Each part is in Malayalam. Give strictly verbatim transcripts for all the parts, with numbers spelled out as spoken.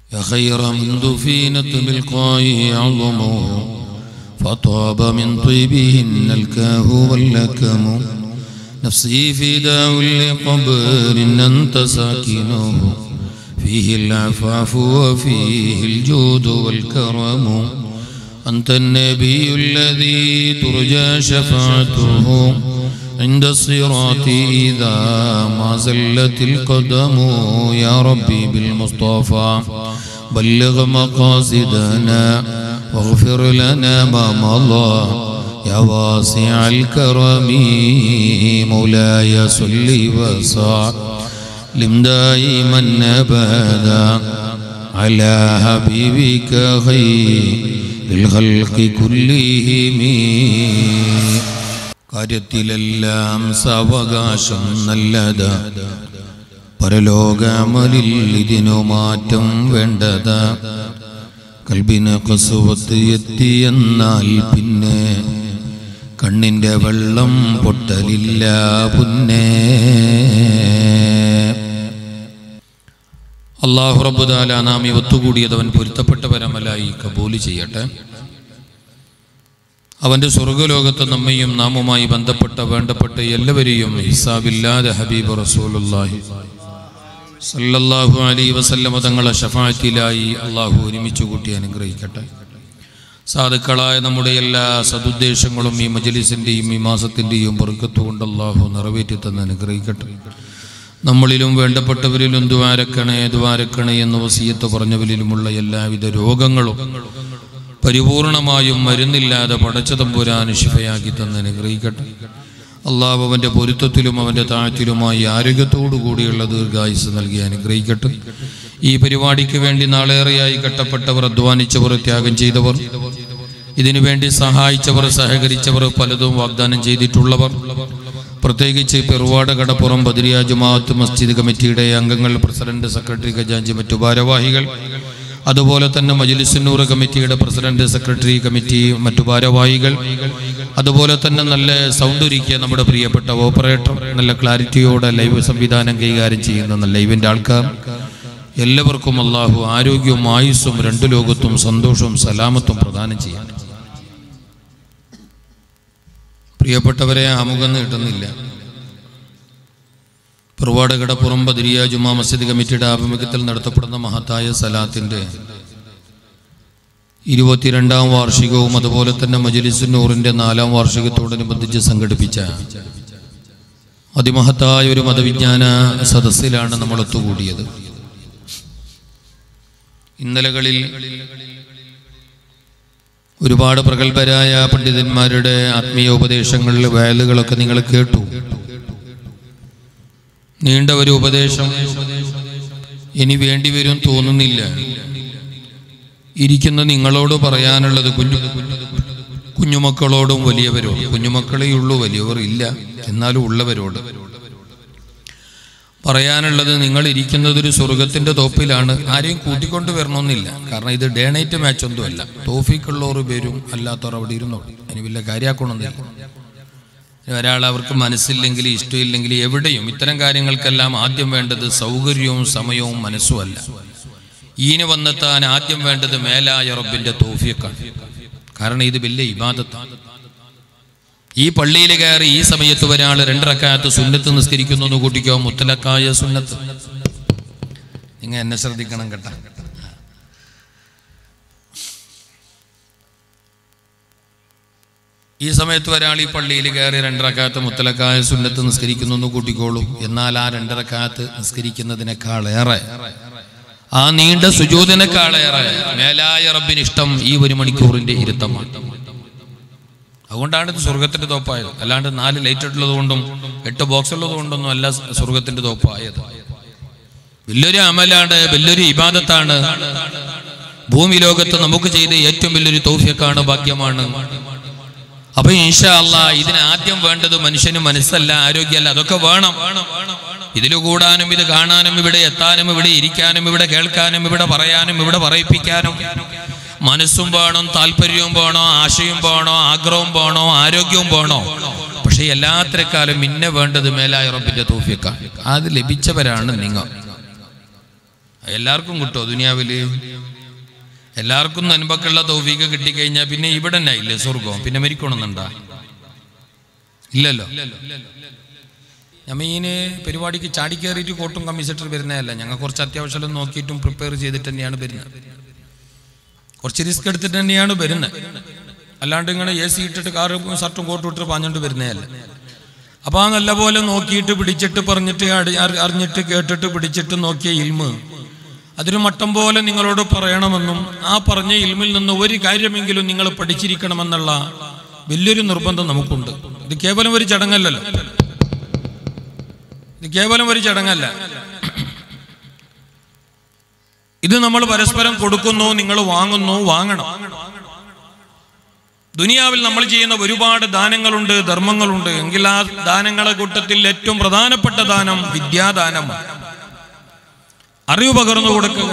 يا خير من دفينت بالقاء عظمه فطاب من طيبهن الكاه واللكم نفسي فداء لقبر أنت ساكنه فيه العفاف وفيه الجود والكرم أنت النبي الذي ترجى شفاعته عند الصراط إذا ما زلت القدم يا ربي بالمصطفى بلغ مقاصدنا واغفر لنا ما مضى يا واسع الكرم مولاي صل وسلم دائما أبدا على حبيبك خير الخلق كلهم കാര്യത്തിലെല്ലാം സാവകാശം നല്ലത് പരലോകമലിൽ ഇതിനു മാറ്റം വേണ്ടത് കൽബിന് ഖസ്വത്ത് എത്തിയെന്നാൽ പിന്നെ കണ്ണിൻ്റെ വെള്ളം പൊട്ടലില്ല പുന്നേ. അല്ലാഹു റബ്ബുൽ തആല നാം ഈ ഒത്തുകൂടിയത് അവൻ പൊരുത്തപ്പെട്ടവരമലായി കബൂൽ ചെയ്യട്ടെ. അവൻ്റെ സ്വർഗ്ഗലോകത്ത് നമ്മയും നാമുമായി ബന്ധപ്പെട്ട വേണ്ടപ്പെട്ട എല്ലാവരെയും ഹിസാബില്ലാതെ ഹബീബ് റസൂലുള്ളാഹി സല്ലല്ലാഹു അലൈഹി വസല്ലമ തങ്ങളെ ശഫാഅത്തിലായി അള്ളാഹു ഒരുമിച്ച് കൂട്ടി അനുഗ്രഹിക്കട്ടെ. സാധുക്കളായ നമ്മുടെ എല്ലാ സദുദ്ദേശങ്ങളും ഈ മജ്ലിസിൻ്റെയും ഈ മാസത്തിൻ്റെയും ബർക്കത്ത് കൊണ്ട് അള്ളാഹു നിറവേറ്റി തന്ന് അനുഗ്രഹിക്കട്ടെ. നമ്മളിലും വേണ്ടപ്പെട്ടവരിലും ദ്വാരക്കണേ ദ്വാരക്കണേ എന്ന വസിയത്ത് പറഞ്ഞവരിലുമുള്ള എല്ലാവിധ രോഗങ്ങളും പരിപൂർണമായും മരുന്നില്ലാതെ പടച്ച തമ്പുരാൻ ശിഫയാക്കി തന്ന് അനുഗ്രഹിക്കട്ടെ. അള്ളാഹു അവൻ്റെ പൊരുത്തത്തിലും അവൻ്റെ താഴ്ത്തിലുമായി ആരോഗ്യത്തോടു കൂടിയുള്ള ദീർഘായുസ് നൽകി അനുഗ്രഹിക്കട്ടെ. ഈ പരിപാടിക്ക് വേണ്ടി നാളേറെയായി കഷ്ടപ്പെട്ടവർ, അധ്വാനിച്ചവർ, ത്യാഗം ചെയ്തവർ, ഇതിനു വേണ്ടി സഹായിച്ചവർ, സഹകരിച്ചവർ, പലതും വാഗ്ദാനം ചെയ്തിട്ടുള്ളവർ, പ്രത്യേകിച്ച് പെറുവാട് കടപ്പുറം ബദരിയ ജമാഅത്ത് മസ്ജിദ് കമ്മിറ്റിയുടെ അംഗങ്ങൾ, പ്രസിഡന്റ്, സെക്രട്ടറി, ഖജാൻജി, മറ്റു ഭാരവാഹികൾ, അതുപോലെ തന്നെ മജ്ലിസുന്നൂർ കമ്മിറ്റിയുടെ പ്രസിഡന്റ്, സെക്രട്ടറി, കമ്മിറ്റി, മറ്റു ഭാരവാഹികൾ, അതുപോലെ തന്നെ നല്ല സൗണ്ട് ഒരുക്കിയ നമ്മുടെ പ്രിയപ്പെട്ട ഓപ്പറേറ്റർ, നല്ല ക്ലാരിറ്റിയോടെ ലൈവ് സംവിധാനം കൈകാര്യം ചെയ്യുന്ന നല്ല ലൈവിൻ്റെ ആൾക്കാർ, എല്ലാവർക്കും അള്ളാഹു ആരോഗ്യവും ആയുസ്സും രണ്ടു ലോകത്തും സന്തോഷവും സലാമത്തും പ്രദാനം ചെയ്യാൻ. പ്രിയപ്പെട്ടവരെ, ആമുഖം കിട്ടുന്നില്ല. പെറുവാട് കടപ്പുറം ബദരിയ ജുമാ മസ്ജിദ് കമ്മിറ്റിയുടെ ആഭിമുഖ്യത്തിൽ നടത്തപ്പെടുന്ന മഹത്തായ സലാത്തിൻ്റെ ഇരുപത്തിരണ്ടാം വാർഷികവും അതുപോലെ തന്നെ മജ്ലിസുന്നൂറിൻ്റെ നാലാം വാർഷികത്തോടനുബന്ധിച്ച് സംഘടിപ്പിച്ച അതിമഹത്തായ ഒരു മതവിജ്ഞാന സദസ്സിലാണ് നമ്മൾ ഒത്തുകൂടിയത്. ഇന്നലകളിൽ ഒരുപാട് പ്രഗത്ഭരായ പണ്ഡിതന്മാരുടെ ആത്മീയ ഉപദേശങ്ങളിൽ വയലുകളൊക്കെ നിങ്ങൾ കേട്ടു. നീണ്ട ഒരു ഉപദേശം ഇനി വേണ്ടിവരും തോന്നുന്നില്ല. ഇരിക്കുന്ന നിങ്ങളോട് പറയാനുള്ളത് കുഞ്ഞു കുഞ്ഞുമക്കളോടും വലിയവരോട്, കുഞ്ഞുമക്കളേ ഉള്ളൂ, വലിയവർ ഇല്ല, എന്നാലും ഉള്ളവരോട് പറയാനുള്ളത്, നിങ്ങൾ ഇരിക്കുന്നതൊരു സ്വർഗത്തിൻ്റെ തോപ്പിലാണ്. ആരെയും കൂട്ടിക്കൊണ്ട് വരണമെന്നില്ല. കാരണം ഇത് ഡേ നൈറ്റ് മാച്ച് ഒന്നുമല്ല. തോഫിക്കുള്ളവർ വരും, അല്ലാത്തവർ അവിടെ ഇരുന്നോളൂ. അതിന് വലിയ കാര്യമാക്കണമെന്നില്ല. ഒരാൾ അവർക്ക് മനസ്സില്ലെങ്കിൽ ഇഷ്ടമില്ലെങ്കിൽ എവിടെയും ഇത്തരം കാര്യങ്ങൾക്കെല്ലാം ആദ്യം വേണ്ടത് സൗകര്യവും സമയവും മനസ്സുമല്ല. ഈന് വന്നെത്താൻ ആദ്യം വേണ്ടത് മേലായ റബ്ബിന്റെ തൗഫീഖാണ്. കാരണം ഇത് വലിയ ഇബാദത്താണ്. ഈ പള്ളിയിൽ കയറി ഈ സമയത്ത് ഒരാൾ രണ്ടറക്കാത്ത് സുന്നത്ത് നിസ്കരിക്കുന്നു എന്ന് കൂട്ടിക്കോ, മുത്തലക്കായ സുന്നത്ത്. നിങ്ങൾ എന്നെ ശ്രദ്ധിക്കണം കേട്ടാ. ഈ സമയത്ത് ഒരാൾ ഈ പള്ളിയിൽ കയറി രണ്ടറക്കാത്ത് മുത്തലക്കായ സുന്നത്ത് നിസ്കരിക്കുന്നു എന്ന് കൂട്ടിക്കോളൂ. എന്നാൽ ആ രണ്ടറക്കാത്ത് നിസ്കരിക്കുന്നതിനേക്കാളേറെ, ആ നീണ്ട സുജൂദിനേക്കാളേറെ മേലായ റബ്ബിന് ഇഷ്ടം ഈ ഒരു മണിക്കൂറിന്റെ ഇരുത്തമാണ്. അതുകൊണ്ടാണ് ഇത് സ്വർഗത്തിന്റെ തോപ്പായത്. അല്ലാണ്ട് നാല് ലൈറ്റ് ഉള്ളത് കൊണ്ടും എട്ട് ബോക്സ് ഉള്ളത് കൊണ്ടൊന്നും അല്ല സ്വർഗത്തിന്റെ തോപ്പായത്. വലിയൊരു അമലാണ്, വലിയൊരു ഇബാദത്താണ്. ഭൂമി ലോകത്ത് നമുക്ക് ചെയ്ത ഏറ്റവും വലിയൊരു തൗഫീഖാണ്, ഭാഗ്യമാണ്. അപ്പൊ ഇൻഷാ അല്ലാഹ് ഇതിന് ആദ്യം വേണ്ടത് മനുഷ്യന് മനസ്സല്ല, ആരോഗ്യമല്ല, അതൊക്കെ വേണം. ഇതിൽ കൂടാനും ഇത് കാണാനും ഇവിടെ എത്താനും ഇവിടെ ഇരിക്കാനും ഇവിടെ കേൾക്കാനും ഇവിടെ പറയാനും ഇവിടെ പറയിപ്പിക്കാനും മനസ്സും വേണം, താല്പര്യവും വേണോ, ആശയും വേണോ, ആഗ്രഹവും വേണോ, ആരോഗ്യവും വേണോ. പക്ഷെ എല്ലാത്തിനേക്കാളും പിന്നെ വേണ്ടത് മേലായ റബ്ബിന്റെ തൗഫീഖാണ്. അത് ലഭിച്ചവരാണ് നിങ്ങൾ. എല്ലാവർക്കും കിട്ടുമോ ദുനിയാവിൽ? എല്ലാവർക്കും നന്മക്കുള്ള തൗഫീഖ് കിട്ടിക്കഴിഞ്ഞാൽ പിന്നെ ഇവിടെ തന്നെ ഇല്ലേ സ്വർഗം? പിന്നെ മരിക്കണമെന്നുണ്ടാ? ഇല്ലല്ലോ. ഞമ്മീന് പരിപാടിക്ക് ചാടിക്കേറിയിട്ട് കോട്ടും കമ്മീസിട്ടർ വരുന്നതല്ല. ഞങ്ങൾ കുറച്ച് അത്യാവശ്യം നോക്കിയിട്ടും പ്രിപ്പയർ ചെയ്തിട്ട് തന്നെയാണ് വരുന്നത്. കുറച്ച് റിസ്ക് എടുത്തിട്ട് തന്നെയാണ് വരുന്നത്. അല്ലാണ്ട് ഇങ്ങനെ എ സി ഇട്ടിട്ട് കാറും ഷർട്ടും കോട്ടും ഇട്ടിട്ട് പാഞ്ഞോണ്ട് വരുന്നതല്ല. അപ്പോൾ ആ നല്ലപോലെ നോക്കിയിട്ട് പിടിച്ചിട്ട് പറഞ്ഞിട്ട് അറിഞ്ഞിട്ട് കേട്ടിട്ട് പിടിച്ചിട്ട് നോക്കിയ ഇൽമ് അതൊരു മട്ടം പോലെ നിങ്ങളോട് പറയണമെന്നും ആ പറഞ്ഞ ഇൽമിൽ നിന്ന് ഒരു കാര്യമെങ്കിലും നിങ്ങൾ പഠിച്ചിരിക്കണമെന്നുള്ള വലിയൊരു നിർബന്ധം നമുക്കുണ്ട്. ഇത് കേവലം ഒരു ചടങ്ങല്ലല്ലോ. ഇത് കേവലം ഒരു ചടങ്ങല്ല. ഇത് നമ്മൾ പരസ്പരം കൊടുക്കുന്നു, നിങ്ങൾ വാങ്ങുന്നു, വാങ്ങണം. ദുനിയാവിൽ നമ്മൾ ചെയ്യുന്ന ഒരുപാട് ദാനങ്ങളുണ്ട്, ധർമ്മങ്ങളുണ്ട്. എങ്കിൽ ആ ദാനങ്ങളെ കൂട്ടത്തിൽ ഏറ്റവും പ്രധാനപ്പെട്ട ദാനം വിദ്യാദാനമാണ്. അറിവ് പകർന്നു കൊടുക്കുക.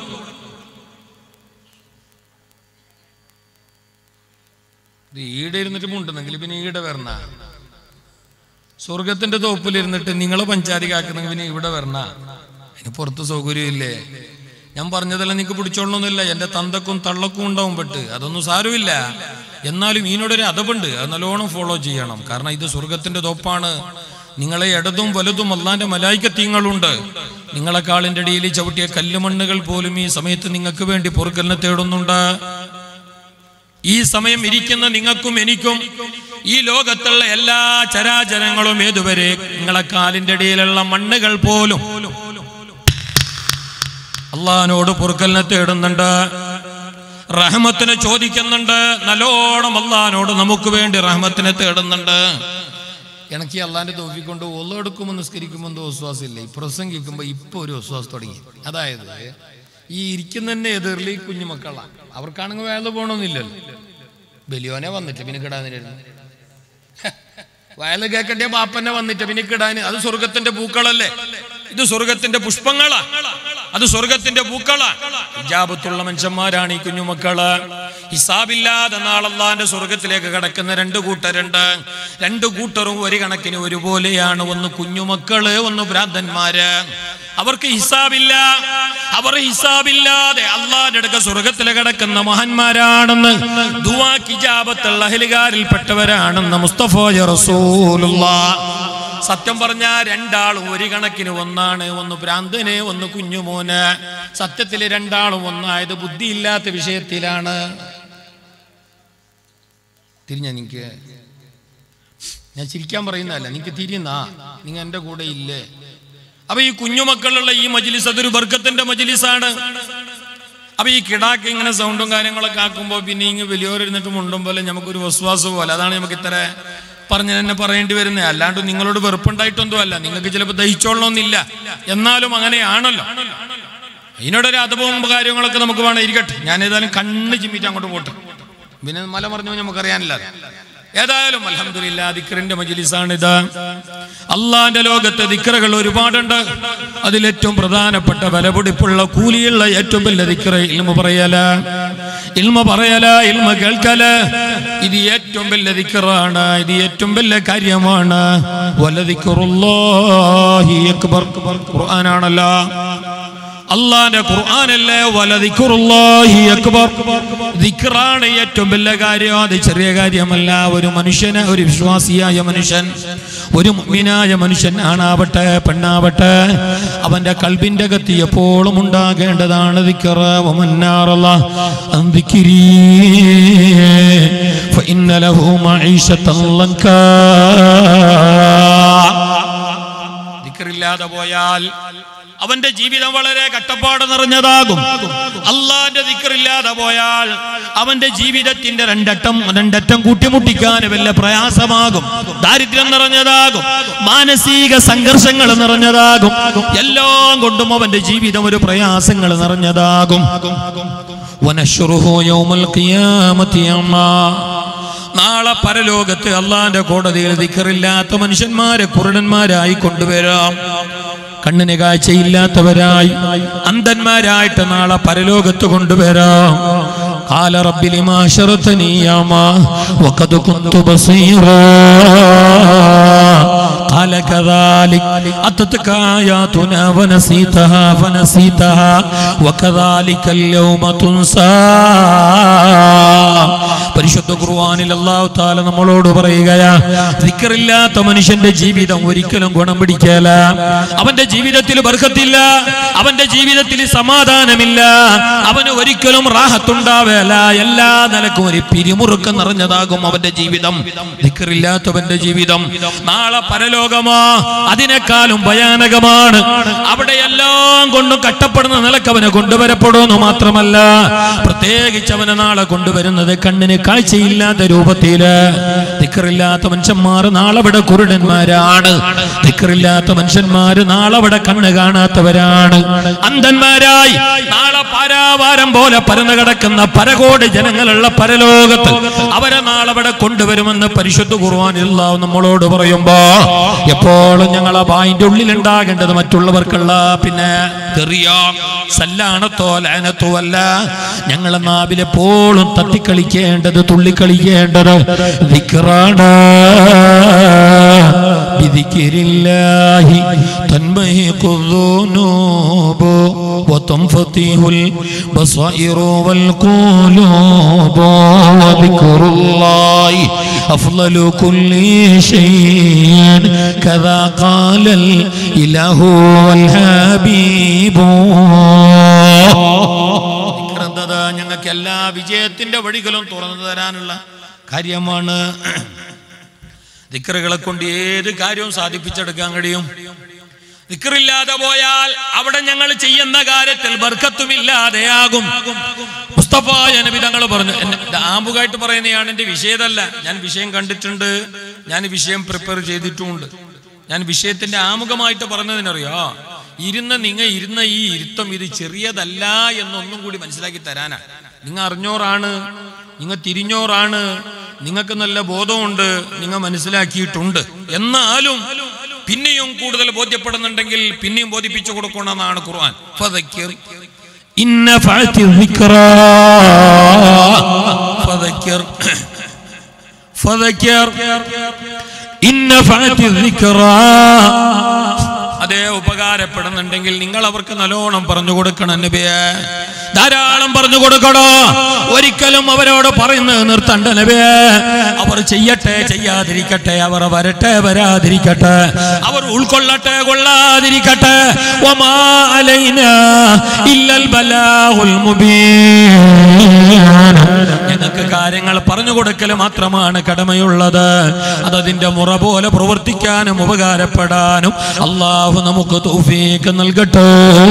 ഇത് ഈടെ ഇരുന്നിട്ട് മുണ്ടെന്നെങ്കിൽ പിന്നെ ഈടെ വരണ. സ്വർഗത്തിന്റെ തോപ്പിലിരുന്നിട്ട് നിങ്ങളെ പഞ്ചാരികാക്കുന്നെങ്കിൽ പിന്നെ ഇവിടെ വരണ. അതിന് പുറത്ത് സൗകര്യമില്ലേ? ഞാൻ പറഞ്ഞതെല്ലാം നിങ്ങൾക്ക് പിടിച്ചോളണമെന്നില്ല. എന്റെ തന്തക്കും തള്ളക്കും ഉണ്ടാവും പെട്ട്, അതൊന്നും സാരമില്ല. എന്നാലും ഇതിനോടൊരു അതവുണ്ട്, അത് നല്ലോണം ഫോളോ ചെയ്യണം. കാരണം ഇത് സ്വർഗത്തിന്റെ തോപ്പാണ്. നിങ്ങളെ ഇടതും വലുതും അല്ലാന്റെ മലായിക്കത്തീങ്ങളുണ്ട്. നിങ്ങളെ കാളിന്റെ അടിയിൽ ചവിട്ടിയ കല്ലുമണ്ണുകൾ പോലും ഈ സമയത്ത് നിങ്ങൾക്ക് വേണ്ടി പൊറുക്കലിനെ തേടുന്നുണ്ട്. ഈ സമയം ഇരിക്കുന്ന നിങ്ങൾക്കും എനിക്കും ഈ ലോകത്തുള്ള എല്ലാ ചരാചരങ്ങളും ഏതുവരെ നിങ്ങളെ കാലിന്റെ അടിയിലുള്ള മണ്ണുകൾ പോലും അള്ളാഹിനോട് പൊറുക്കലിനെ തേടുന്നുണ്ട്, റഹ്മത്തിനെ ചോദിക്കുന്നുണ്ട്. നല്ലോണം അള്ളാഹിനോട് നമുക്ക് വേണ്ടി റഹ്മത്തിനെ തേടുന്നുണ്ട്. എനിക്ക് അള്ളാന്റെ തോഫിക്കൊണ്ട് ഒള്ള എടുക്കുമ്പോൾ നിസ്കരിക്കുമ്പോൾ എന്തോ വിശ്വാസമില്ല. ഈ പ്രസംഗിക്കുമ്പോൾ ഇപ്പൊ ഒരു വിശ്വാസം തുടങ്ങി. അതായത് ഈ ഇരിക്കുന്ന തന്നെ എതിർലി കുഞ്ഞുമക്കളാണ്. അവർക്കാണെങ്കിൽ വേല പോകണമെന്നില്ലല്ലോ. ബലിയോനെ വന്നിട്ട് പിന്നെ കിടാനിരുന്നു വയല് കേൾക്കണ്ടേ ബാപ്പന്നെ വന്നിട്ട് പിന്നെ കിടാന്. അത് സ്വർഗത്തിന്റെ പൂക്കളല്ലേ? ഇത് സ്വർഗത്തിന്റെ പുഷ്പങ്ങളാ, അത് സ്വർഗത്തിന്റെ പൂക്കളാ. ഹിജാബത്തുള്ള മനുഷ്യന്മാരാണ് ഈ കുഞ്ഞുമക്കള്. ഹിസാബില്ലാതെ നാളല്ലാന്റെ സ്വർഗത്തിലേക്ക് കടക്കുന്ന രണ്ടു കൂട്ടരുണ്ട്. രണ്ടു കൂട്ടറും ഒരു കണക്കിന് ഒരുപോലെയാണ്. ഒന്ന് കുഞ്ഞുമക്കള്, ഒന്ന് ഭ്രാന്തന്മാര്. അവർക്ക് ഹിസാബില്ല. അവർ ഹിസാബില്ലാതെ അള്ളാന്റെ അടുക്ക സ്വർഗത്തിൽ കിടക്കുന്ന മഹാന്മാരാണെന്ന്, ദുആക്ക് ഇജാബത്തുള്ള അഹ്ലുകാരിൽ പെട്ടവരാണെന്ന് മുസ്തഫ റസൂലുള്ളാഹ്. സത്യം പറഞ്ഞ രണ്ടാളും ഒരു കണക്കിന് ഒന്നാണ്. ഒന്ന് ഭ്രാന്തന്, ഒന്ന് കുഞ്ഞുമോന്. സത്യത്തിൽ രണ്ടാളും ഒന്നായത് ബുദ്ധിയില്ലാത്ത വിഷയത്തിലാണ്. തിരിഞ്ഞ നിനക്ക് ഞാൻ ചിരിക്കാൻ പറയുന്നതല്ല, നിനക്ക് തിരിയുന്നാ, നിങ്ങൾ എൻ്റെ കൂടെ ഇല്ലേ? അപ്പൊ ഈ കുഞ്ഞുമക്കളുള്ള ഈ മജ്ലിസ് അതൊരു ബർക്കത്തിന്റെ മജ്ലിസാണ്. അപ്പൊ ഈ കിടാക്ക് ഇങ്ങനെ സൗണ്ടും കാര്യങ്ങളൊക്കെ ആക്കുമ്പോ പിന്നെ ഇങ്ങ് വലിയോരിരുന്നിട്ട് മുണ്ടും പോലെ നമുക്കൊരു വിശ്വാസം പോലെ. അതാണ് നമുക്ക് ഇത്ര പറഞ്ഞ തന്നെ പറയേണ്ടി വരുന്നത്. അല്ലാണ്ട് നിങ്ങളോട് വെറുപ്പുണ്ടായിട്ടൊന്നും അല്ല. നിങ്ങൾക്ക് ചിലപ്പോൾ ദഹിച്ചോളണമെന്നില്ല, എന്നാലും അങ്ങനെയാണല്ലോ. ഇതിനോടൊരു അതപവും കാര്യങ്ങളൊക്കെ നമുക്ക് വേണം ഇരിക്കട്ടെ. ഞാൻ ഏതായാലും കണ്ണ് ചിമ്മിട്ട് അങ്ങോട്ട് പോട്ടെ, പിന്നെ മല പറഞ്ഞു നമുക്കറിയാനില്ല. ഏതായാലും അൽഹംദുലില്ലാഹ് ദിക്റിന്റെ മജ്ലിസാണിത്. അള്ളാന്റെ ലോകത്തെ ദിക്റുകൾ ഒരുപാടുണ്ട്. അതിലേറ്റവും പ്രധാനപ്പെട്ട വിലപിടിപ്പുള്ള കൂലിയുള്ള ഏറ്റവും വലിയ ദിക്റ് ഇൽമ പറയല. ഇൽമ പറയല, ഇൽമ കേൾക്കല. ഇത് ഏറ്റവും വലിയ ദിക്റാണ്. ഇത് ഏറ്റവും വലിയ കാര്യമാണ്. വലദിക്റുല്ലാഹി അക്ബർ. ഖുർആനാണല്ലോ, അള്ളാന്റെ ഖുർആനല്ലേ. വലദിക്റുല്ലാഹി അക്ബർ. ദിക്റാണ് ഏറ്റവും വലിയ കാര്യം. അത് ചെറിയ കാര്യമല്ല. ഒരു മനുഷ്യന്, ഒരു വിശ്വാസിയായ മനുഷ്യൻ, ഒരു മുഅ്മിനായ മനുഷ്യൻ ആണാവട്ടെ പെണ്ണാവട്ടെ, അവന്റെ കൽബിന്റെ അകത്ത് എപ്പോഴും ഉണ്ടാകേണ്ടതാണ് ദിക്ർ. വമന്നാറല്ലാ അൻ ദിക്രി ഫഇന്ന ലഹു മഈശതൻ ലൻകാ. ദിക്റില്ലാതെ പോയാൽ അവന്റെ ജീവിതം വളരെ കഷ്ടപ്പാട് നിറഞ്ഞതാകും. അള്ളാന്റെ ദിക്റില്ലാതെ പോയാൽ അവന്റെ ജീവിതത്തിന്റെ രണ്ടറ്റം രണ്ടറ്റം കൂട്ടിമുട്ടിക്കാൻ വല്ല പ്രയാസമാകും. ദാരിദ്ര്യം നിറഞ്ഞതാകും, മാനസിക സംഘർഷങ്ങൾ നിറഞ്ഞതാകും. എല്ലാം കൊണ്ടും അവന്റെ ജീവിതം ഒരു പ്രയാസങ്ങൾ നിറഞ്ഞതാകും. വനശ്റുഹു യൗമൽ ഖിയാമത്തി അമാ. നാളെ പരലോകത്ത് അള്ളാന്റെ കോടതിയിൽ ദിക്റില്ലാത്ത മനുഷ്യന്മാരെ കുരുടന്മാരായി കൊണ്ടുവരാം. കണ്ണിന് കാഴ്ചയില്ലാത്തവരായി അന്ധന്മാരായിട്ട് നാളെ പരലോകത്ത് കൊണ്ടുവരാം. ഖാല റബ്ബി ലിമാ ശറതനി യാമാ വഖദ് കുന്തു ബസീറാ. قال كذلك أتتك آياتنا ونسيتها فنسيتها وكذلك اليوم تنسى. പരിശുദ്ധ ഖുർആനിൽ അല്ലാഹു തആല നമ്മളോട് പറയുകയാണ്, ദിക്റില്ലാത്ത മനുഷ്യന്റെ ജീവിതം ഒരിക്കലും ഗുണം പിടിക്കില്ല. അവന്റെ ജീവിതത്തിൽ ബർക്കത്തില്ല, അവന്റെ ജീവിതത്തിൽ സമാധാനമില്ല, അവന് ഒരിക്കലും റാഹത്തുണ്ടാവില്ല. എല്ലാ നിലക്കും ഒരു പിരിമുറുക്കം നിറഞ്ഞതാകും അവന്റെ ജീവിതം. ദിക്റില്ലാത്തവന്റെ ജീവിതം നാളെ പരലോകമോ അതിനേക്കാളും ഭയാനകമാണ്. അവിടെ എല്ലാം കൊണ്ടും കട്ടപ്പെടുന്ന നിലക്ക് അവനെ കൊണ്ടുവരപ്പെടുമെന്ന് മാത്രമല്ല, പ്രത്യേകിച്ച് അവനെ നാളെ കൊണ്ടുവരുന്നത് കണ്ണിന് കാഴ്ചയില്ലാത്ത രൂപത്തില്. ദിക്റില്ലാത്ത മനുഷ്യന്മാർ നാളെ അവിടെ കുരുടന്മാരാണ്. ദിക്റില്ലാത്ത മനുഷ്യന്മാര് നാളെ അവിടെ കണ്ണ് കാണാത്തവരാണ്, അന്ധന്മാരായി. നാളെ പാരാവാരം പോലെ പരന്നു കിടക്കുന്ന പരകോടി ജനങ്ങളുള്ള പരലോകത്ത് അവരെ നാളെ അവിടെ കൊണ്ടുവരുമെന്ന് പരിശുദ്ധ ഖുർആനിൽ അല്ലാഹു നമ്മളോട് പറയുമ്പോ എപ്പോഴും ഞങ്ങളെ വായിന്റെ ഉള്ളിൽ ഉണ്ടാകേണ്ടത് മറ്റുള്ളവർക്കുള്ള പിന്നെ തെറിയോ സല്ലാണത്തോ ലഅനത്തോ അല്ല. ഞങ്ങളെ നാവിൽ എപ്പോഴും തത്തിക്കളിക്കേണ്ടത്, തുള്ളിക്കളിക്കേണ്ടത് ദിക്റാണ്. ബിദിക്രില്ലാഹി തൻബഹിഖുദ്ദുനൂബു വതൻഫതിഹുൽ ബസൈറു വൽ ഖുലൂബു വദിക്റുല്ലാഹി അഫ്ളലു കുല്ലി ഷൈഇൻ കദാ ഖാലൽ ഇലാഹു വൽ ഹബീബു. ദിക്റെന്നത് ഞങ്ങൾക്ക് എല്ലാ വിജയത്തിന്റെ വഴികളും തുറന്നു തരാനുള്ള കാര്യമാണ്. ദിക്റുകളെ കൊണ്ട് ഏത് കാര്യവും സാധിപ്പിച്ചെടുക്കാൻ കഴിയും. ദിക്റില്ലാതെ പോയാൽ അവിടെ ഞങ്ങൾ ചെയ്യുന്ന കാര്യത്തിൽ ബർക്കത്തുമില്ലാതെയാകും. മുസ്തഫ നബി തങ്ങൾ പറഞ്ഞു, ആമുഖമായിട്ട് പറയുന്നതാണ്, എന്റെ വിഷയതല്ല, ഞാൻ വിഷയം കണ്ടിട്ടുണ്ട്, ഞാൻ വിഷയം പ്രിപ്പയർ ചെയ്തിട്ടുമുണ്ട്. ഞാൻ വിഷയത്തിന്റെ ആമുഖമായിട്ട് പറഞ്ഞതിനറിയോ, ഇരുന്ന നിങ്ങ ഇരുന്ന ഈ ഇരുത്തം ഇത് ചെറിയതല്ല എന്നൊന്നും കൂടി മനസ്സിലാക്കി തരാനാ. നിങ്ങൾ അറിഞ്ഞോറാണ്, നിങ്ങൾ തിരിഞ്ഞോറാണ്, നിങ്ങൾക്ക് നല്ല ബോധമുണ്ട്, നിങ്ങൾ മനസ്സിലാക്കിയിട്ടുണ്ട്. എന്നാലും പിന്നെയും കൂടുതൽ ബോധ്യപ്പെടുന്നുണ്ടെങ്കിൽ പിന്നെയും ബോധിപ്പിച്ചു കൊടുക്കണമെന്നാണ് ഖുർആൻ. ഫദക്കിർ ഇന്ന ഫഅതി ദിക്റാ ഫദക്കിർ ഫദക്കിർ ഇന്ന ഫഅതി ദിക്റാ. അതേ ഉപകാരപ്പെടുന്നുണ്ടെങ്കിൽ നിങ്ങൾ അവർക്ക് നല്ലോണം പറഞ്ഞു കൊടുക്കണം നബിയെ, ധാരാളം പറഞ്ഞു കൊടുക്കണോ. ഒരിക്കലും അവരോട് പറയുന്നത് നിർത്തണ്ട നബിയെ. അവർ ചെയ്യട്ടെ ചെയ്യാതിരിക്കട്ടെ, അവർ വരട്ടെ വരാതിരിക്കട്ടെ, അവർ ഉൾക്കൊള്ളട്ടെ കൊള്ളാതിരിക്കട്ടെ. വമാ അലൈനാ ഇല്ലൽ ബലാഗുൽ മുബീൻ. ഞങ്ങൾക്ക് കാര്യങ്ങൾ പറഞ്ഞു കൊടുക്കൽ മാത്രമാണ് കടമയുള്ളത്. അതതിന്റെ മുറ പോലെ പ്രവർത്തിക്കാനും ഉപകാരപ്പെടാനും അല്ലാഹു നമുക്ക് തൗഫീഖ് നൽകട്ടെ.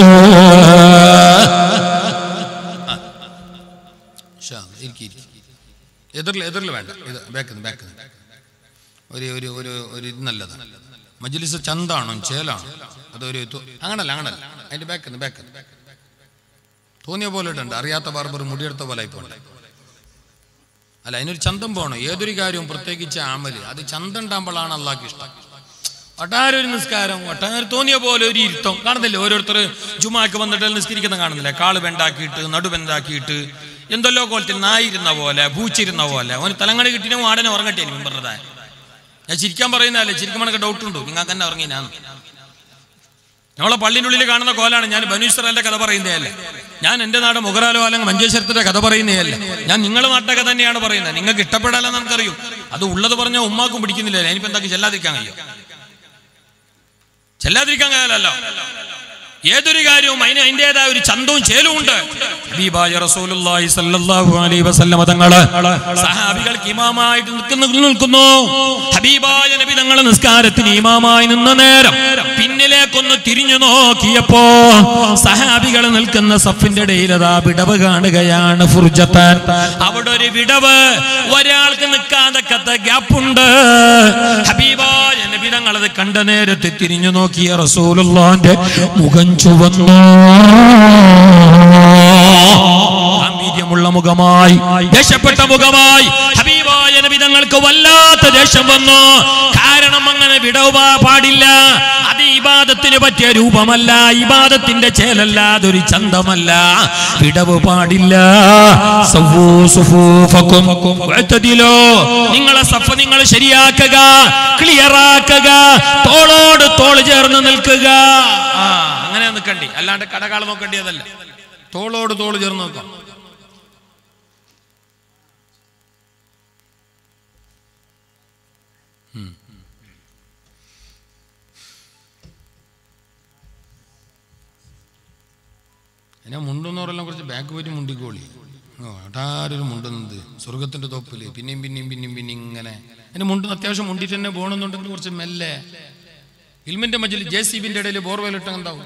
എതിർല് എതിർല് വേണ്ട, ഇത് ബാക്ക് ബാക്ക് ഒരു ഒരു ഒരു ഒരു ഇത് നല്ലതാണ്. മജ്ലിസ് ചന്താണോ ചേലാണോ അതൊരു അങ്ങനല്ല അങ്ങനല്ല അതിന്റെ ബാക്ക് ബാക്ക് തോന്നിയ പോലെ ഇട്ടുണ്ട്. അറിയാത്ത ബാർബർ മുടിയെടുത്ത പോലെ ആയിപ്പോണ്ട്. അല്ല, അതിനൊരു ചന്തം പോകണം. ഏതൊരു കാര്യവും പ്രത്യേകിച്ച് ആമല് അത് ചന്തം ഉണ്ടാകുമ്പോഴാണ് അള്ളാഹ്ക്ക് ഇഷ്ടം. ഒട്ടാരെ ഒരു നിസ്കാരം, ഒട്ടാരെ തോന്നിയ പോലെ ഒരു ഇരുത്തം കാണുന്നില്ലേ. ഓരോരുത്തർ ജുമാക്ക് വന്നിട്ട് നിസ്കരിക്കുന്ന കാണുന്നില്ലേ, കാള് ബെണ്ടാക്കിയിട്ട് നടുബെന്താക്കിയിട്ട് എന്തെല്ലോ കോലത്തിൽ നായിരുന്ന പോലെ പൂച്ചിരുന്ന പോലെ. അവന് തലങ്ങണി കിട്ടിനും ആടനെ ഉറങ്ങട്ടെ എനിക്ക് പറഞ്ഞതായ. ഞാൻ ചിരിക്കാൻ പറയുന്നതല്ലേ, ചിരിക്കുമ്പോൾ എനിക്ക് ഡൗട്ടുണ്ടോ നിങ്ങൾക്ക് തന്നെ ഉറങ്ങി? ഞാൻ നമ്മളെ പള്ളിൻ്റെ ഉള്ളിൽ കാണുന്ന കോലാണ്. ഞാൻ ബനു ഇസ്രായേലിന്റെ കഥ പറയുന്നതല്ലേ, ഞാൻ എൻ്റെ നാട് മുഗറാലോ അല്ലെങ്കിൽ മഞ്ചേശ്വരത്തിന്റെ കഥ പറയുന്നതല്ലേ. ഞാൻ നിങ്ങളുടെ നാട്ടൊക്കെ തന്നെയാണ് പറയുന്നത്. നിങ്ങൾക്ക് ഇഷ്ടപ്പെടാലെന്ന് നമുക്കറിയും. അത് ഉള്ളത് പറഞ്ഞാൽ ഉമ്മാക്കും പിടിക്കുന്നില്ല. ഇനിയിപ്പോൾ എന്താക്കി ചെല്ലാതിരിക്കാൻ കഴിയും? ചെല്ലാതിരിക്കാൻ കഴിയാലല്ലോ. ഏതൊരു കാര്യവും അതിന് അതിൻ്റെതായ ഒരു ചന്തവും ചേലും ഉണ്ട്. ഹബീബായ റസൂലുള്ളാഹി സ്വല്ലല്ലാഹു അലൈഹി വസല്ലം തങ്ങള് സഹാബികൾക്ക് ഇമാമായിട്ട് നിൽക്കുന്നു. ഹബീബായ നബി തങ്ങൾ നിസ്കാരത്തിന് ഇമാമായി നിന്ന നേരം പിന്നിലേക്കൊന്ന് തിരിഞ്ഞു നോക്കിയപ്പോ സഹാബികൾ നിൽക്കുന്ന സഫിന്റെ ഇടയിൽ അതാ വിടവ് കാണുകയാണ്. ഫുർജത്താൻ, അവിടെ ഒരു വിടവ്, ഒരാൾക്ക് നിൽക്കാതക്കത്ത ഗ്യാപ്പുണ്ട്. ഹബീബായ നബി തങ്ങൾ അത് കണ്ട നേരത്തെ തിരിഞ്ഞു നോക്കിയ റസൂലുള്ളാഹിന്റെ മുഖം ചുവന്നു. ഗാംഭീര്യമുള്ള മുഖമായി, ദേഷ്യപ്പെട്ട മുഖമായി ഹബീബായ നബി തങ്ങൾക്ക് വല്ലാത്ത ദേഷ്യം വന്നു. കാരണം അങ്ങനെ വിടവ് പാടില്ല. അത് ഇബാദത്തിന് പറ്റിയ രൂപമല്ല, ഇബാദത്തിന്റെ ചേലല്ല, അതൊരു ചന്തമല്ല. വിടവ് പാടില്ല. നിങ്ങളെ സഫ നിങ്ങൾ ശരിയാക്കുക, ക്ലിയറാക്കുക, തോളോട് തോൾ ചേർന്ന് നിൽക്കുക. ആ അങ്ങനെ നിൽക്കണ്ടി, അല്ലാണ്ട് കടകാൾ നോക്കേണ്ടിയതല്ല. തോളോട് തോൾ ചേർന്ന് നോക്കാം. എന്നെ മുണ്ടെന്ന് പറഞ്ഞാൽ കുറച്ച് ബാക്ക് പോയിട്ട് മുണ്ടിക്കോളി. ഓ അടാരൊരു മുണ്ടുന്നത് സ്വർഗത്തിന്റെ തോപ്പില് പിന്നെയും പിന്നെയും പിന്നെയും പിന്നെ ഇങ്ങനെ എന്റെ മുണ്ട് അത്യാവശ്യം മുണ്ടിട്ട് തന്നെ പോകണമെന്നുണ്ടെങ്കിൽ കുറച്ച് മെല്ലെ. ഇൽമിന്റെ മജ്ജിൽ ജെ സി ബിന്റെ ഇടയിൽ ബോർവെലിട്ട എന്താവും?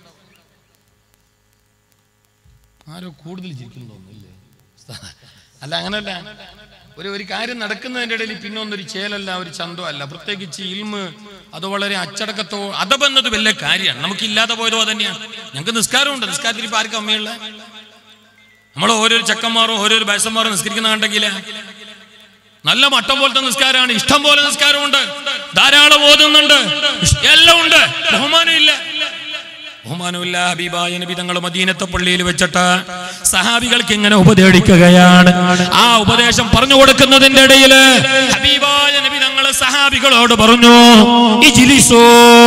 ആരോ കൂടുതൽ ചിരിക്കുന്നു തോന്നുന്നില്ലേ? അല്ല അങ്ങനല്ല, ഒരു ഒരു കാര്യം നടക്കുന്നതിന്റെ ഇടയിൽ പിന്നെ ഒന്നൊരു ചേലല്ല, ഒരു ചന്തോ അല്ല. പ്രത്യേകിച്ച് ഇൽമ് അത് വളരെ അച്ചടക്കത്തോ അതബെന്നത് വലിയ കാര്യമാണ്. നമുക്കില്ലാതെ പോയതോ തന്നെയാണ്. ഞങ്ങൾക്ക് നിസ്കാരമുണ്ട്. നിസ്കാരത്തിൽ ഇപ്പൊ ആർക്കും അമ്മയുള്ള നമ്മൾ ഓരോരു ചക്കന്മാരും ഓരോരു വയസ്സന്മാരും നിസ്കരിക്കുന്ന കണ്ടെങ്കിൽ നല്ല മട്ടം പോലത്തെ നിസ്കാരമാണ്. ഇഷ്ടം പോലെ നിസ്കാരമുണ്ട്, ധാരാളം ഓതുന്നുണ്ട്, എല്ലാം ഉണ്ട്. ബഹുമാനം ഇല്ല, ബഹുമാനമില്ല. ഹബീബായ നബി തങ്ങൾ മദീനത്തെ പള്ളിയിൽ വെച്ചിട്ട് സഹാബികൾക്ക് ഇങ്ങനെ ഉപദേശിക്കുകയാണ്. ആ ഉപദേശം പറഞ്ഞു കൊടുക്കുന്നതിന്റെ ഇടയിൽ ഹബീബായ നബി തങ്ങൾ സഹാബികളോട് പറഞ്ഞു, ഇജ്ലിസോ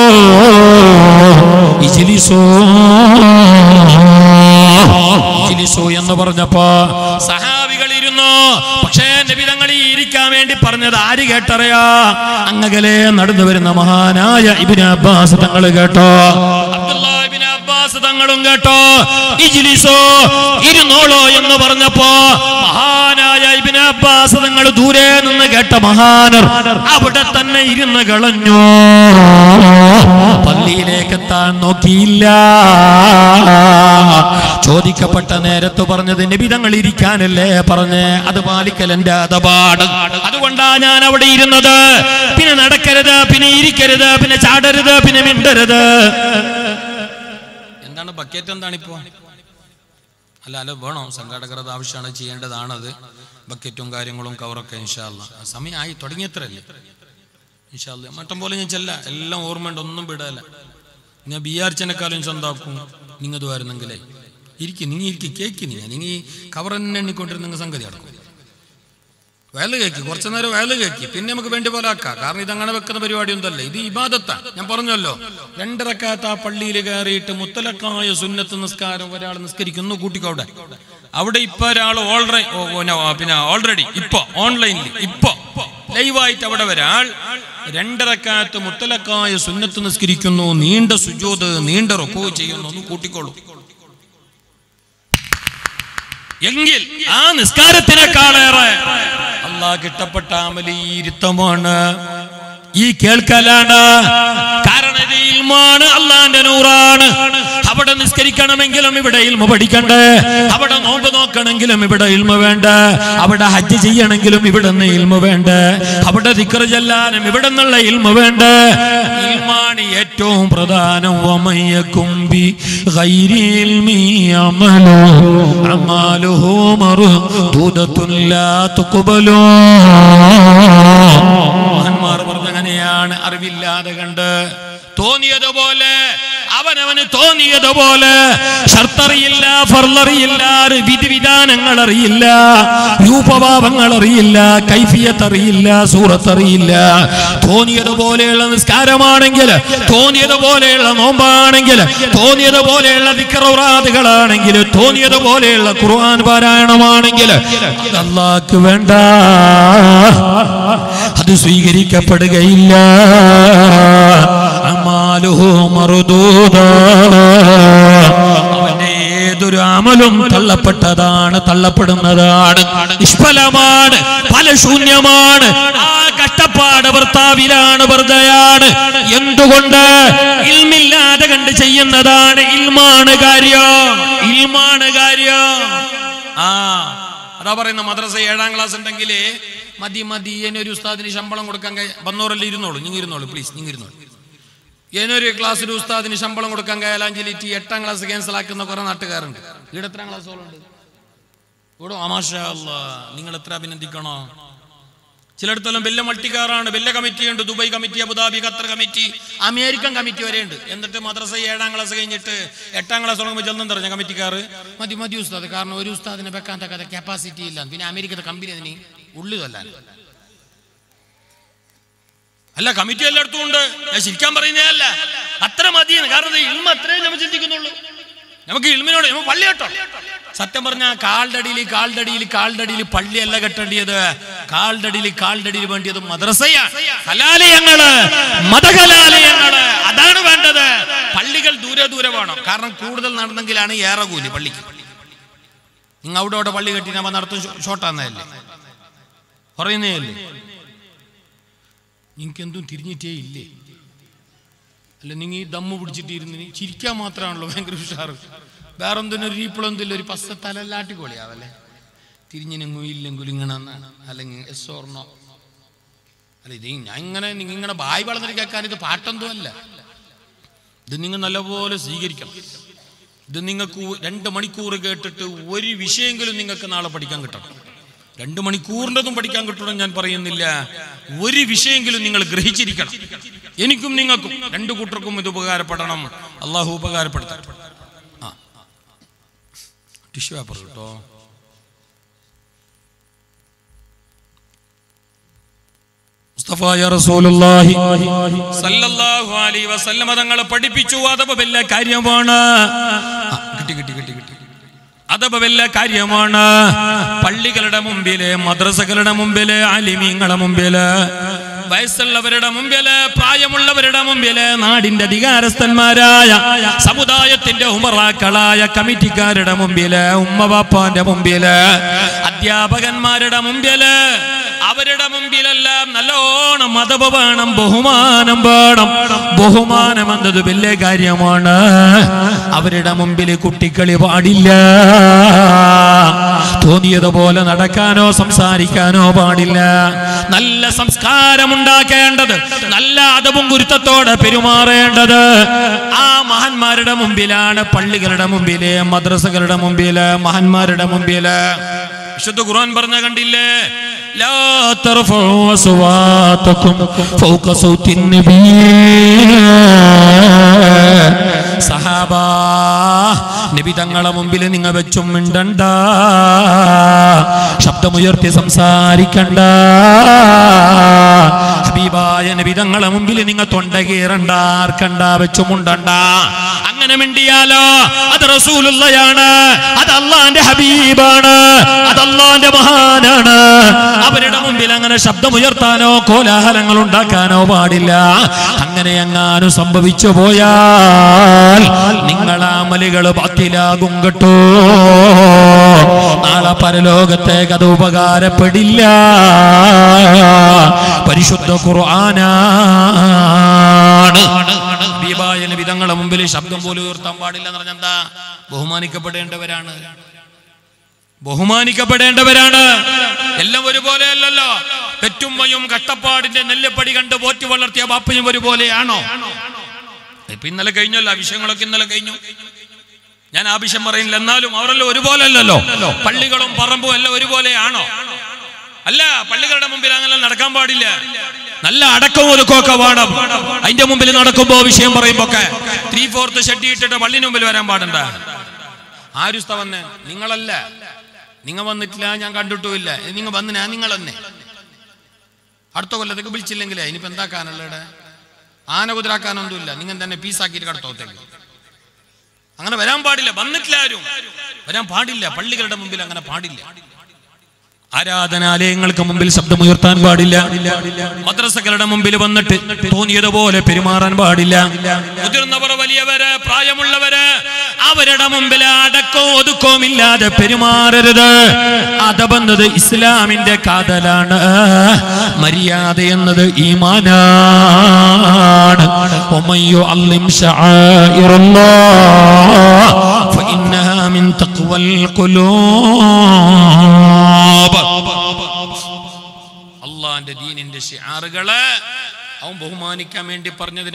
ഇജ്ലിസോ ഇജ്ലിസോ എന്ന് പറഞ്ഞപ്പോ സഹാബികൾ ഇരുന്നു. പക്ഷേ നബി തങ്ങൾ ഈ ഇരിക്കാൻ വേണ്ടി പറഞ്ഞത് ആര് കേട്ടറിയാ? അങ്ങകലെ നടന്നു വരുന്ന മഹാനായ ഇബ്നു അബ്ബാസ് തങ്ങൾ കേട്ടോ, അബ്ദുല്ലാഹ് ഇബ്നു അബ്ബാസ് തങ്ങളും കേട്ടോ. ഇജ്ലിസോ ഇരുന്നോളോ എന്ന് പറഞ്ഞപ്പോ മഹാനായ ഇബ്നു അബ്ബാസ് തങ്ങൾ ദൂരെ നിന്ന് കേട്ട മഹാനർ അവിടെ തന്നെ ഇരുന്ന് കളഞ്ഞു. പള്ളിയിലേക്ക് എത്താൻ നോക്കിയില്ല. ചോദിക്കപ്പെട്ട നേരത്ത് പറഞ്ഞത് നബി തങ്ങൾ ഇരിക്കാനല്ലേ പറഞ്ഞേ, അത് പാലിക്കൽ എന്റെ അതപാട്. അതുകൊണ്ടാ ഞാൻ അവിടെ ഇരുന്നത്. പിന്നെ നടക്കരുത്, പിന്നെ ഇരിക്കരുത്, പിന്നെ ചാടരുത്, പിന്നെ മിണ്ടരുത്. എന്താണ് ബക്കറ്റ്? എന്താണിപ്പോ? അല്ല അല്ല വേണോ? സംഘാടകർ അത് ആവശ്യമാണ്, ചെയ്യേണ്ടതാണത്. ബക്കറ്റും കാര്യങ്ങളും കവറൊക്കെ ഇൻഷാ അല്ലാഹ് സമയമായി തുടങ്ങിയത്രല്ലേ. ഇൻഷാ അല്ലാഹ് മട്ടം പോലെ ഞാൻ ചെല്ല എല്ലാം ഓർമ്മയുണ്ട്, ഒന്നും വിടല്ല. ഞാൻ ബി ആർ ചെനക്കാലം സ്വന്തമാക്കും. നിങ്ങത് വരുന്നെങ്കിലേ ഇരിക്കും, നിങ്ങൾ ഇരിക്കും, കേക്ക് നിങ്ങൾ നിങ്ങൾ കവർ തന്നെ എണ്ണിക്കൊണ്ടിരുന്ന സംഗതി അടക്കും. വയല് കേക്ക് കുറച്ചു നേരം വയല് കേക്ക്, പിന്നെ നമുക്ക് വേണ്ടി പോലെ ആക്കാം. കാരണം ഇത് അങ്ങനെ വെക്കുന്ന പരിപാടി ഒന്നല്ല, ഇത് ഇബാദത്താണ്. ഞാൻ പറഞ്ഞല്ലോ, രണ്ടരക്കാത്ത ആ പള്ളിയിൽ കയറിയിട്ട് മുത്തലക്കായ സുന്നത്ത് നിസ്കാരം ഒരാൾ നിസ്കരിക്കുന്നു കൂട്ടിക്കവിടെ. അവിടെ ഇപ്പൊ ഒരാൾ ഓൾറെഡി പിന്നെ ഓൾറെഡി ഇപ്പൊ ഓൺലൈനിൽ ഇപ്പൊ ലൈവായിട്ട് അവിടെ ഒരാൾ രണ്ടരക്കാത്ത് മുത്തലക്കായ സുന്നത്ത് നിസ്കരിക്കുന്നു, നീണ്ട സുജൂദ് നീണ്ട റുക്കൂ ചെയ്യുന്നു, ഒന്ന് കൂട്ടിക്കോളൂ. എങ്കിൽ ആ നിസ്കാരത്തിനേക്കാളേറെ അല്ലാഹ് കിട്ടപ്പെട്ട അമലി ഇരുത്തമാണ്, ഈ കേൾക്കലാണ്. കാരണം ഇത് ഇൽമാണ്, അള്ളാന്റെ നൂറാണ്. അവിടെ നിസ്കരിക്കണമെങ്കിലും ഇവിടെ ഇൽമ പഠിക്കണ്ടേ, അവിടെ നോമ്പ് നോക്കണമെങ്കിലും ഇവിടെ ഇൽമ വേണ്ട, അവിടെ ഹജ്ജ് ചെയ്യണമെങ്കിലും ഇവിടെ നിന്ന് ഇൽമ വേണ്ട, അവിടെ ദിക്ർ ചൊല്ലാനും ഇവിടെ നിന്നുള്ള ഇൽമ വേണ്ട. ഇൽമാണ് ഏറ്റവും പ്രധാനം. വമയ്യകും ബി ഗൈരി ഇൽമി അമലു അമാലുഹു മർദൂദത്തുൻ ലാ തുഖ്ബലു. മഹാന്മാർ പറഞ്ഞങ്ങനെയാണ്, അറിവില്ലാതെ കണ്ട് തോന്നിയതുപോലെ അവനവന് തോന്നിയതുപോലെ ഷർത്തറിയില്ല, ഫർളറിയില്ല, വിധിവിധാനങ്ങൾ അറിയില്ല, രൂപഭാവങ്ങൾ അറിയില്ല, കൈഫിയത്ത് അറിയില്ല, സൂറത്ത് അറിയില്ല. തോന്നിയതുപോലെയുള്ള നിസ്കാരമാണെങ്കിൽ, തോന്നിയതുപോലെയുള്ള നോമ്പാണെങ്കിൽ, തോന്നിയതുപോലെയുള്ള ദിക്റുകളാണെങ്കിൽ, തോന്നിയതുപോലെയുള്ള ഖുർആൻ പാരായണമാണെങ്കിൽ അത് അല്ലാഹ്ക്ക് വേണ്ട, അത് സ്വീകരിക്കപ്പെടുകയില്ല. അമാലുഹു മർദൂദ, അവന്റെ ഏതൊരു അമലും തള്ളപ്പെട്ടതാണ്, തള്ളപ്പെടുന്നതാണ്, നിഷ്ഫലമാണ്, ഫലശൂന്യമാണ്. ആ കഷ്ടപ്പാട് ഭർത്താവിലാണ്, വെറുതെയാണ്. എന്തുകൊണ്ട്? ഇൽമില്ലാതെ കണ്ട് ചെയ്യുന്നതാണ്. ഇൽമാണ് കാര്യം, ഇൽമാണ് കാര്യം. ആ അതാ പറയുന്ന മദ്രസ ഏഴാം ക്ലാസ് ഉണ്ടെങ്കിൽ മതി മതി എന്നൊരു ഉസ്താദിന് ശമ്പളം കൊടുക്കാൻ വന്നോറല്ലേ ഇരുന്നോളൂ, നിങ്ങൾ ഇരുന്നോളൂ പ്ലീസ്, നിങ്ങൾ ഇരുന്നോളൂ. ഏനൊരു ക്ലാസ്സിൽ ഉസ്താദിന് ശമ്പളം കൊടുക്കാൻ കയലാഞ്ചലിറ്റി എട്ടാം ക്ലാസ് ക്യാൻസൽ ആക്കുന്ന കുറെ നാട്ടുകാരുണ്ട്. ഇവിടെ എത്രാം ക്ലാസ്സുകളുണ്ട്? ഇവിടെ മാഷാ അല്ലാഹ്, നിങ്ങൾ എത്ര അഭിനന്ദിക്കണോ? ചിലയിടത്തെല്ലാം വലിയ മൾട്ടിക്കാറാണ്, വലിയ കമ്മിറ്റിയുണ്ട്. Dubai committee, Abu Dhabi, Qatar committee, American committee വരെ ഉണ്ട്. എന്നിട്ട് മദ്രസ ഏഴാം ക്ലാസ് കഴിഞ്ഞിട്ട് എട്ടാം ക്ലാസ് തുടങ്ങുമ്പോൾ ചെന്നും പറഞ്ഞ കമ്മിറ്റിക്കാർ മതി മതി ഉസ്താദ്, കാരണം ഒരു ഉസ്താദിനെ വെക്കാൻ തക്കാത്ത കപ്പാസിറ്റി ഇല്ല. പിന്നെ അമേരിക്കത്തെ കമ്പനി അതിന് ഉള്ളു തല്ലാൻ അല്ല, കമ്മിറ്റി എല്ലായിടത്തും ഉണ്ട്. ഞാൻ ശരിക്കാൻ പറയുന്നേ അല്ല, അത്ര മതിയെന്ന്. കാരണം ഇൽമ അത്രയും നമ്മൾ ചിന്തിക്കുന്നുള്ളൂ. നമുക്ക് ഇൽമിനോട് പള്ളി കേട്ടോ. സത്യം പറഞ്ഞ കാൽഡടിയിൽ കാൽഡടിയിൽ കാൽഡടിയിൽ പള്ളിയല്ല കെട്ടേണ്ടിയത്, കാൽഡടിയിൽ കാൽഡടിയിൽ വേണ്ടിയത് മദ്രസയാണ്, കലാലയങ്ങള്, മതകലാലയങ്ങള്, അതാണ് വേണ്ടത്. പള്ളികൾ ദൂരെ ദൂരെ വേണം. കാരണം കൂടുതൽ നടന്നെങ്കിലാണ് ഏറെ കൂലി പള്ളിക്ക്. നിങ്ങൾ അവിടെ അവിടെ പള്ളി കെട്ടി നമ്മൾ നടത്തും ഷോട്ടാന്നതല്ലേ പറയുന്നേ അല്ലേ? നിങ്ങൾക്കെന്തും തിരിഞ്ഞിട്ടേ ഇല്ലേ? അല്ല, നിങ്ങൾ ഈ ദമ്മ് പിടിച്ചിട്ടിരുന്ന് ചിരിക്കാൻ മാത്രമാണല്ലോ ഭയങ്കര ഉഷാറ്. വേറെ എന്തിനും ഒരു റീപ്പിളൊന്നുമില്ല, ഒരു പസ തലല്ലാട്ടിക്കൊളിയാവല്ലേ. തിരിഞ്ഞിനെങ്ങും ഇല്ലെങ്കിലും ഇങ്ങനെന്നാണ്, അല്ലെങ്കിൽ എസ് ഓർണോ അല്ല. ഇത് ഞാൻ ഇങ്ങനെ നിങ്ങൾ ഇങ്ങനെ ബായ് വളർന്നിട്ട് കേൾക്കാൻ ഇത് പാട്ടെന്തോ അല്ല. ഇത് നിങ്ങൾ നല്ലപോലെ സ്വീകരിക്കണം. ഇത് നിങ്ങൾക്ക് രണ്ട് മണിക്കൂർ കേട്ടിട്ട് ഒരു വിഷയമെങ്കിലും നിങ്ങൾക്ക് നാളെ പഠിക്കാൻ കിട്ടണം. രണ്ട് മണിക്കൂറിൻ്റെതും പഠിക്കാൻ കിട്ടണം ഞാൻ പറയുന്നില്ല, ഒരു വിഷയമെങ്കിലും നിങ്ങൾ ഗ്രഹിച്ചിരിക്കണം. എനിക്കും നിങ്ങൾക്കും രണ്ടു കൂട്ടർക്കും ഇത് ഉപകാരപ്പെടണം. അള്ളാഹു ഉപകാരപ്പെടുത്തട്ടെ. ആ ടിഷ്യൂ പേപ്പർ കേട്ടോ. മുസ്തഫായ റസൂലുള്ളാഹി സല്ലല്ലാഹു അലൈഹി വസല്ലം തങ്ങളെ പഠിപ്പിച്ചു. അദബ് വലിയ കാര്യമാണ്. കിട്ടി കിട്ടി കിട്ടി കിട്ടി അദബ് വലിയ കാര്യമാണ്. പള്ളികളുടെ മുമ്പില്, മദ്രസകളുടെ മുമ്പില്, അലിമീങ്ങളുടെ മുമ്പില്, വയസ്സുള്ളവരുടെ മുമ്പില്, പ്രായമുള്ളവരുടെ മുമ്പില്, നാടിന്റെ അധികാരസ്ഥന്മാരായ സമുദായത്തിന്റെ ഉമറാക്കളായ കമ്മിറ്റിക്കാരുടെ മുമ്പില്, ഉമ്മവാപ്പാന്റെ മുമ്പില്, അധ്യാപകന്മാരുടെ മുമ്പില്, അവരുടെ മുമ്പിലെല്ലാം നല്ലോണം അദബ് വേണം, ബഹുമാനം വേണം. ബഹുമാനം എന്നത് വലിയ കാര്യമാണ്. അവരുടെ മുമ്പിൽ കുട്ടിക്കളി പാടില്ല. തോന്നിയതുപോലെ നടക്കാനോ സംസാരിക്കാനോ പാടില്ല. നല്ല സംസ്കാരം ഉണ്ടാക്കേണ്ടത്, നല്ല അദബും ഗുരുത്വത്തോടെ പെരുമാറേണ്ടത് ആ മഹാന്മാരുടെ മുമ്പിലാണ്. പള്ളികളുടെ മുമ്പില്, മദ്രസകളുടെ മുമ്പില്, മഹാന്മാരുടെ മുമ്പില്. വിശുദ്ധ ഖുർആൻ പറഞ്ഞ കണ്ടില്ലേ, ലാ തർഫഉ അസ്വാതകും ഫൗക സൗത്തിൻ നബി. സഹാബ, നബി തങ്ങളെ മുമ്പിൽ നിങ്ങൾ വെച്ചും മിണ്ടണ്ട, ശബ്ദമുയർത്തി സംസാരിക്കണ്ട. ഹബീബായ നബി തങ്ങളെ മുമ്പിൽ നിങ്ങൾ തൊണ്ട കീറണ്ട, ആർക്കണ്ട, വെച്ചുമുണ്ടണ്ട. അങ്ങനെ മിണ്ടിയാലോ അത് റസൂലുള്ളയാണ്, അത് അല്ലാഹുവിന്റെ ഹബീബാണ്, അത് അല്ലാഹുവിന്റെ മഹാനാണ്. അവരുടെ മുമ്പിൽ അങ്ങനെ ശബ്ദമുയർത്താനോ കോലാഹലങ്ങൾ ഉണ്ടാക്കാനോ പാടില്ല. അങ്ങനെ എങ്ങാനും സംഭവിച്ചു പോയാൽ നിങ്ങളെ അമലുകൾ ബാത്തിലാകും കേട്ടോ. നാളെ പരലോകത്തേക്ക് അത് ഉപകാരപ്പെടില്ല. പരിശുദ്ധ ഖുർആനാണ്. ഹബീബായ നബി തങ്ങളുടെ മുമ്പിൽ ശബ്ദം പോലും ഉയർത്താൻ പാടില്ല എന്ന് പറഞ്ഞാൽ എന്താ? ബഹുമാനിക്കപ്പെടേണ്ടവരാണ്, ബഹുമാനിക്കപ്പെടേണ്ടവരാണ്. എല്ലാം ഒരുപോലെ അല്ലല്ലോ. പെറ്റുമ്മയും കഷ്ടപ്പാടിന്റെ നെല്ലപ്പടി കണ്ട് പോറ്റി വളർത്തിയ ബാപ്പയും ഒരുപോലെയാണോ? ഇപ്പൊ ഇന്നലെ കഴിഞ്ഞല്ലോ, ആ വിഷയങ്ങളൊക്കെ ഇന്നലെ കഴിഞ്ഞു. ഞാൻ ആ വിഷയം പറയുന്നില്ല. എന്നാലും അവരെല്ലാം ഒരുപോലെ അല്ലല്ലോ. പള്ളികളും പറമ്പും എല്ലാം ഒരുപോലെയാണോ? അല്ല. പള്ളികളുടെ മുമ്പിൽ അങ്ങനെ നടക്കാൻ പാടില്ല. നല്ല അടക്കം ഒതുക്കൊക്കെ വേണം. അതിന്റെ മുമ്പിൽ നടക്കുമ്പോ വിഷയം പറയുമ്പോ ഒക്കെ ത്രീ ഫോർത്ത് ഷെഡ് ഇട്ടിട്ട് പള്ളിന് മുമ്പിൽ വരാൻ പാടണ്ട. ആരുസ്ത വന്നേ? നിങ്ങളല്ല. നിങ്ങൾ വന്നിട്ടില്ല, ഞാൻ കണ്ടിട്ടുമില്ല. നിങ്ങൾ വന്ന് ഞാൻ നിങ്ങൾ തന്നെ അടുത്ത കൊല്ലത്തേക്ക് വിളിച്ചില്ലെങ്കിലേ ഇനിയിപ്പോ എന്താക്കാനല്ലേ? ആന കുതിരാക്കാനൊന്നുമില്ല. നിങ്ങൾ തന്നെ പീസാക്കിയിട്ട് കടത്തോത്തേക്ക്. അങ്ങനെ വരാൻ പാടില്ല. വന്നിട്ടില്ല, ആരും വരാൻ പാടില്ല. പള്ളികളുടെ മുമ്പിൽ അങ്ങനെ പാടില്ല. ആരാധനാലയങ്ങൾക്ക് മുമ്പിൽ ശബ്ദമുയർത്താൻ പാടില്ല. മദ്രസകളുടെ മുമ്പിൽ വന്നിട്ട് തോന്നിയതുപോലെ പെരുമാറാൻ പാടില്ല. മുതിർന്നവർ, വലിയവര്, പ്രായമുള്ളവര്, അവരുടെ മുമ്പിൽ അടക്കവും ഒതുക്കവും ഇല്ലാതെ പെരുമാറരുത്. അദബെന്നത് ഇസ്ലാമിന്റെ കാതലാണ്. മര്യാദ എന്നത് ഈമാനാണ്. വമയ്യു അല്ലിം ശആഇറല്ലാഹ് ഫഇന്നഹാ മിൻ തഖ്വൽ ഖുലൂബ്. അള്ളാന്റെ ദീനിന്റെ ശിആറുകളെ അവൻ ബഹുമാനിക്കാൻ വേണ്ടി പറഞ്ഞതിനെ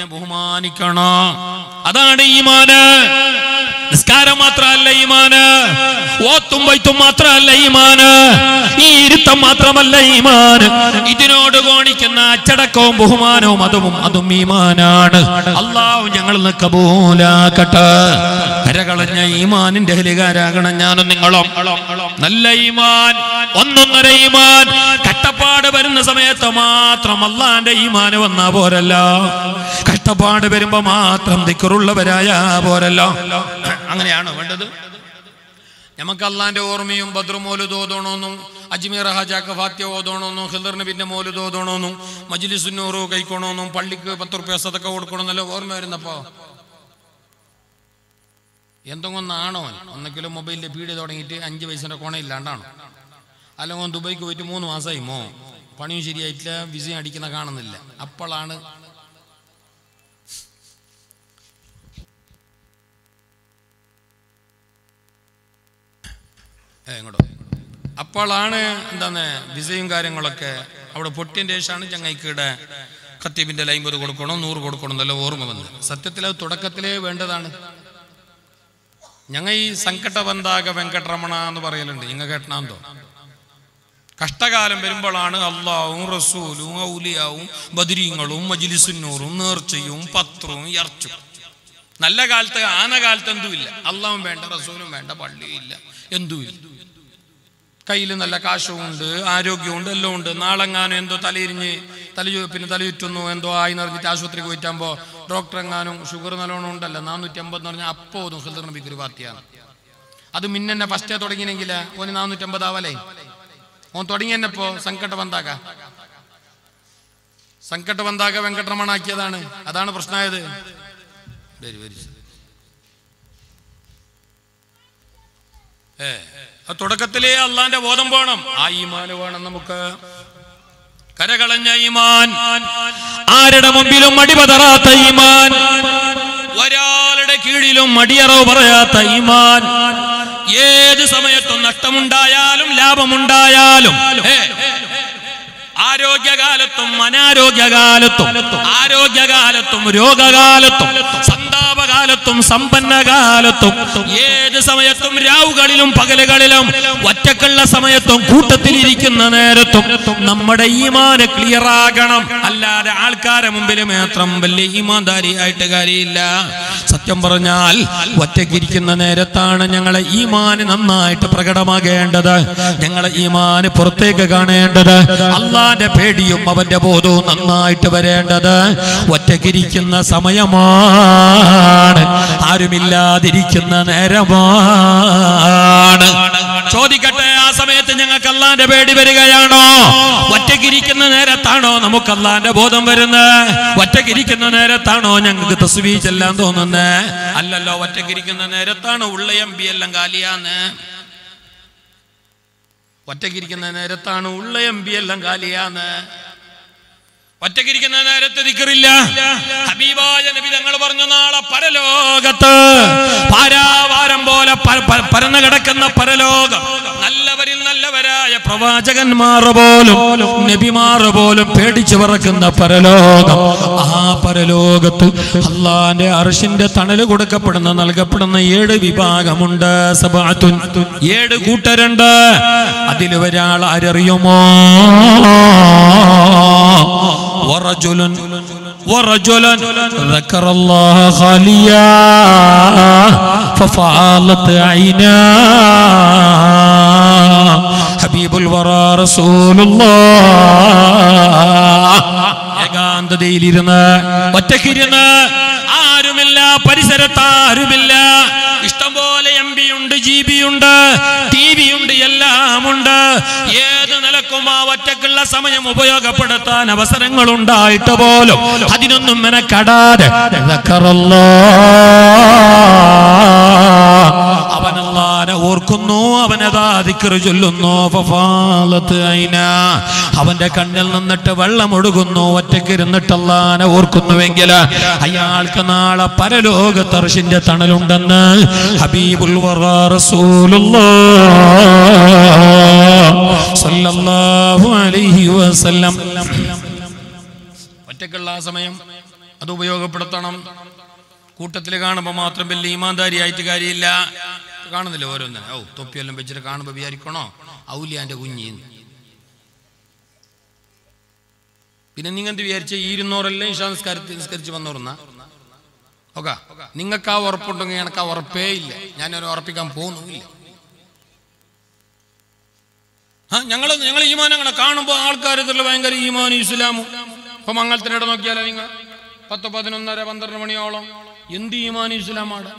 ബഹുമാനിക്കണം. അതാണ് ഈമാന്. നിസ്കാരം മാത്രമല്ല ഈമാന്, ഓത്തും വൈത്തും മാത്രമല്ല ഈമാന്, ഈ ഇരുത്തം മാത്രമല്ല ഈമാന്, ഇതിനോട് കോണിക്കുന്ന അച്ചടക്കവും ബഹുമാനവും അതും അതും ഈമാനാണ്. അല്ലാഹു ഞങ്ങളെ കബൂലാക്കട്ടെ. കരകളഞ്ഞ ഈമാനിന്റെ ഹലികാരാകണം ഞാനും നിങ്ങളും. നല്ല ഈമാൻ, ഒന്നൊന്നര ഈമാൻ. കഷ്ടപ്പാട് വരുന്ന സമയത്ത് മാത്രം അള്ളാന്റെ ഈമാന് വന്നാ പോരല്ല, കഷ്ടപ്പാട് വരുമ്പോ മാത്രം ദിക്റുള്ളവരായ പോരല്ല. അങ്ങനെയാണോ വേണ്ടത്? നമുക്ക് അള്ളാന്റെ ഓർമ്മയും ബദ്ർ മൗലിദ് ഓതണമെന്നും അജ്മീർ ഹാജാക്ക് ഫാത്തിഹ ഓതണമെന്നും ഖിദർ നബിന്റെ മൗലിദ് ഓതണമെന്നും മജ്ലിസുന്നൂറ് കഴിക്കണമെന്നും പള്ളിക്ക് പത്ത് റുപ്യ സദഖ കൊടുക്കണമെന്നല്ലോ ഓർമ്മ വരുന്നപ്പോ എന്തെങ്കിലുമാണോ? ഒന്നെങ്കിലും മൊബൈലിന്റെ പീടി തുടങ്ങിയിട്ട് അഞ്ച് പൈസന്റെ കോണയില്ലാണ്ടാണോ? അല്ലെങ്കിൽ ദുബൈക്ക് പോയിട്ട് മൂന്ന് മാസമായി മോ പണിയും ശരിയായിട്ടില്ല, വിസയും അടിക്കുന്ന കാണുന്നില്ല. അപ്പോഴാണ് എങ്ങോട്ടോ അപ്പോഴാണ് എന്താണ് വിസയും കാര്യങ്ങളൊക്കെ അവിടെ പൊട്ടിയതിൻ്റെ ശേഷമാണ് ചങ്ങൈക്കയുടെ ഖത്തീബിന്റെ ലൈമ്പത് കൊടുക്കണോ നൂറ് കൊടുക്കണോ എന്നല്ല ഓർമ്മ വന്നത്. സത്യത്തിൽ അത് തുടക്കത്തിലേ വേണ്ടതാണ്. ഞങ്ങൾ ഈ സങ്കട ബന്ധാക വെങ്കട്ടരമണ എന്ന് പറയലുണ്ട്, ഇങ്ങ കേട്ടനാന്തോ. കഷ്ടകാലം വരുമ്പോഴാണ് അള്ളാഹും റസൂലും ഔലിയാവും ബദരീങ്ങളും മജ്ലിസുന്നൂറും നേർച്ചയും പത്രവും ഇറച്ചും. നല്ല കാലത്ത് ആന കാലത്ത് എന്തുമില്ല, അള്ളാഹും വേണ്ട റസൂലും വേണ്ട പള്ളിയും ഇല്ല, എന്തുമില്ല. കയ്യിൽ നല്ല കാശും ഉണ്ട്, ആരോഗ്യമുണ്ട്, എല്ലാം ഉണ്ട്. നാളെങ്ങാനും എന്തോ തലയിരിഞ്ഞ് തല പിന്നെ തലയുറ്റുന്നു എന്തോ ആയി നിറഞ്ഞിട്ട് ആശുപത്രിക്ക് പോയിട്ടാകുമ്പോൾ ഡോക്ടർ എങ്ങാനും ഷുഗർ നല്ലോണം ഉണ്ടല്ലോ നാനൂറ്റി അമ്പത് എന്ന് പറഞ്ഞാൽ അപ്പോൾ ഒന്നും ഖിദർ നബിക്ക് ഒരു പാർട്ടിയാണ്. അത് മിന്നെ ഫസ്റ്റേ തുടങ്ങിയെങ്കിൽ ഓന് നാനൂറ്റി അമ്പതാവല്ലേ? ഓൻ തുടങ്ങിയെന്നപ്പോ സങ്കട ബന്ധാക സങ്കട ബന്ധാക വെങ്കട്ടരമണ ആക്കിയതാണ്. അതാണ് പ്രശ്നമായത്. വെരി വെരി ഏ തുടക്കത്തിലേ അള്ളാന്റെ ബോധം വേണം, ആ ഈമാൻ വേണം നമുക്ക്. കരകളഞ്ഞ ഈമാൻ, ആരുടെ മുമ്പിലും മടിപതറാത്ത ഈമാൻ, ഒരാളുടെ കീഴിലും മടിയറവ് പറയാത്ത ഈമാൻ. ഏത് സമയത്തും നഷ്ടമുണ്ടായാലും ലാഭമുണ്ടായാലും ആരോഗ്യകാലത്തും അനാരോഗ്യകാലത്തും ആരോഗ്യകാലത്തും രോഗകാലത്തും സന്താപകാലത്തും സമ്പന്നകാലത്തും ഏത് സമയത്തും രാവുകളിലും പകലുകളിലും ഒറ്റക്കുള്ള സമയത്തും കൂട്ടത്തിലിരിക്കുന്ന നേരത്തും നമ്മുടെ ഈമാന് ക്ലിയർ ആകണം. അല്ലാതെ ആൾക്കാരെ മുമ്പിൽ മാത്രം വലിയ ഈമാൻദാരി ആയിട്ട് കാര്യമില്ല. സത്യം പറഞ്ഞാൽ ഒറ്റക്കിരിക്കുന്ന നേരത്താണ് ഞങ്ങളെ ഈമാന് നന്നായിട്ട് പ്രകടമാകേണ്ടത്, ഞങ്ങളെ ഈമാന് പുറത്തേക്ക് കാണേണ്ടത്, അള്ളാന്റെ പേടിയും അവന്റെ ബോധവും നന്നായിട്ട് വരേണ്ടത് ഒറ്റക്കിരിക്കുന്ന സമയമാണ്, ആരുമില്ലാതിരിക്കുന്ന നേരമാണ്. ചോദിക്കട്ടെ, ആ സമയത്ത് ഞങ്ങൾക്ക് അള്ളാന്റെ പേടി വരികയാണോ? ഒറ്റക്കിരിക്കുന്ന നേരത്താണോ നമുക്ക് അള്ളാന്റെ ബോധം വരുന്നത്? ഒറ്റക്കിരിക്കുന്ന നേരത്താണോ ഞങ്ങൾക്ക് തസ്ബീഹ് ചെല്ലാൻ തോന്നുന്നത്? അല്ലല്ലോ, ഒറ്റക്കിരിക്കുന്ന നേരത്താണ് ഉള്ള എം ബി എല്ലാം കാലിയാന്ന്. ഒറ്റക്കിരിക്കുന്ന നേരത്താണ് ഉള്ള എം ബി എല്ലാം കാലിയാന്ന്. ഒറ്റക്കിരിക്കുന്ന നേരത്തെ ദിക്റില്ല. ഹബീബായ നബി തങ്ങൾ പറഞ്ഞു, നാളെ പരലോകത്ത് പാരാവാരം പോലെ പരന്നു കിടക്കുന്ന പരലോകം, നല്ലവരിൽ നല്ലവരായ പ്രവാചകന്മാർ പോലും നബിമാർ പോലും പേടിച്ചു പറക്കുന്ന പരലോകം. ആ പരലോകത്ത് അള്ളാന്റെ അർശിന്റെ തണല് കൊടുക്കപ്പെടുന്ന നൽകപ്പെടുന്ന ഏഴ് വിഭാഗമുണ്ട്. സബഅത്തുൻ, ഏഴ് കൂട്ടരുണ്ട്. അതിൽ ഒരാൾ ആരറിയുമോ? ورجل ورجل ذكر الله خاليا ففعلت عينا حبيب الورى رسول الله. ഏകാന്തതയിലിരുന്ന് ഒറ്റക്കിരുന്ന്, ആരുമില്ല പരിസരത്ത്, ആരുമില്ല. ഇഷ്ടംപോലെ എം ബി ഉണ്ട്, ജി ബി ഉണ്ട്, ടി വി ഉണ്ട്, എല്ലാം ഉണ്ട്. ഏത് നിലക്കും ആ ഒറ്റക്കുള്ള സമയം ഉപയോഗപ്പെടുത്താൻ അവസരങ്ങൾ ഉണ്ടായിട്ട് പോലും അതിനൊന്നും മെനക്കെടാതെ അവനല്ലാനെ ഓർക്കുന്നു, അവനതാ ദിക്ർ ചൊല്ലുന്നു. അവന്റെ കണ്ണിൽ നിന്നിട്ട് വെള്ളം ഒഴുകുന്നു. ഒറ്റക്കിരുന്നിട്ട് അല്ലാനെ ഓർക്കുന്നുവെങ്കിൽ അയാൾക്ക് നാളെ പരലോകത്ത് അർശിന്റെ തണലുണ്ടെന്ന് ഹബീബുൽ വറാ റസൂലുള്ളാഹ് സല്ലല്ലാഹു അലൈഹി വസല്ലം. ഒറ്റക്കുള്ള ആ സമയം അത് ഉപയോഗപ്പെടുത്തണം. കൂട്ടത്തിൽ കാണുമ്പോൾ മാത്രം വലിയ ഈമാൻദാരിയായിട്ട് കാര്യമില്ല. കാണുന്നില്ല ഓരോന്നെ. ഓ തൊപ്പിയെല്ലാം വെച്ചിട്ട് കാണുമ്പോൾ വിചാരിക്കണോ ഔലിയാന്റെ കുഞ്ഞിന്ന്. പിന്നെ നിങ്ങൾ എന്ത് വിചാരിച്ച ഈ ഇരുന്നൂറെല്ലാം ഇഷാ നിസ്കാരത്തിൽ നിസ്കരിച്ച് വന്നോറുന്ന ഓക്കെ. നിങ്ങൾക്ക് ആ ഉറപ്പുണ്ടെങ്കിൽ എനിക്ക് ആ ഉറപ്പേ ഇല്ല. ഞാനൊരു ഉറപ്പിക്കാൻ പോകുന്നുമില്ല. ആ ഞങ്ങൾ ഞങ്ങൾ ഈമാൻ അങ്ങനെ കാണുമ്പോൾ ആൾക്കാരത്തുള്ള ഭയങ്കര ഈമാനും ഇസ്ലാമും. ഇപ്പൊ മംഗളത്തിനിടെ നോക്കിയാലോ നിങ്ങൾ പത്ത് പതിനൊന്നര പന്ത്രണ്ട് മണിയോളം എന്ത് ഈമാനും ഇസ്ലാമാണ്.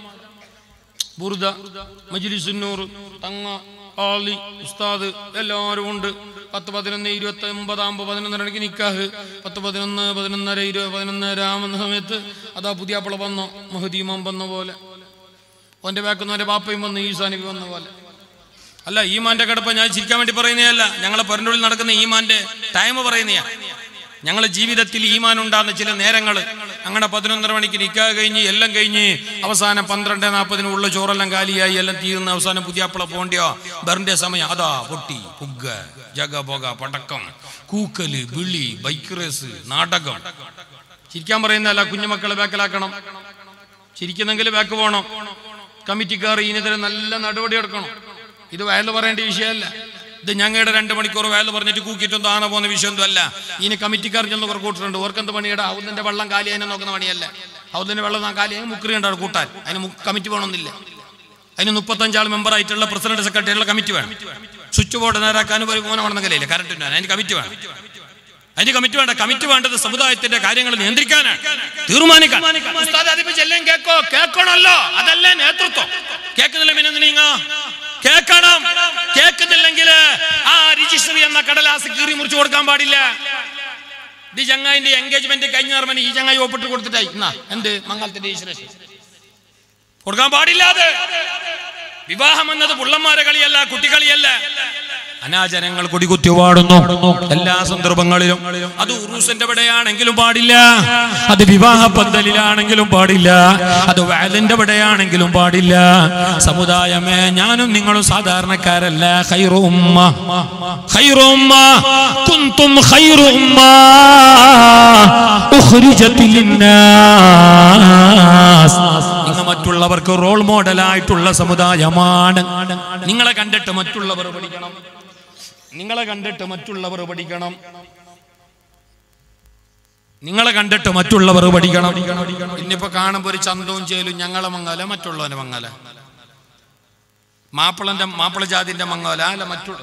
ബുർദ, മജ്ലിസുന്നൂർ, തങ്ങ, ആളി, ഉസ്താദ് എല്ലാവരും ഉണ്ട്. പത്ത് പതിനൊന്ന് ഇരുപത്തി ഒമ്പതാകുമ്പോൾ പതിനൊന്നരക്ക് നിക്കാഹ്. പത്ത് പതിനൊന്ന് പതിനൊന്നര ഇരുപത് പതിനൊന്നര ആവുന്ന സമയത്ത് അതാ പുതിയാപ്പിള വന്നോ മഹദീമാൻ വന്ന പോലെ, ഓൻ്റെ ബാക്കുന്നവൻ്റെ ബാപ്പയും വന്നു, ഈസാനബി വന്ന പോലെ. അല്ല ഈമാന്റെ കിടപ്പ് ഞാൻ ചിരിക്കാൻ വേണ്ടി പറയുന്നതല്ല, ഞങ്ങളെ പൊരനുള്ളിൽ നടക്കുന്ന ഈമാന്റെ ടൈം പറയുന്നയാ. ഞങ്ങളെ ജീവിതത്തിൽ ഈമാൻ ഉണ്ടാകുന്ന ചില നേരങ്ങൾ. അങ്ങനെ പതിനൊന്നര മണിക്ക് നിക്കാഹ് കഴിഞ്ഞ് എല്ലാം കഴിഞ്ഞ് അവസാനം പന്ത്രണ്ട് നാൽപ്പതിന് ഉള്ള ചോറെല്ലാം കാലിയായി എല്ലാം തീർന്ന് അവസാനം പുതിയാപ്പിള പോണ്ടിയോ ബറിന്റെ സമയം. അതാ പൊട്ടി പുക ജഗ പോക പടക്കം കൂക്കല് വിളി ബൈക്ക് റേസ് നാടകം. ചിരിക്കാൻ പറയുന്നതല്ല, കുഞ്ഞുമക്കളെ ബാക്കിലാക്കണം. ചിരിക്കുന്നെങ്കിൽ ബാക്ക് പോകണം. കമ്മിറ്റിക്കാർ ഇതിനെതിരെ നല്ല നടപടി എടുക്കണം. ഇത് വയല് പറയേണ്ട വിഷയമല്ല. ഇത് ഞങ്ങളുടെ രണ്ട് മണിക്കൂർ വയല് പറഞ്ഞിട്ട് കൂക്കിയിട്ടൊന്നും ആന പോകുന്ന വിഷയമൊന്നും അല്ല. ഇനി കമ്മിറ്റിക്കാർ ചെന്ന് കുറെ കൂട്ടിട്ടുണ്ട്. ഓർക്കെന്ത് പണിയുടെ ഹൗദിന്റെ വെള്ളം കാലി അതിനെ നോക്കുന്ന പണിയല്ല. ഹൗദിന്റെ വെള്ളം കാലിയായി മുക്കറി ഉണ്ടാവും കൂട്ടാൻ. അതിന് കമ്മിറ്റി വേണമെന്നില്ല. അതിന് മുപ്പത്തഞ്ചാൾ മെമ്പറായിട്ടുള്ള പ്രസിഡന്റ് സെക്രട്ടറിയുള്ള കമ്മിറ്റി വേണം. സ്വിച്ച് ബോർഡ് നേരാക്കാൻ ഒരു മോനെ വേണമെന്നില്ല, കറണ്ട് അതിന് കമ്മിറ്റി വേണം. അതിന് കമ്മിറ്റി വേണ്ട. കമ്മിറ്റി വേണ്ടത് സമുദായത്തിന്റെ കാര്യങ്ങൾ നിയന്ത്രിക്കാനാണ്, തീരുമാനിക്കാൻ. എല്ലാം കേക്കോ കേൾക്കണമല്ലോ, അതല്ലേ നേതൃത്വം. കേൾക്കുന്നില്ല പിന്നെ നീങ്ങ കേൾക്കണം. കേൾക്കുന്നില്ലെങ്കിൽ ആ രജിസ്ട്രി എന്ന കടലാസ് കീറി മുറിച്ചു കൊടുക്കാൻ പാടില്ല. ഇത് ചങ്ങായിന്റെ എൻഗേജ്മെന്റ് കഴിഞ്ഞ പറഞ്ഞ ഈ ചങ്ങായി ഒപ്പിട്ട് കൊടുത്തിട്ടായി എന്ത് മംഗളത്തിന്റെ രജിസ്ട്രേഷൻ കൊടുക്കാൻ പാടില്ല. അത് വിവാഹം എന്നത് പുള്ളന്മാരെ കളിയല്ല, കുട്ടികളിയല്ല. അനാചാരങ്ങൾ കൊടികുത്തി പാടുന്നു എല്ലാ സന്ദർഭങ്ങളിലും. അത് ഉറൂസിന്റെ ഇവിടെയാണെങ്കിലും പാടില്ല, അത് വിവാഹ പന്തലിലാണെങ്കിലും പാടില്ല, അത് വഅലിന്റെ ഇവിടെയാണെങ്കിലും പാടില്ല. സമുദായമേ, ഞാനും നിങ്ങളും സാധാരണക്കാരല്ല. ഖൈറു ഉമ്മ ഖൈറു ഉമ്മ കുൻതും ഖൈറു ഉമ്മ ഉഖ്രിജത് ലിന്നാസ്. നിങ്ങൾ മറ്റുള്ളവർക്ക് റോൾ മോഡലായിട്ടുള്ള സമുദായമാണ്. നിങ്ങളെ കണ്ടിട്ട് മറ്റുള്ളവർ പഠിക്കണം. നിങ്ങളെ കണ്ടിട്ട് മറ്റുള്ളവർ പഠിക്കണം. നിങ്ങളെ കണ്ടിട്ട് മറ്റുള്ളവർ പഠിക്കണം. ഇന്നിപ്പോ കാണുമ്പോ ഒരു ചന്തവും ചേലും ഞങ്ങളെ മങ്ങാല മറ്റുള്ളവന്റെ മങ്ങാല, മാപ്പിളന്റെ മാപ്പിള ജാതിന്റെ മങ്ങാല അല്ല മറ്റുള്ള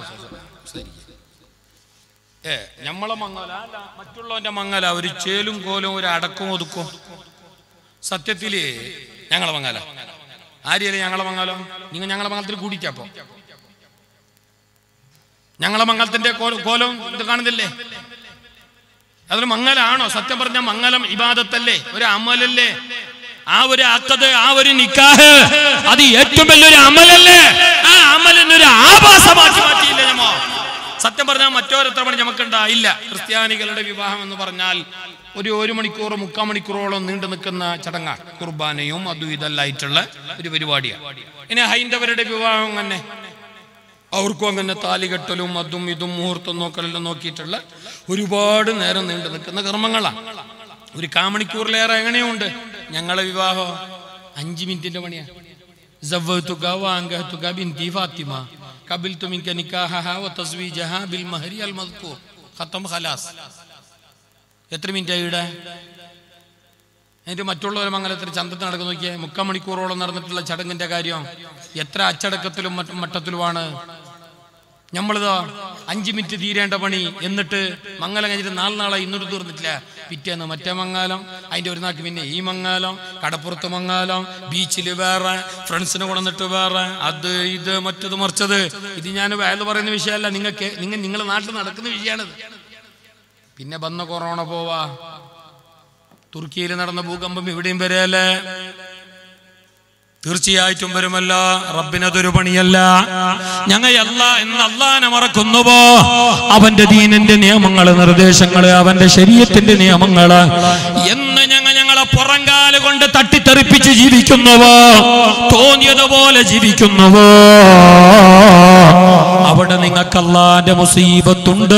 ഏ ഞമ്മളെ മങ്ങാല അല്ല മറ്റുള്ളവന്റെ മങ്ങാല. ഒരു ചേലും കോലും ഒരു അടക്കവും ഒതുക്കും. സത്യത്തില് ഞങ്ങളെ മങ്ങാല ആര്യല്ലേ ഞങ്ങളെ മങ്ങാലോ. നിങ്ങൾ ഞങ്ങളെ മംഗലത്തിൽ കൂടിക്കപ്പോ ഞങ്ങളെ മംഗലത്തിന്റെ കോലം ഇത് കാണുന്നില്ലേ? അതൊരു മംഗലാണോ? സത്യം പറഞ്ഞ മംഗലം ഇബാദത്തല്ലേ, ഒരു അമലല്ലേ? ആ ഒരു അഖദ്, ആ ഒരു നിക്കാഹ്, അത് ഏറ്റവും വലിയൊരു അമലല്ലേ? ആ അമലിനൊരു ആഭാസമാക്കി മാറ്റിയില്ല ഞമ്മ. സത്യം പറഞ്ഞാൽ മറ്റോരെത്ര പണി നമുക്കുണ്ടായില്ല. ക്രിസ്ത്യാനികളുടെ വിവാഹം എന്ന് പറഞ്ഞാൽ ഒരു ഒരു മണിക്കൂർ മുക്കാൽ മണിക്കൂറോളം നീണ്ടു നിൽക്കുന്ന ചടങ്ങാണ്. കുർബാനയും അതും ഇതെല്ലായിട്ടുള്ള ഒരു പരിപാടിയാണ്. ഇനി ഹൈന്ദവരുടെ വിവാഹം തന്നെ, അവർക്കും അങ്ങനെ താലികെട്ടലും അതും ഇതും മുഹൂർത്തം നോക്കലെല്ലാം നോക്കിയിട്ടുള്ള ഒരുപാട് നേരം നീണ്ടു നിൽക്കുന്ന കർമ്മങ്ങളാണ്. ഒരു കാമണിക്കൂറിലേറെ എങ്ങനെയുണ്ട്. ഞങ്ങളെ വിവാഹം അഞ്ച് മിനിറ്റിന്റെ പണിയാണ്. എത്ര മിനിറ്റ് ഇവിടെ എന്നിട്ട് മറ്റുള്ളവരെ മംഗലത്തിൽ ചന്തത്തിൽ നടക്കുന്ന നോക്കിയേ. മുക്കാൽ മണിക്കൂറോളം നടന്നിട്ടുള്ള ചടങ്ങിന്റെ കാര്യം എത്ര അച്ചടക്കത്തിലും മറ്റും മട്ടത്തിലുമാണ്. നമ്മളിതോ അഞ്ചു മിനിറ്റ് തീരേണ്ട പണി, എന്നിട്ട് മംഗലം കഴിഞ്ഞിട്ട് നാല് നാളെ ഇന്നൊരു തീർന്നിട്ടില്ല. പിറ്റേന്ന് മറ്റേ മംഗലം, അതിന്റെ ഒരു നാട്ടിൽ പിന്നെ ഈ മംഗലം, കടപ്പുറത്ത് മംഗലം, ബീച്ചിൽ വേറെ, ഫ്രണ്ട്സിനെ കൊണ്ടുവന്നിട്ട് വേറെ, അത് ഇത് മറ്റത് മറിച്ചത്. ഇത് ഞാൻ വയല് പറയുന്ന വിഷയമല്ല, നിങ്ങൾക്ക് നിങ്ങൾ നിങ്ങളുടെ നാട്ടിൽ നടക്കുന്ന വിഷയമാണിത്. പിന്നെ വന്ന കൊറോണ പോവാ, തുർക്കിയിൽ നടന്ന ഭൂകമ്പം ഇവിടെയും വരെയല്ലേ? തീർച്ചയായിട്ടും വരുമല്ല. റബ്ബിനതൊരു പണിയല്ല. ഞങ്ങൾ അല്ലാ എന്ന് അല്ലാഹനെ മറക്കുന്നുവോ, അവന്റെ ദീനിന്റെ നിയമങ്ങള്, നിർദ്ദേശങ്ങള്, അവന്റെ ശരീഅത്തിന്റെ നിയമങ്ങള് എന്ന് ഞങ്ങൾ ഞങ്ങളെ പുറങ്കാല് കൊണ്ട് തട്ടിത്തെറിപ്പിച്ച് ജീവിക്കുന്നുവോ, തോന്നിയതുപോലെ ജീവിക്കുന്നുവോ, അവിടെ നിങ്ങൾക്ക് അല്ലാഹന്റെ മുസീബത്തുണ്ട്.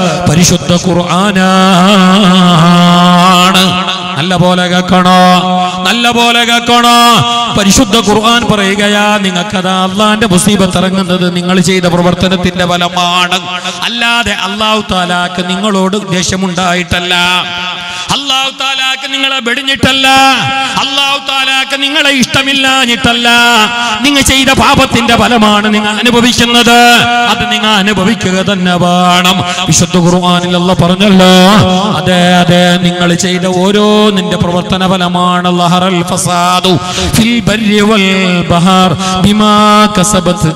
പരിശുദ്ധ ഖുർആനാണ്. നല്ല പോലെ കേൾക്കണോ? നല്ല പോലെ കേൾക്കണോ. പരിശുദ്ധ ഖുർആൻ പറയുകയാ, നിങ്ങൾക്കതാ അള്ളാന്റെ മുസീബത്ത് ഇറങ്ങുന്നത് നിങ്ങൾ ചെയ്ത പ്രവർത്തനത്തിന്റെ ഫലമാണ്. അല്ലാതെ അല്ലാഹു തആലാക്ക് നിങ്ങളോട് ദേഷ്യമുണ്ടായിട്ടല്ല, അല്ലാഹു തആലാക്ക് നിങ്ങളെ വെടിഞ്ഞിട്ടല്ല, അല്ലാഹു തആലാക്ക് നിങ്ങളെ ഇഷ്ടമില്ലാഞ്ഞിട്ടല്ല. നിങ്ങൾ ചെയ്ത പാപത്തിന്റെ ഫലമാണ് നിങ്ങൾ അനുഭവിക്കുന്നത്. അത് നിങ്ങൾ അനുഭവിക്കുക തന്നെ വേണം. വിശുദ്ധ ഖുർആനിൽ അല്ലാഹ് പറഞ്ഞല്ലോ, അതെ അതെ നിങ്ങൾ ചെയ്ത ഓരോ നിന്റെ പ്രവർത്തന ഫലമാണ്. ലഹറൽ ഫസാദു ഫിൽ ബർരി വൽ ബഹർ ബിമാ കസബത്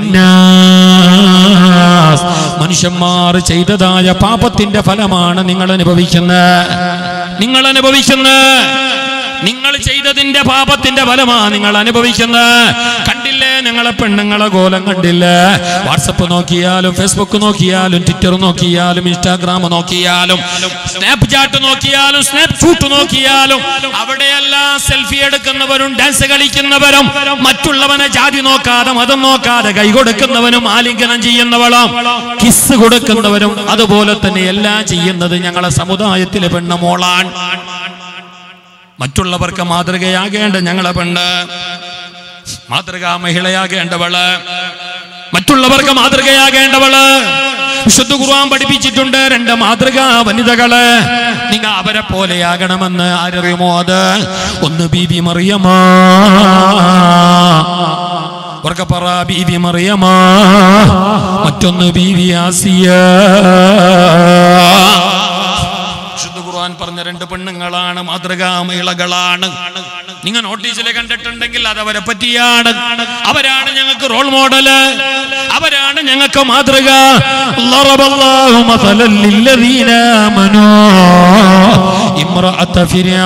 ഐദിന്നാസ്. മനുഷ്യന്മാർ ചെയ്തതായ പാപത്തിന്റെ ഫലമാണ് നിങ്ങൾ അനുഭവിക്കുന്നത്. നിങ്ങൾ അനുഭവിക്കുന്നത് നിങ്ങൾ ചെയ്തതിന്റെ പാപത്തിന്റെ ഫലമാണ് നിങ്ങൾ അനുഭവിക്കുന്നത്. കണ്ടില്ലേ നിങ്ങളെ പെണ്ണുങ്ങളെ കോലം കണ്ടില്ലേ? വാട്സപ്പ് നോക്കിയാലും ഫേസ്ബുക്ക് നോക്കിയാലും ട്വിറ്റർ നോക്കിയാലും ഇൻസ്റ്റാഗ്രാം നോക്കിയാലും സ്നാപ്ചാറ്റ് നോക്കിയാലും സ്നാപ്ഷൂട്ട് നോക്കിയാലും അവിടെയെല്ലാം സെൽഫി എടുക്കുന്നവരും ഡാൻസ് കളിക്കുന്നവരും മറ്റുള്ളവനെ ജാതി നോക്കാതെ മതം നോക്കാതെ കൈ കൊടുക്കുന്നവനും ആലിംഗനം ചെയ്യുന്നവളും കിസ് കൊടുക്കുന്നവരും അതുപോലെ തന്നെ എല്ലാം ചെയ്യുന്നത് ഞങ്ങളെ സമുദായത്തിലെ പെണ്ണുമോളാൻ. മറ്റുള്ളവർക്ക് മാതൃകയാകേണ്ട ഞങ്ങളെ പെണ്ണ്, മാതൃകാ മഹിളയാകേണ്ടവള്, മറ്റുള്ളവർക്ക് മാതൃകയാകേണ്ടവള്. വിശുദ്ധ ഖുർആൻ പഠിപ്പിച്ചിട്ടുണ്ട് രണ്ട് മാതൃകാ വനിതകള്. നിങ്ങൾ അവരെ പോലെയാകണമെന്ന്. ആരറിയുമോ അത്? ഒന്ന് ബീബി മറിയമാ, ഉറക്കെ പറ ബീബി മറിയമാ. മറ്റൊന്ന് ബീബി ആസിയ. ഖുർആൻ പറഞ്ഞ രണ്ട് പെണ്ണുങ്ങളാണ്, മാതൃകാ മഹിളകളാണ്. നിങ്ങൾ നോട്ടീസിൽ കണ്ടിട്ടുണ്ടെങ്കിൽ അത് അവരെ പറ്റിയാണ്. അവരാണ് ഞങ്ങൾക്ക് റോൾ മോഡല്, അവരാണ് ഞങ്ങൾക്ക് മാതൃക. ളറബല്ലാഹു മസലൻ ലില്ലദീന ആമനൂ ഇംറഅത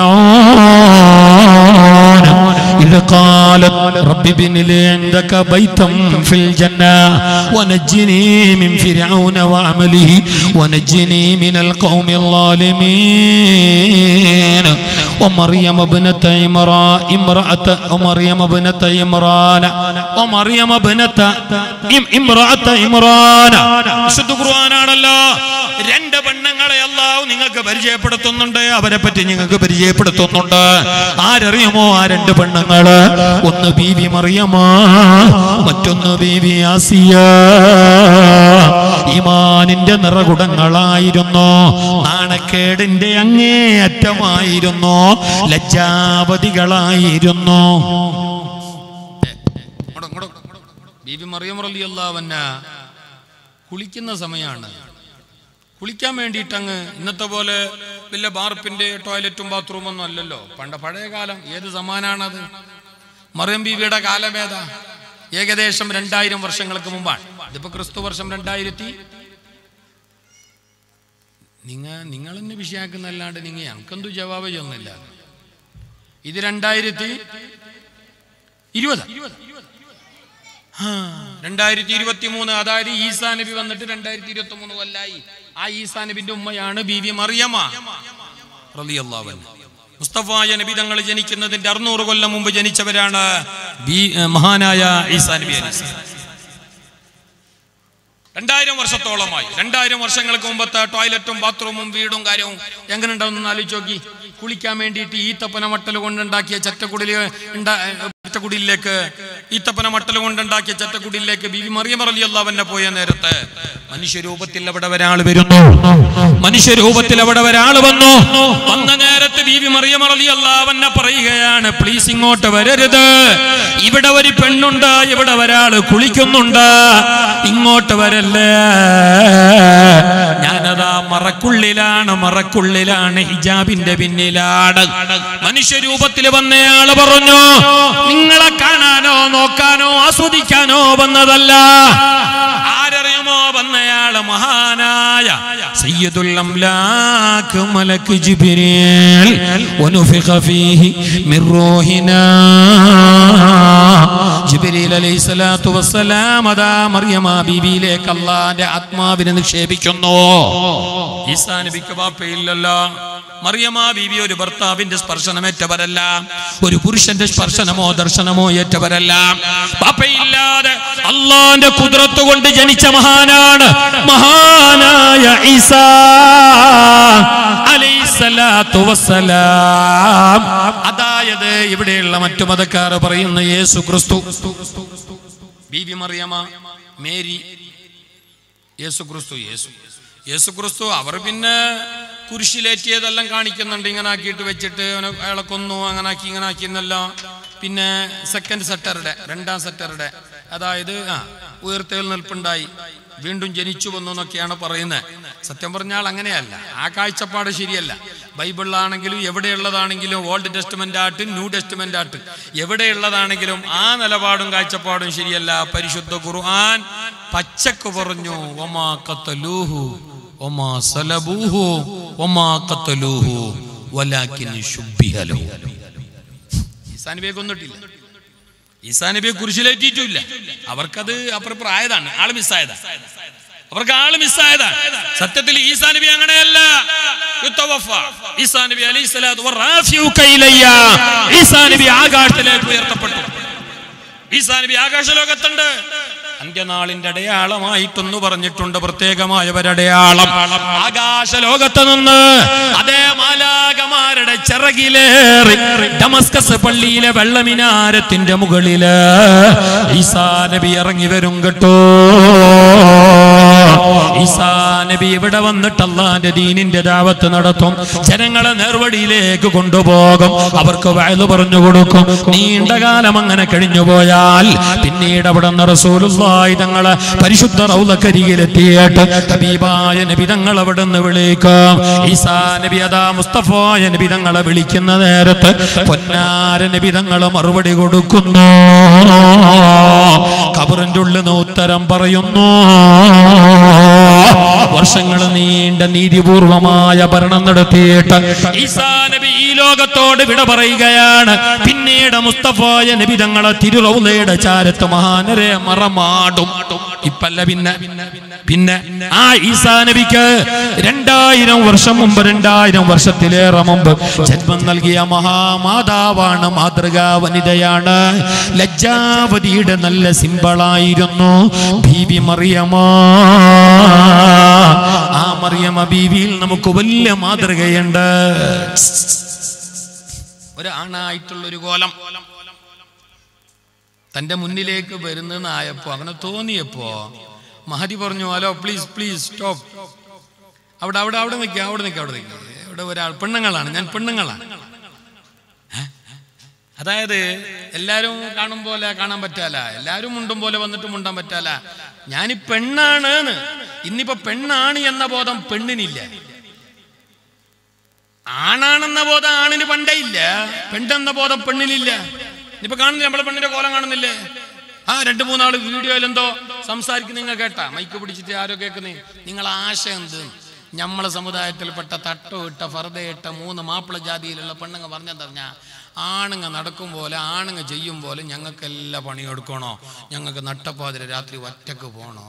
ഫിർഔന ഇദ ഖാലത് റബ്ബി ഇബ്നി ലി ഇൻദക ബൈതൻ ഫിൽ ജന്ന വനജ്ജിനി മിൻ ഫിർഔന വഅമലിഹി വനജ്ജിനി മിനൽ ഖൗമിൽ ളാലിമീൻ ومريم ابنة عمران امرأة ومريم ابنة عمران ومريم ابنة امرأة عمران. വിശുദ്ധ ഖുർആനാണല്ലോ. രണ്ട് പെണ്ണുങ്ങളെ അല്ലാഹു നിങ്ങൾക്ക് പരിചയപ്പെടുത്തുന്നുണ്ട്, അവരെ പറ്റി നിങ്ങൾക്ക് പരിചയപ്പെടുത്തുന്നുണ്ട്. ആരറിയുമോ ആ രണ്ട് പെണ്ണുങ്ങള്? ഒന്ന് ബീബി മറിയമാ, മറ്റൊന്ന് ബീബി ആസിയ. ഈമാനിന്റെ നിറകുടങ്ങളായിരുന്നു, നാണക്കേടിന്റെ അങ്ങേയറ്റമായിരുന്നു, ലജ്ജാവതികളായിരുന്നു. ബീബി മറിയം റളിയല്ലാഹു അൻഹ കുളിക്കുന്ന സമയമാണ്. കുളിക്കാൻ വേണ്ടിയിട്ട് അങ്ങ് ഇന്നത്തെ പോലെ വലിയ ബാർപ്പിന്റെ ടോയ്ലറ്റും ബാത്റൂം ഒന്നും അല്ലല്ലോ. പണ്ട് പഴയ കാലം. ഏത് സമാനാണത്? മറിയം ബീവിയുടെ കാലം ഏതാ? ഏകദേശം രണ്ടായിരം വർഷങ്ങൾക്ക് മുമ്പാണ്. ഇതിപ്പോ ക്രിസ്തു വർഷം രണ്ടായിരത്തി. നിങ്ങ നിങ്ങൾ എന്നെ വിഷയാക്കുന്നല്ലാണ്ട് നിങ്ങൾ ഞങ്ങൾക്കെന്തു ജവാബ് ചെയ്യുന്നില്ല. ഇത് രണ്ടായിരത്തി ഇരുപത് രണ്ടായിരത്തി ഇരുപത്തി മൂന്ന് അതായത് ഈസാ നബി വന്നിട്ട് രണ്ടായിരത്തി ഇരുപത്തി മൂന്ന് കൊല്ലായി. ആ ഈസാ നബിന്റെ ഉമ്മയാണ് ബീവി മറിയമ്മ റളിയല്ലാഹു അൻഹ. മുസ്തഫായ നബി തങ്ങൾ ജനിക്കുന്നതിന്റെ അറുന്നൂറ് കൊല്ലം മുമ്പ് ജനിച്ചവരാണ് മഹാനായ ഈസാ നബി അലൈഹിസ്സലാം. രണ്ടായിരം വർഷത്തോളമായി. രണ്ടായിരം വർഷങ്ങൾക്ക് മുമ്പത്തെ ടോയ്ലറ്റും ബാത്റൂമും വീടും കാര്യവും എങ്ങനെ ഉണ്ടാവുന്ന ആലോചിച്ച് നോക്കി. കുളിക്കാൻ വേണ്ടിയിട്ട് ഈത്തപ്പന മട്ടൽ കൊണ്ടുണ്ടാക്കിയ ചറ്റക്കുടില് ചറ്റക്കുടിയിലേക്ക് ഈത്തപ്പന മട്ടൽ കൊണ്ടുണ്ടാക്കിയ ചറ്റക്കുടിയിലേക്ക് ബീവി മറിയം റളിയല്ലാഹു അൻഹ പോയ നേരത്ത് മനുഷ്യരൂപത്തിൽ അവിടെ ഒരാൾ വരുന്നു. മനുഷ്യരൂപത്തിൽ അവിടെ ഒരാൾ വന്നു. വന്ന നേരത്ത് ബീവി മറിയം റളിയല്ലാഹു അൻഹ പറയുകയാണ്, പ്ലീസ് ഇങ്ങോട്ട് വരരുത്. ഇവിടെ ഒരു പെണ്ണുണ്ട്, ഇവിടെ ഒരാൾ കുളിക്കുന്നുണ്ട്, ഇങ്ങോട്ട് വരല്ലേ. ഞാനതാ മറക്കുള്ളിലാണ്, മറക്കുള്ളിലാണ്, ഹിജാബിന്റെ പിന്നിലാണ്. മനുഷ്യരൂപത്തിൽ വന്നയാള് പറഞ്ഞു, നിങ്ങളെ കാണാനോ നോക്കാനോ ആസ്വദിക്കാനോ വന്നതല്ല. ആരറിയുമോ വന്നയാള്? മഹാനായ സയ്യിദുൽ അംലാക്ക് മലക്ക് ജിബ്രീൽ. വനുഫിഖ ഫീഹി മിർ റൂഹിനാ. ജിബ്രീൽ അലൈഹിസ്സലാത്തു വസ്സലാം അതാ മറിയമ ബീവിയിലേക്ക് അല്ലാഹുവിന്റെ ആത്മാവിനെ നിക്ഷേപിക്കുന്നു. ഈസാ നബിക്ക് ബാപ്പയില്ലല്ലോ. മറിയമ ബീവി ഒരു ഭർത്താവിന്റെ സ്പർശനമേറ്റവരല്ല, ഒരു പുരുഷന്റെ സ്പർശനമോ ദർശനമോ ഏറ്റവരല്ല. ബാപ്പയില്ലാതെ അല്ലാഹുവിന്റെ ഖുദ്റത്ത് കൊണ്ട് ജനിച്ച മഹാനാണ് മഹാനായ ഈസാ അലൈഹിസ്സലാത്തു വസ്സലാം. അതാ അതായത് ഇവിടെയുള്ള മറ്റു മതക്കാർ പറയുന്ന യേശു ക്രിസ്തു, ബീബി മറിയമ, മേരി, യേശു ക്രിസ്തു യേശു യേശു ക്രിസ്തു അവർ പിന്നെ കുരിശിലേറ്റിയതെല്ലാം കാണിക്കുന്നുണ്ട്. ഇങ്ങനെ ആക്കിയിട്ട് വെച്ചിട്ട് അയാളെ കൊന്നു, അങ്ങനെ ആക്കി ഇങ്ങനെ ആക്കി എന്നല്ല. പിന്നെ സെക്കൻഡ് സെറ്ററുടെ രണ്ടാം സെറ്ററുടെ അതായത് ആ ഉയർത്തെഴുന്നേൽപ്പുണ്ടായി, വീണ്ടും ജനിച്ചു വന്നു എന്നൊക്കെയാണ് പറയുന്നത്. സത്യം പറഞ്ഞാൽ അങ്ങനെയല്ല, ആ കാഴ്ചപ്പാട് ശരിയല്ല. ബൈബിളിലാണെങ്കിലും എവിടെയുള്ളതാണെങ്കിലും ഓൾഡ് ടെസ്റ്റ്മെന്റ് ആട്ട് ന്യൂ ടെസ്റ്റ്മെന്റ് ആട്ട് എവിടെയുള്ളതാണെങ്കിലും ആ നിലപാടും കാഴ്ചപ്പാടും ശരിയല്ല. പരിശുദ്ധ ഖുർആൻ പച്ചക്ക് പറഞ്ഞു, വമാ ഖതലൂഹു വമാ സലബൂഹു വമാ ഖതലൂഹു വലാകിൻ ശുബ്ബിഹ ലഹു. ഈസാ നബിയെ കൊന്നിട്ടില്ല, ഈസാ നബിയെ കുരിശിലേറ്റിയിട്ടില്ല. അവർക്കത് അപ്രപ്രായതാണ്, ആള് മിസ്സായതാ, അവർക്ക് ആള് മിസ്സായതാണ്. സത്യത്തിൽ ഈസാ നബി അങ്ങനെയല്ല. ഈസാ നബി അലൈഹിസ്സലാത്തു വറാഫിഉക ഇലയ്യ, ഈസാ നബി ആകാശത്തിലേക്ക് ഉയർത്തപ്പെട്ടു. ഈസാ നബി ആകാശ ലോകത്തുണ്ട്. അന്ത്യനാളിന്റെ അടയാളമായിട്ടൊന്നു പറഞ്ഞിട്ടുണ്ട്, പ്രത്യേകമായ ഒരടയാളം. ആകാശ ലോകത്ത് നിന്ന് അതേ മാലാകമാരുടെ ചിറകിലേറി ഡമസ്കസ് പള്ളിയിലെ വെള്ളമിനാരത്തിന്റെ മുകളില് ഈസാ നബി ഇറങ്ങി വരും കേട്ടോ. ഈസാ നബി ഇവിടെ വന്നിട്ട് അല്ലാഹുവിന്റെ ദീനിന്റെ ദഅവത്ത് നടത്തും, ജനങ്ങളെ നേർവഴിയിലേക്ക് കൊണ്ടുപോകും, അവർക്ക് വഅദ് പറഞ്ഞു കൊടുക്കും. നീണ്ട കാലം അങ്ങനെ കഴിഞ്ഞു പോയാൽ പിന്നീട് അവിടെ നിന്ന് റസൂലുള്ളാഹി തങ്ങളെ പരിശുദ്ധ റൗളക്കരികിലെത്തിയിട്ട് ഹബീബായ നബി തങ്ങൾ അവിടെ നിന്ന് വിളിക്കും. ഈസാ നബി അതാ മുസ്തഫായ നബി തങ്ങളെ വിളിക്കുന്ന നേരത്ത് പൊന്നാര നബി തങ്ങൾ മറുപടി കൊടുക്കുന്നു. ഖബറിന്റെ ഉള്ളിൽ നിന്ന് ഉത്തരം പറയുന്നു. വർഷങ്ങൾ നീണ്ട നീതിപൂർവമായ ഭരണം നടത്തിയിട്ട് ഈസാ നബി ഈ ലോകത്തോട് വിട പറയുകയാണ്. പിന്നീട് മുസ്തഫായ നബി തങ്ങളെ തിരുറൗളയുടെ ചാരത്ത് മഹാനരെ മറമാടും. ഇപ്പല്ല പിന്നെ പിന്നെ ആ ഈസാ നബിക്ക് രണ്ടായിരം വർഷം മുമ്പ്, രണ്ടായിരം വർഷത്തിലേറെ മുമ്പ് ജന്മം നൽകിയ മഹാമാതാവാണ്, മാതൃകാ വനിതയാണ്. ലജ്ജാവതിയുടെ നല്ല സിംബളായിരുന്നു ബീബി മറിയമ. ആ മറിയമ ബീവിയിൽ നമുക്ക് വലിയ മാതൃകയുണ്ട്. ഒരാണായിട്ടുള്ളൊരു കോലം തന്റെ മുന്നിലേക്ക് വരുന്നതായപ്പോ, അങ്ങനെ തോന്നിയപ്പോ മഹദി പറഞ്ഞു, ഹലോ പ്ലീസ് പ്ലീസ് സ്റ്റോപ്പ്, അവിടെ അവിടെ അവിടെ നിൽക്കുക, അവിടെ നിൽക്കുക, അവിടെ നിൽക്കുക, ഇവിടെ ഒരാൾ, പെണ്ണുങ്ങളാണ്, ഞാൻ പെണ്ണുങ്ങളാണ്. അതായത് എല്ലാരും കാണും പോലെ കാണാൻ പറ്റാല, എല്ലാരും മുണ്ടും പോലെ വന്നിട്ട് മുണ്ടാൻ പറ്റാല. ഞാനീ പെണ്ണാണ്. ഇന്നിപ്പോ പെണ്ണാണ് എന്ന ബോധം പെണ്ണിനില്ല, ആണാണെന്ന ബോധം ആണിന് പണ്ടേ ഇല്ല, പെണ്ണെന്ന ബോധം പെണ്ണിനില്ല. ഇനിയിപ്പോ കാണുന്നില്ല, നമ്മളെ പെണ്ണിന്റെ കോലം കാണുന്നില്ലേ? ആ രണ്ട് മൂന്നാള് വീഡിയോയിൽ എന്തോ സംസാരിക്കുന്ന നിങ്ങൾ കേട്ടാ, മൈക്ക് പിടിച്ചിട്ട് ആരോ കേൾക്കുന്നേ. നിങ്ങൾ ആശയം എന്ത്? നമ്മളെ സമുദായത്തിൽപ്പെട്ട തട്ടോ ഇട്ട ഫർദയിട്ട മൂന്ന് മാപ്പിള ജാതിയിലുള്ള പെണ്ണുങ്ങൾ പറഞ്ഞെന്തറിഞ്ഞാ, ആണുങ്ങ നടക്കും പോലെ ആണുങ്ങ ചെയ്യും പോലെ ഞങ്ങൾക്കെല്ലാം പണിയെടുക്കണോ, ഞങ്ങൾക്ക് നട്ടപ്പാതിര രാത്രി ഒറ്റക്ക് പോകണോ?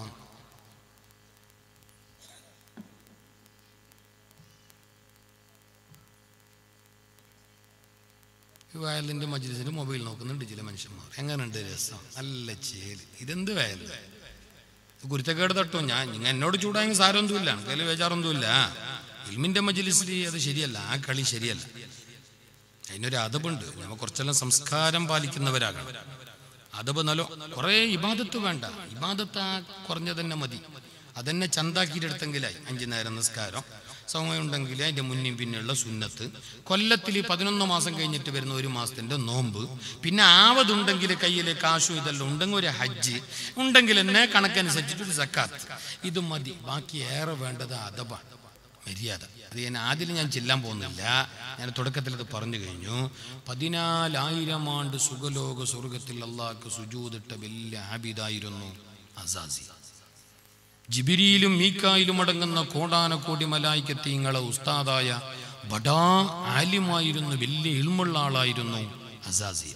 വയലിൻ്റെ മജ്ലിസിൽ മൊബൈൽ നോക്കുന്നുണ്ട് ചില മനുഷ്യന്മാർ. എങ്ങനെയുണ്ട് രസം, നല്ല ചേല്. ഇതെന്ത് വയല്, കുരുത്തക്കേട് തട്ടോ. ഞാൻ നിങ്ങൾ എന്നോട് ചൂടായെങ്കിൽ സാരമൊന്നുമില്ല, കയ്യിൽ വേചാറൊന്നുമില്ല. ഇൽമിൻ്റെ മജ്ലിസിൽ അത് ശരിയല്ല, ആ കളി ശരിയല്ല. അതിനൊരു അതബുണ്ട്. നമ്മൾ കുറച്ചെല്ലാം സംസ്കാരം പാലിക്കുന്നവരാകണം. അതബ് നല്ലോ. കുറേ ഇബാദത്ത് വേണ്ട, ഇബാദത്ത് ആ കുറഞ്ഞ തന്നെ മതി. അതെന്നെ ചന്താക്കിയിട്ടെടുത്തെങ്കിലായി അഞ്ചു നേരം നിസ്കാരം, സമയമുണ്ടെങ്കിൽ അതിൻ്റെ മുന്നിൽ പിന്നെയുള്ള സുന്നത്ത്, കൊല്ലത്തിൽ പതിനൊന്ന് മാസം കഴിഞ്ഞിട്ട് വരുന്ന ഒരു മാസത്തിൻ്റെ നോമ്പ്, പിന്നെ ആവതുണ്ടെങ്കിൽ കയ്യിൽ കാശു ഇതെല്ലാം ഉണ്ടെങ്കിൽ ഒരു ഹജ്ജ് ഉണ്ടെങ്കിൽ തന്നെ കണക്കനുസരിച്ചിട്ടൊരു സക്കാത്ത്, ഇത് മതി. ബാക്കി ഏറെ വേണ്ടത് അദബാണ്, മര്യാദ. അത് ഞാൻ ആദ്യം ഞാൻ ചെല്ലാൻ പോകുന്നില്ല, ഞാൻ തുടക്കത്തിൽ അത് പറഞ്ഞു കഴിഞ്ഞു. പതിനാലായിരം ആണ്ട് സുഖലോക സ്വർഗത്തിൽ അള്ളാഹ്ക്ക് സുജൂദിട്ട വലിയ ആബിദായിരുന്നു അസാസി. ജിബിരിയിലും മീക്കായിലും അടങ്ങുന്ന കോടാനക്കോടി മലായിക്കത്തീങ്ങളെ ഉസ്താദായ ബഡാ ആലിമായിരുന്നു, വലിയ ഇൽമുള്ള ആളായിരുന്നു അസാസി.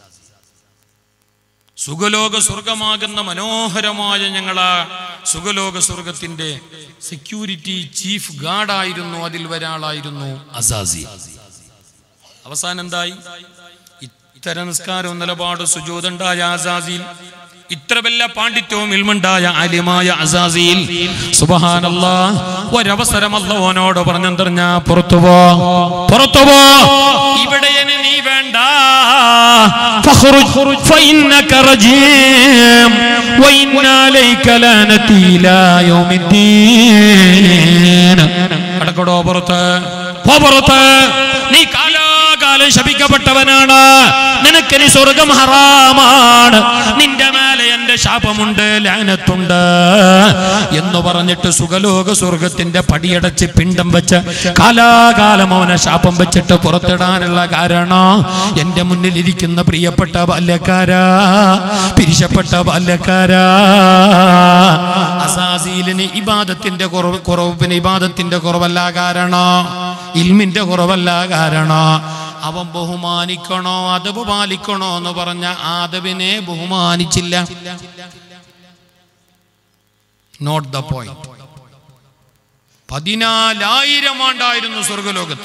സുഖലോക സ്വർഗമാകുന്ന മനോഹരമായ ഞങ്ങളാ സുഖലോക സ്വർഗത്തിന്റെ സെക്യൂരിറ്റി ചീഫ് ഗാർഡായിരുന്നു, അതിൽ ഒരാളായിരുന്നു അസാസി. അവസാനം എന്തായി? ഇത്തരം നിസ്കാരവും നിലപാട് സുജൂദുണ്ടായ അസാസിൽ ഇത്ര വല്ല പാണ്ഡിത്യവും ഇൽമുണ്ടായ ആലിമായ അസാസിൽ സുബ്ഹാനല്ലാഹ് ഒരവസരം അല്ലാഹുവോട് പറഞ്ഞെന്തറിഞ്ഞ പുറത്തുപോ പുറത്തുപോ ഇവിടെ നീ വേണ്ട ഫഖ്റുജ് ഫഇന്നക റജീം വഇന്ന അലൈക ലഅനതി ഇലാ യൗമിദ്ദീൻ കടക്കടോ പുറത്ത് പോ പുറത്ത് നീ കാലാകാലം ശപിക്കപ്പെട്ടവനാണ് നിനക്ക് നീ സ്വർഗം ഹറാമാണ് നിന്റെ മേലെ എന്റെ ശാപമുണ്ട് ലഅനത്തുണ്ട് എന്ന് പറഞ്ഞിട്ട് സുഖലോക സ്വർഗത്തിന്റെ പടിയടച്ച് പിണ്ടം വെച്ച് കാലാകാലം അവനെ ശാപം വെച്ചിട്ട് പുറത്തിടാനുള്ള കാരണം എന്റെ മുന്നിൽ ഇരിക്കുന്ന പ്രിയപ്പെട്ട ബാല്യക്കാരാ പിരിശപ്പെട്ട ബാല്യക്കാരാ അസാസീലിന് ഇബാദത്തിന്റെ കുറവ് കുറവ് പിന്നെ ഇബാദത്തിന്റെ കുറവല്ല കാരണം ഇൽമിന്റെ കുറവല്ല കാരണം അവൻ ബഹുമാനിക്കണോ അദബ് പാലിക്കണോ എന്ന് പറഞ്ഞ ആദബിനെ ബഹുമാനിച്ചില്ല. Not the point. പതിനാലായിരം ആണ്ടായിരുന്നു സ്വർഗലോകത്ത്.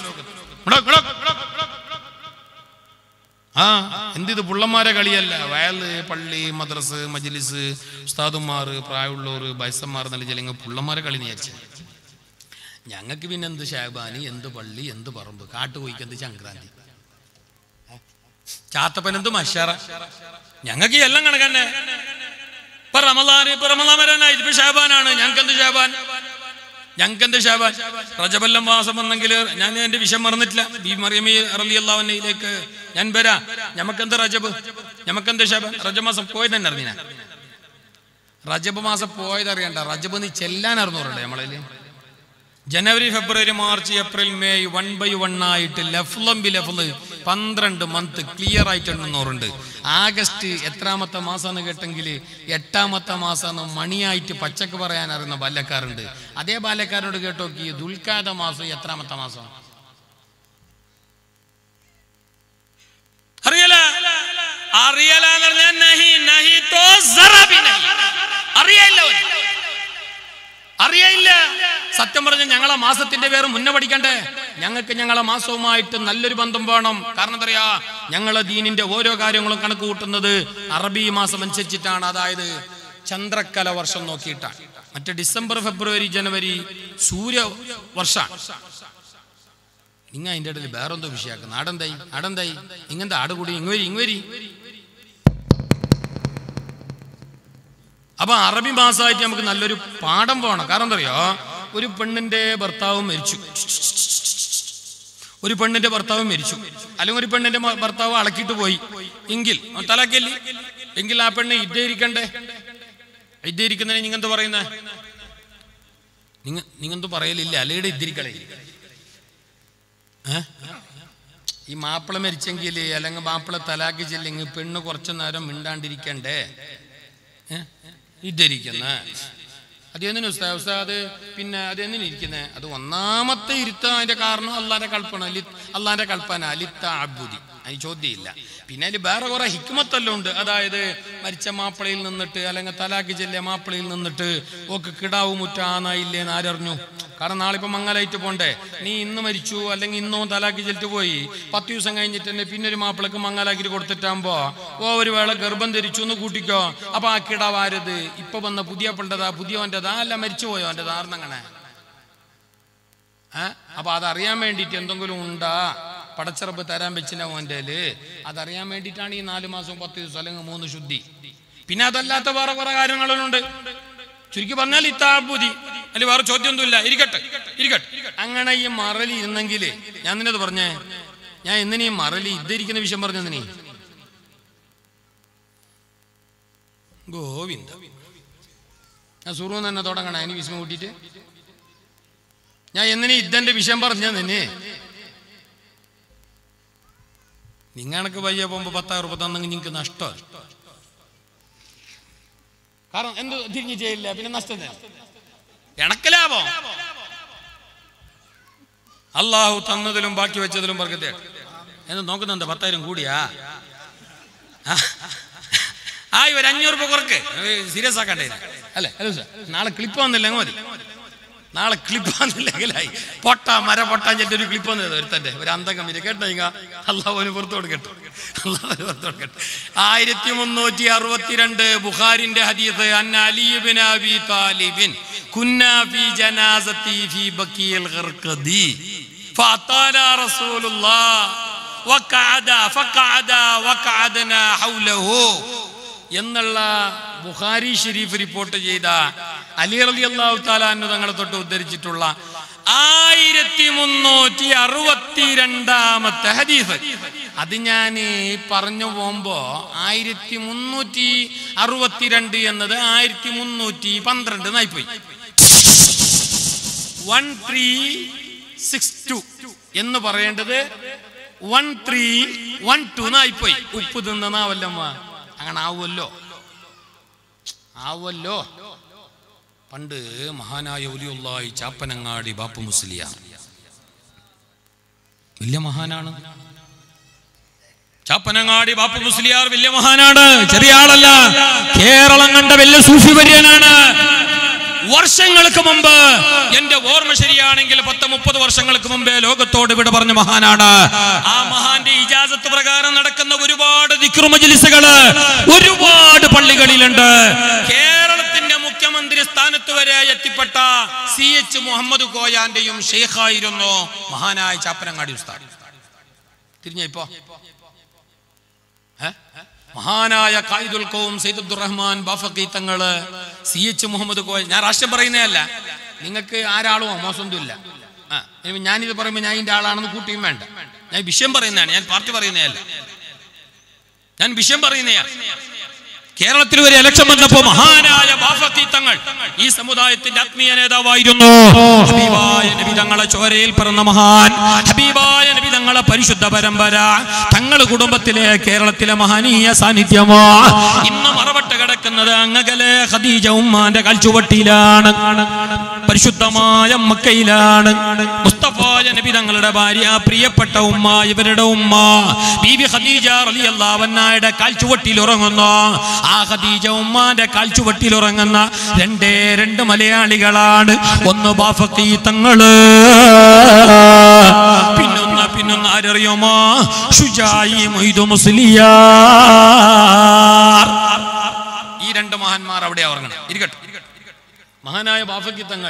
ആ എന്തിത് പുള്ളന്മാരെ കളിയല്ല. വയല് പള്ളി മദ്രസ് മജ്ലിസ് ഉസ്താദുമാർ പ്രായമുള്ളവർ ബൈസന്മാർ നല്ല ചെല്ലെങ്കിൽ പുള്ളന്മാരെ കളി വിചാരിച്ച ഞങ്ങൾക്ക് പിന്നെ എന്ത് ഷാബാനി എന്ത് പള്ളി എന്ത് പറമ്പ് കാട്ടുപോയിക്ക് എന്ത് സംക്രാന്തി ചാത്തപ്പൻ എന്ത് മഷറ ഞങ്ങൾക്ക് എല്ലാം കണക്കന്നെ. ഇപ്പൊ റമളാൻ ഇപ്പൊ റമളാൻ വരാനായി ഇപ്പൊ ഷാബാനാണ്. ഞങ്ങൾക്ക് എന്ത് ഷാബാൻ ഞങ്ങൾക്ക് എന്ത് ഷാബാൻ റജബെല്ലാം മാസം വന്നെങ്കിൽ ഞാൻ എന്റെ വിഷയം മറന്നിട്ടില്ല. ബി മറിയമി റളിയല്ലാഹു അൻഹയിലേക്ക് ഞാൻ വരാ. ഞമ്മക്കെന്ത് റജബ് ഞമ്മക്കെന്ത് ഷാബാൻ. റജബ് മാസം പോയത് തന്നെ അറിഞ്ഞ റജബ് മാസം പോയത് അറിയണ്ട. റജബ് നീ ചെല്ലാൻ അറിഞ്ഞൂറുണ്ട് നമ്മളതില്. ജനുവരി ഫെബ്രുവരി March April May one by one ആയിട്ട് ലഫ്ലം ബി ലഫ്ല് പന്ത്രണ്ട് മന്ത് ക്ലിയർ ആയിട്ട് എണ്ണുന്നവരുണ്ട്. ആഗസ്റ്റ് എത്രാമത്തെ മാസമെന്ന് കേട്ടെങ്കിൽ എട്ടാമത്തെ മാസമെന്ന് മണിയായിട്ട് പച്ചക്ക് പറയാൻ അറിയുന്ന ബാല്യക്കാരുണ്ട്. അതേ ബാല്യക്കാരോട് കേട്ടോക്കി ദുൽഖഅദ മാസം എത്രാമത്തെ മാസം അറിയല അറിയല അറിയില്ല അറിയില്ല സത്യം പറഞ്ഞ ഞങ്ങളെ മാസത്തിന്റെ പേര് മുന്നേ പഠിക്കണ്ടേ. ഞങ്ങൾക്ക് ഞങ്ങളെ മാസവുമായിട്ട് നല്ലൊരു ബന്ധം വേണം. കാരണം എന്താ പറയാ ഞങ്ങളെ ദീനിന്റെ ഓരോ കാര്യങ്ങളും കണക്ക് കൂട്ടുന്നത് അറബി മാസം അനുസരിച്ചിട്ടാണ്. അതായത് ചന്ദ്രക്കല വർഷം നോക്കിയിട്ടാണ്. മറ്റേ ഡിസംബർ ഫെബ്രുവരി ജനുവരി സൂര്യ വർഷം. നിങ്ങ അതിൻ്റെ ഇടയിൽ വേറെന്തോ വിഷയമാക്കുക. നാടെന്തായി നാടെന്തായി ഇങ്ങനത്തെ ആട് കൂടി ഇങ്ങുവരി ഇങ്ങുവരി. അപ്പൊ അറബി മാസമായിട്ട് നമുക്ക് നല്ലൊരു പാഠം പോകണം. കാരണം എന്താ അറിയോ ഒരു പെണ്ണിന്റെ ഭർത്താവ് മരിച്ചു ഒരു പെണ്ണിന്റെ ഭർത്താവ് മരിച്ചു അല്ലെങ്കിൽ ഒരു പെണ്ണിന്റെ ഭർത്താവ് അളക്കിയിട്ട് പോയി എങ്കിൽ തലാക്കല്ലേ എങ്കിൽ ആ പെണ്ണ് ഇദ്ദേരിക്കണ്ടേ. ഇദ്ദേരിക്കുന്നതിന് നിങ്ങെന്ത് പറയുന്നേ നിങ്ങ നിങ്ങെന്ത് പറയലില്ല അല്ലയുടെ ഇദ്ദിരിക്കളെ. ഏഹ് ഈ മാപ്പിള മരിച്ചെങ്കിൽ അല്ലെങ്കിൽ മാപ്പിള തലാക്ക് ചെല്ലെങ്കിൽ പെണ്ണ് കുറച്ചു നേരം മിണ്ടാണ്ടിരിക്കണ്ടേ. ഏഹ് ഇദ്ധരിക്കുന്ന അത് എന്തിനു ഉസ്താദ് ഉസ്താദ് പിന്നെ അത് എന്തിനു ഇരിക്കുന്നത്? അത് ഒന്നാമത്തെ ഇരുത്ത അതിന്റെ കാരണം അള്ളാന്റെ കൽപ്പന അള്ളാന്റെ കൽപ്പന ലിത്ത അബുദി. അതിന് ചോദ്യമില്ല. പിന്നെ അതിൽ വേറെ കുറെ ഹിക്മത്തെല്ലാം ഉണ്ട്. അതായത് മരിച്ച മാപ്പിളയിൽ നിന്നിട്ട് അല്ലെങ്കിൽ തലാക്ക് ചെല്ലിയ മാപ്പിളയിൽ നിന്നിട്ട് ഓക്ക് കിടാവ് മുറ്റാന്നായില്ലേന്ന് ആരറിഞ്ഞു? കാരണം നാളെ ഇപ്പൊ മംഗലായിട്ട് പോണ്ടേ. നീ ഇന്ന് മരിച്ചു അല്ലെങ്കിൽ ഇന്നോ തലാക്ക് ചെല്ലിട്ട് പോയി പത്ത് ദിവസം കഴിഞ്ഞിട്ട് തന്നെ പിന്നെ ഒരു മാപ്പിളക്ക് മംഗലാക്കിട്ട് കൊടുത്തിട്ടാകുമ്പോ ഓ ഒരു വേള ഗർഭം ധരിച്ചു എന്ന് കൂട്ടിക്കോ. അപ്പൊ ആ കിടാവ് ആരത്? ഇപ്പൊ വന്ന പുതിയ പിള്ളതാ പുതിയവൻ്റെതാ അല്ല മരിച്ചു പോയോ അവൻ്റെ ധാരണങ്ങനെ? ഏഹ് അപ്പൊ അതറിയാൻ വേണ്ടിയിട്ട് എന്തെങ്കിലും ഉണ്ടാ പടച്ചറപ്പ് തരാൻ വെച്ചിന്റെ മോൻ്റെ അതറിയാൻ വേണ്ടിയിട്ടാണ് ഈ നാല് മാസം പത്ത് ദിവസം അല്ലെങ്കിൽ മൂന്ന് ശുദ്ധി. പിന്നെ അതല്ലാത്ത വേറെ കുറെ കാര്യങ്ങളുണ്ട്. ചുരുക്കി പറഞ്ഞാൽ ഇത്താബുദി അല്ലെ വേറെ ചോദ്യമൊന്നുമില്ല. ഇരിക്കട്ടെ ഇരിക്കട്ടെ. അങ്ങനെ ഈ മറലി ഇരുന്നെങ്കില് ഞാൻ നിന്നത് പറഞ്ഞേ ഞാൻ എന്തിനീ മറലി ഇദ്ദരിക്കുന്ന വിഷയം പറഞ്ഞെന്തിനീ ഗോവിന്ദ ഞാൻ സുറൂന്ന് തന്നെ തുടങ്ങണ അതിന് വിഷമം കൂട്ടിയിട്ട് ഞാൻ എന്തിനീ ഇദ്ദന്റെ വിഷയം പറഞ്ഞെന്നെ. നിങ്ങണക്ക് വയ്യ പോകുമ്പോ പത്തായിരം രൂപ തന്നെങ്കിൽ നിങ്ങൾക്ക് നഷ്ടമാണ്. കാരണം എന്ത് തിരിഞ്ഞു ചെയ്യില്ല പിന്നെ നഷ്ടം എണക്ക് ലാഭം. അള്ളാഹു തന്നതിലും ബാക്കി വെച്ചതിലും ബർക്കത്തെ എന്ന് നോക്കുന്നുണ്ട്. പത്തായിരം കൂടിയാ ആയി ഒരു അഞ്ഞൂറ് രൂപ കുറക്ക് സീരിയസ് ആക്കണ്ടേ അല്ലേ? നാളെ ക്ലിപ്പ് വന്നില്ല അങ്ങ് മതി. നാളെ ക്ലിപ്പാന്നില്ലെങ്കിലായി പൊട്ടാ മര പൊട്ടാൻ ചെല്ലൊരു ഒരു ക്ലിപ്പ് വന്നത് ഒരുത്തന്റെ ഒരു അന്തകം ഇത് കേട്ടോ ഇങ്ങ അള്ളാഹുവിന് പുറത്തു കൊടുക്കട്ടെ അള്ളാഹുവിന് പുറത്തു കൊടുക്കട്ടെ. ആയിരത്തി മുന്നൂറ്റി അറുപത്തിരണ്ട് ബുഖാരിന്റെ ഹദീസ് അന്ന അലി ഇബ്നു അബി താലിബിൻ കുന്നാ ഫീ ജനാസതി ഫീ ബഖീൽ ഖർഖദി ഫഅതാനാ റസൂലുള്ളാഹ് വഖഅദ ഫഖഅദ വഖഅദനാ ഹൗലഹു എന്നുള്ള ബുഖാരി ഷരീഫ് റിപ്പോർട്ട് ചെയ്ത അലി റളിയല്ലാഹു തആല അൻഹു തങ്ങളെ തൊട്ട് ഉദ്ധരിച്ചിട്ടുള്ള ആയിരത്തി മുന്നൂറ്റി അറുപത്തിരണ്ടാമത്തെ ഹദീസ്. അത് ഞാൻ പറഞ്ഞു പോകുമ്പോ ആയിരത്തി മുന്നൂറ്റി അറുപത്തിരണ്ട് എന്നത് ആയിരത്തി മുന്നൂറ്റി പന്ത്രണ്ട് നായിപ്പോയി. വൺ ത്രീ സിക്സ് ടു എന്ന് പറയേണ്ടത് വൺ ത്രീ വൺ ടു നായിപ്പോയി. ഉപ്പ് തിന്നാവല്ലമ്മ അങ്ങനെ ആവുമല്ലോ ആവുമല്ലോ. പണ്ട് മഹാനായ വലിയുള്ളാഹി ചാപ്പനങ്ങാടി ബാപ്പു മുസ്ലിയാർ വലിയ മഹാനാണ്. ചാപ്പനങ്ങാടി ബാപ്പു മുസ്ലിയാർ വലിയ മഹാനാണ്, ചെറിയ ആളല്ല. കേരളം കണ്ട വലിയ സൂഫി വര്യനാണ്. വർഷങ്ങൾക്ക് മുമ്പ്, എന്റെ ഓർമ്മ ശരിയാണെങ്കിൽ പത്ത് മുപ്പത് വർഷങ്ങൾക്ക് മുമ്പേ ലോകത്തോട് വിട പറഞ്ഞ മഹാനാണ്. ആ മഹാന്റെ ഇജാസത്ത് പ്രകാരം നടക്കുന്ന ഒരുപാട് ദിക്ർ മജ്ലിസുകള് ഒരുപാട് പള്ളികളിലുണ്ട്. കേരളത്തിന്റെ മുഖ്യമന്ത്രി സ്ഥാനത്ത് വരെ എത്തിപ്പെട്ട സി എച്ച് മുഹമ്മദ് കോയാന്റെയും ഷെയ്ഖായിരുന്നു മഹാനായ ചാപ്പനങ്ങാടി ഉസ്താദ്. തിരിഞ്ഞപ്പോ മഹാനായ ഖായിദുൽ ഖൗം സയ്യിദ് അബ്ദുറഹ്മാൻ ബാഫഖി തങ്ങള് സി എച്ച് മുഹമ്മദ് കോയ. ഞാൻ രാഷ്ട്രം പറയുന്നതല്ല, നിങ്ങൾക്ക് ആരാളോ മോശമൊന്നും ഇല്ല. ആ ഞാനിത് പറയുമ്പോൾ ഞാൻ ഇതിന്റെ ആളാണെന്ന് കൂട്ടിയും വേണ്ട. ഞാൻ വിഷയം പറയുന്നതാണ്, ഞാൻ പാർട്ടി പറയുന്നതല്ല, ഞാൻ വിഷയം പറയുന്നതാണ്. കേരളത്തിൽ ഒരു ഇലക്ഷൻ വന്നപ്പോ മഹാനായ ബാഫഖി തങ്ങൾ ഈ സമുദായത്തിന്റെ ആത്മീയ നേതാവായിരുന്നു. ഹബീബായ നബി തങ്ങളെ ചോരയിൽ പിറന്ന മഹാൻ, ഹബീബായ നബി തങ്ങളെ പരിശുദ്ധ പരമ്പര, തങ്ങളുടെ കുടുംബത്തിലെ കേരളത്തിലെ മഹനീയ സാന്നിധ്യമോ ഇന്ന് മറവട്ട് കിടക്കുന്നത് അങ്ങകലെ ഖദീജ ഉമ്മാന്റെ കാൽച്ചുവട്ടിയിലാണ്, പരിശുദ്ധമായ മക്കയിലാണ്. മുസ്തഫായ നബി തങ്ങളുടെ ഭാര്യ, പ്രിയപ്പെട്ട ഉമ്മ, ഇവരുടെ ഉമ്മ ബീബി ഖദീജ റളിയല്ലാഹു അൻഹയുടെ കാൽച്ചുവട്ടിയിൽ ഉറങ്ങുന്നു. ആ ഖദീജ ഉമ്മാന്റെ കാൽച്ചുവട്ടിയിൽ ഉറങ്ങുന്ന രണ്ടേ രണ്ട് മലയാളികളാണ്. ഒന്ന് ബാഫഖി തങ്ങള്, പിന്നൊന്ന് പിന്നൊന്ന് ആരറിയുമോ? ഷുജായി മൊയ്തു മുസ്ലിയാർ. ഈ രണ്ട് മഹാന്മാർ അവിടെ ഉറങ്ങണം. ഇരിക്കട്ടെ. മഹാനായ ബാഫഖി തങ്ങൾ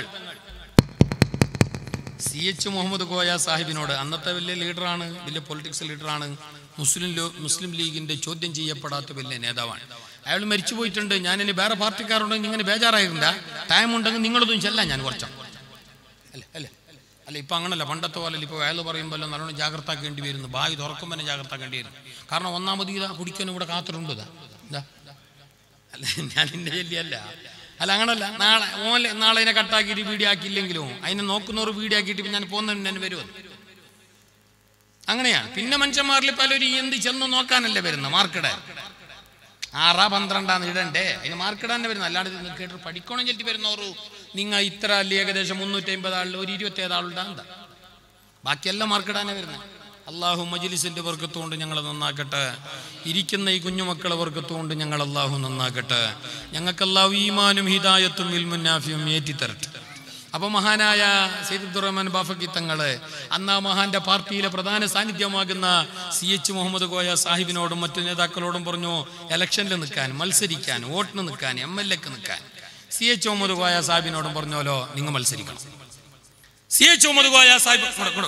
സി എച്ച് മുഹമ്മദ് കോയ സാഹിബിനോട്, അന്നത്തെ വലിയ ലീഡറാണ്, വലിയ പൊളിറ്റിക്സ് ലീഡറാണ്, മുസ്ലിം മുസ്ലിം ലീഗിന്റെ ചോദ്യം ചെയ്യപ്പെടാത്ത വലിയ നേതാവാണ്. അയാൾ മരിച്ചു പോയിട്ടുണ്ട്. ഞാനിനി വേറെ പാർട്ടിക്കാരുണ്ടെങ്കിൽ ഇങ്ങനെ ബേജാറായിട്ടുണ്ട്. ടൈം ഉണ്ടെങ്കിൽ നിങ്ങളൊന്നും ചെല്ലാം, ഞാൻ കുറച്ചോ അല്ലേ അല്ലേ അല്ല. ഇപ്പം അങ്ങനല്ല, പണ്ടത്തെ പോലെ ഇപ്പോൾ അയാൾ പറയുമ്പോൾ നല്ലോണം ജാഗ്രത ആക്കേണ്ടി വരുന്നു. ബാഗ് തുറക്കുമ്പോൾ തന്നെ ജാഗ്രത ആക്കേണ്ടി വരും. കാരണം ഒന്നാമത് ഇതാ കുടിക്കാനും ഇവിടെ കാത്തിട്ടുണ്ട്. ഇതാ ഇതാ അല്ല, ഞാൻ ഇന്ന ചെല്ലിയല്ല അല്ല, അങ്ങനല്ല. നാളെ ഓലെ നാളെ അതിനെ കട്ടാക്കിയിട്ട് വീഡിയോ ആക്കിയില്ലെങ്കിലും അതിനെ നോക്കുന്നവർ വീഡിയോ ആക്കിയിട്ട് ഞാൻ പോകുന്നതിന് തന്നെ വരുമത്. അങ്ങനെയാണ്. പിന്നെ മനുഷ്യന്മാരിൽ പലരും എന്ത് ചെന്ന് നോക്കാനല്ലേ വരുന്നത്, മാർക്കിടാൻ. ആറാ പന്ത്രണ്ടാന്ന് ഇടണ്ടേ, അതിന് മാർക്കിടാൻ തന്നെ വരുന്നത്. അല്ലാണ്ട് കേട്ട് പഠിക്കണം ചെല്ലി വരുന്നവർ നിങ്ങൾ ഇത്ര അല്ലേ ഏകദേശം മുന്നൂറ്റി അമ്പത് ആളിൽ ഒരു ഇരുപത്തേഴ് ആളുണ്ടാ എന്താ, ബാക്കിയെല്ലാം മാർക്കിടാനേ വരുന്നത്. അള്ളാഹു മജ്ലിസിന്റെ വർക്കത്തുകൊണ്ട് ഞങ്ങളെ നന്നാക്കട്ടെ. ഇരിക്കുന്ന ഈ കുഞ്ഞുമക്കളെ വർക്കത്തുകൊണ്ട് ഞങ്ങൾ അള്ളാഹു നന്നാക്കട്ടെ. ഞങ്ങൾക്ക് അള്ളാഹു ഈമാനും ഹിദായത്തും ഇൽമുൻ നാഫിയും ഏറ്റിത്തരട്ടെ. അപ്പൊ മഹാനായ സയ്യിദ് അബ്ദുറഹ്മാൻ ബാഫഖി തങ്ങള് അന്ന് ആ മഹാന്റെ പാർട്ടിയിലെ പ്രധാന സാന്നിധ്യമാകുന്ന സി എച്ച് മുഹമ്മദ് കോയ സാഹിബിനോടും മറ്റു നേതാക്കളോടും പറഞ്ഞു ഇലക്ഷനിൽ നിൽക്കാൻ, മത്സരിക്കാൻ, വോട്ടിന് നിൽക്കാൻ, എം എൽ എക്ക് നിൽക്കാൻ. സി എച്ച് മുഹമ്മദ് കോയ സാഹിബിനോടും പറഞ്ഞോലോ നിങ്ങൾ മത്സരിക്കണം. C H Muhammad Koya Sahib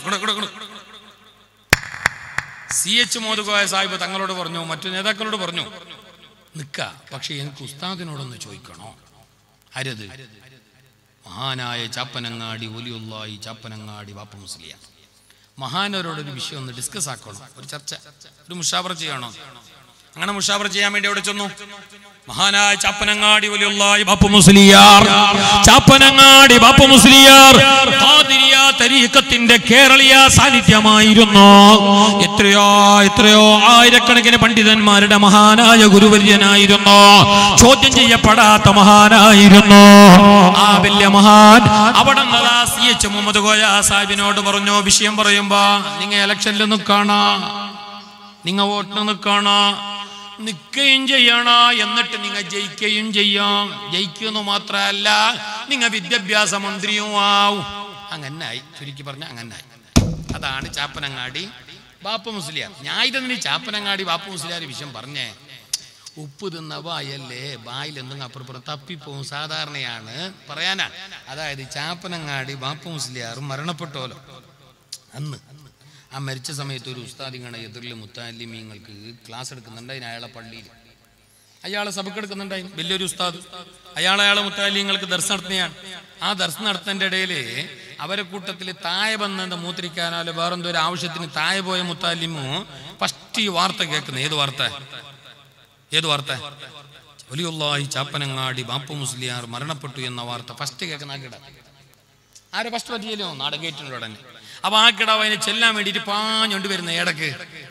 C H Muhammad Koya Sahib തങ്ങളോട് പറഞ്ഞു, മറ്റു നേതാക്കളോട് പറഞ്ഞു നിൽക്ക, പക്ഷെ എനിക്ക് ഉസ്താദിനോടൊന്ന് ചോദിക്കണോ. ആരത്? മഹാനായ ചാപ്പനങ്ങാടി വലിയുള്ളാഹി ചാപ്പനങ്ങാടി ബാപ്പു മുസ്ലിയാർ. മഹാനവരോടൊരു വിഷയം ഒന്ന് ഡിസ്കസ് ആക്കണം, ഒരു ചർച്ച, ഒരു മുഷാവറ ചെയ്യണോ. അങ്ങനെ മുഷാവറ ചെയ്യാൻ വേണ്ടി അവിടെ ചെന്നു മഹാനായ ചാപ്പനങ്ങാടി വലിയുള്ളാഹി ബാപ്പു മുസ്ലിയാർ. ചാപ്പനങ്ങാടി ബാപ്പു മുസ്ലിയാർ ഖാദിരിയ തരീഖത്തിന്റെ കേരളീയ സാന്നിധ്യമായിരുന്നു. എത്രയോ എത്രയോ ആയിരക്കണക്കിന് പണ്ഡിതന്മാരുടെ മഹാനായ ഗുരുവര്യനായിരുന്നു. ചോദ്യം ചെയ്യപ്പെടാത്ത മഹാനായിരുന്നു ആ വലിയ മഹാൻ. അവിടെ സി എച്ച് മുഹമ്മദ് കോയ സാഹിബിനോട് പറഞ്ഞു, വിഷയം പറയുമ്പോ നിങ്ങൾ ഇലക്ഷനിൽ നിൽക്കണോ, നിങ്ങൾ വോട്ടിന് നിൽക്കണോ, നിൽക്കുകയും ചെയ്യണോ, എന്നിട്ട് നിങ്ങൾ ജയിക്കുകയും ചെയ്യാം. ജയിക്കുമെന്ന് മാത്രമല്ല നിങ്ങൾ വിദ്യാഭ്യാസ മന്ത്രിയും ആവും. അങ്ങനായി, ചുരുക്കി പറഞ്ഞ അങ്ങനായി. അതാണ് ചാപ്പനങ്ങാടി ബാപ്പു മുസ്ലിയാർ. ഞാൻ ഇതെന്നി ചാപ്പനങ്ങാടി ബാപ്പു മുസ്ലിയാർ വിഷയം പറഞ്ഞേ. ഉപ്പ് തിന്ന വായല്ലേ, വായിൽ എന്തെങ്കിലും അപ്പുറപ്പുറം തപ്പിപ്പോവും, സാധാരണയാണ് പറയാനാണ്. അതായത് ചാപ്പനങ്ങാടി ബാപ്പു മുസ്ലിയാർ മരണപ്പെട്ടോലോ അന്ന്. ആ മരിച്ച സമയത്ത് ഒരു ഉസ്താദിങ്ങനെ എതിരിൽ മുത്താലിമീങ്ങൾക്ക് ക്ലാസ് എടുക്കുന്നുണ്ടായിരുന്നു അയാളെ പള്ളിയിൽ. അയാളെ സഭക്ക് എടുക്കുന്നുണ്ടായിരുന്നു, വലിയൊരു ഉസ്താദ്. അയാൾ അയാളെ മുത്താലിങ്ങൾക്ക് ദർശനം നടത്തുന്നതാണ്. ആ ദർശനം നടത്തുന്നതിൻ്റെ ഇടയിൽ അവരെ കൂട്ടത്തിൽ താഴെ വന്ന മൂത്രിക്കാനാലോ വേറെന്തോ ഒരു ആവശ്യത്തിന് താഴെ പോയ മുത്താലിമോ ഫസ്റ്റ് ഈ വാർത്ത കേൾക്കുന്നത്. ഏത് വാർത്ത? ഏത് വാർത്ത? വലിയുള്ളാഹി ചാപ്പനങ്ങാടി ബാപ്പു മുസ്ലിയാർ മരണപ്പെട്ടു എന്ന വാർത്ത ഫസ്റ്റ് കേൾക്കുന്ന ആ കിട. ആരെ ഫസ്റ്റ് പറ്റിയല്ലോ? നാടകേറ്റുണ്ട് ഉടനെ. അപ്പൊ ആ കിടാവ് അതിനെ ചെല്ലാൻ വേണ്ടിയിട്ട് പാഞ്ഞോണ്ട് വരുന്ന ഏടക്ക്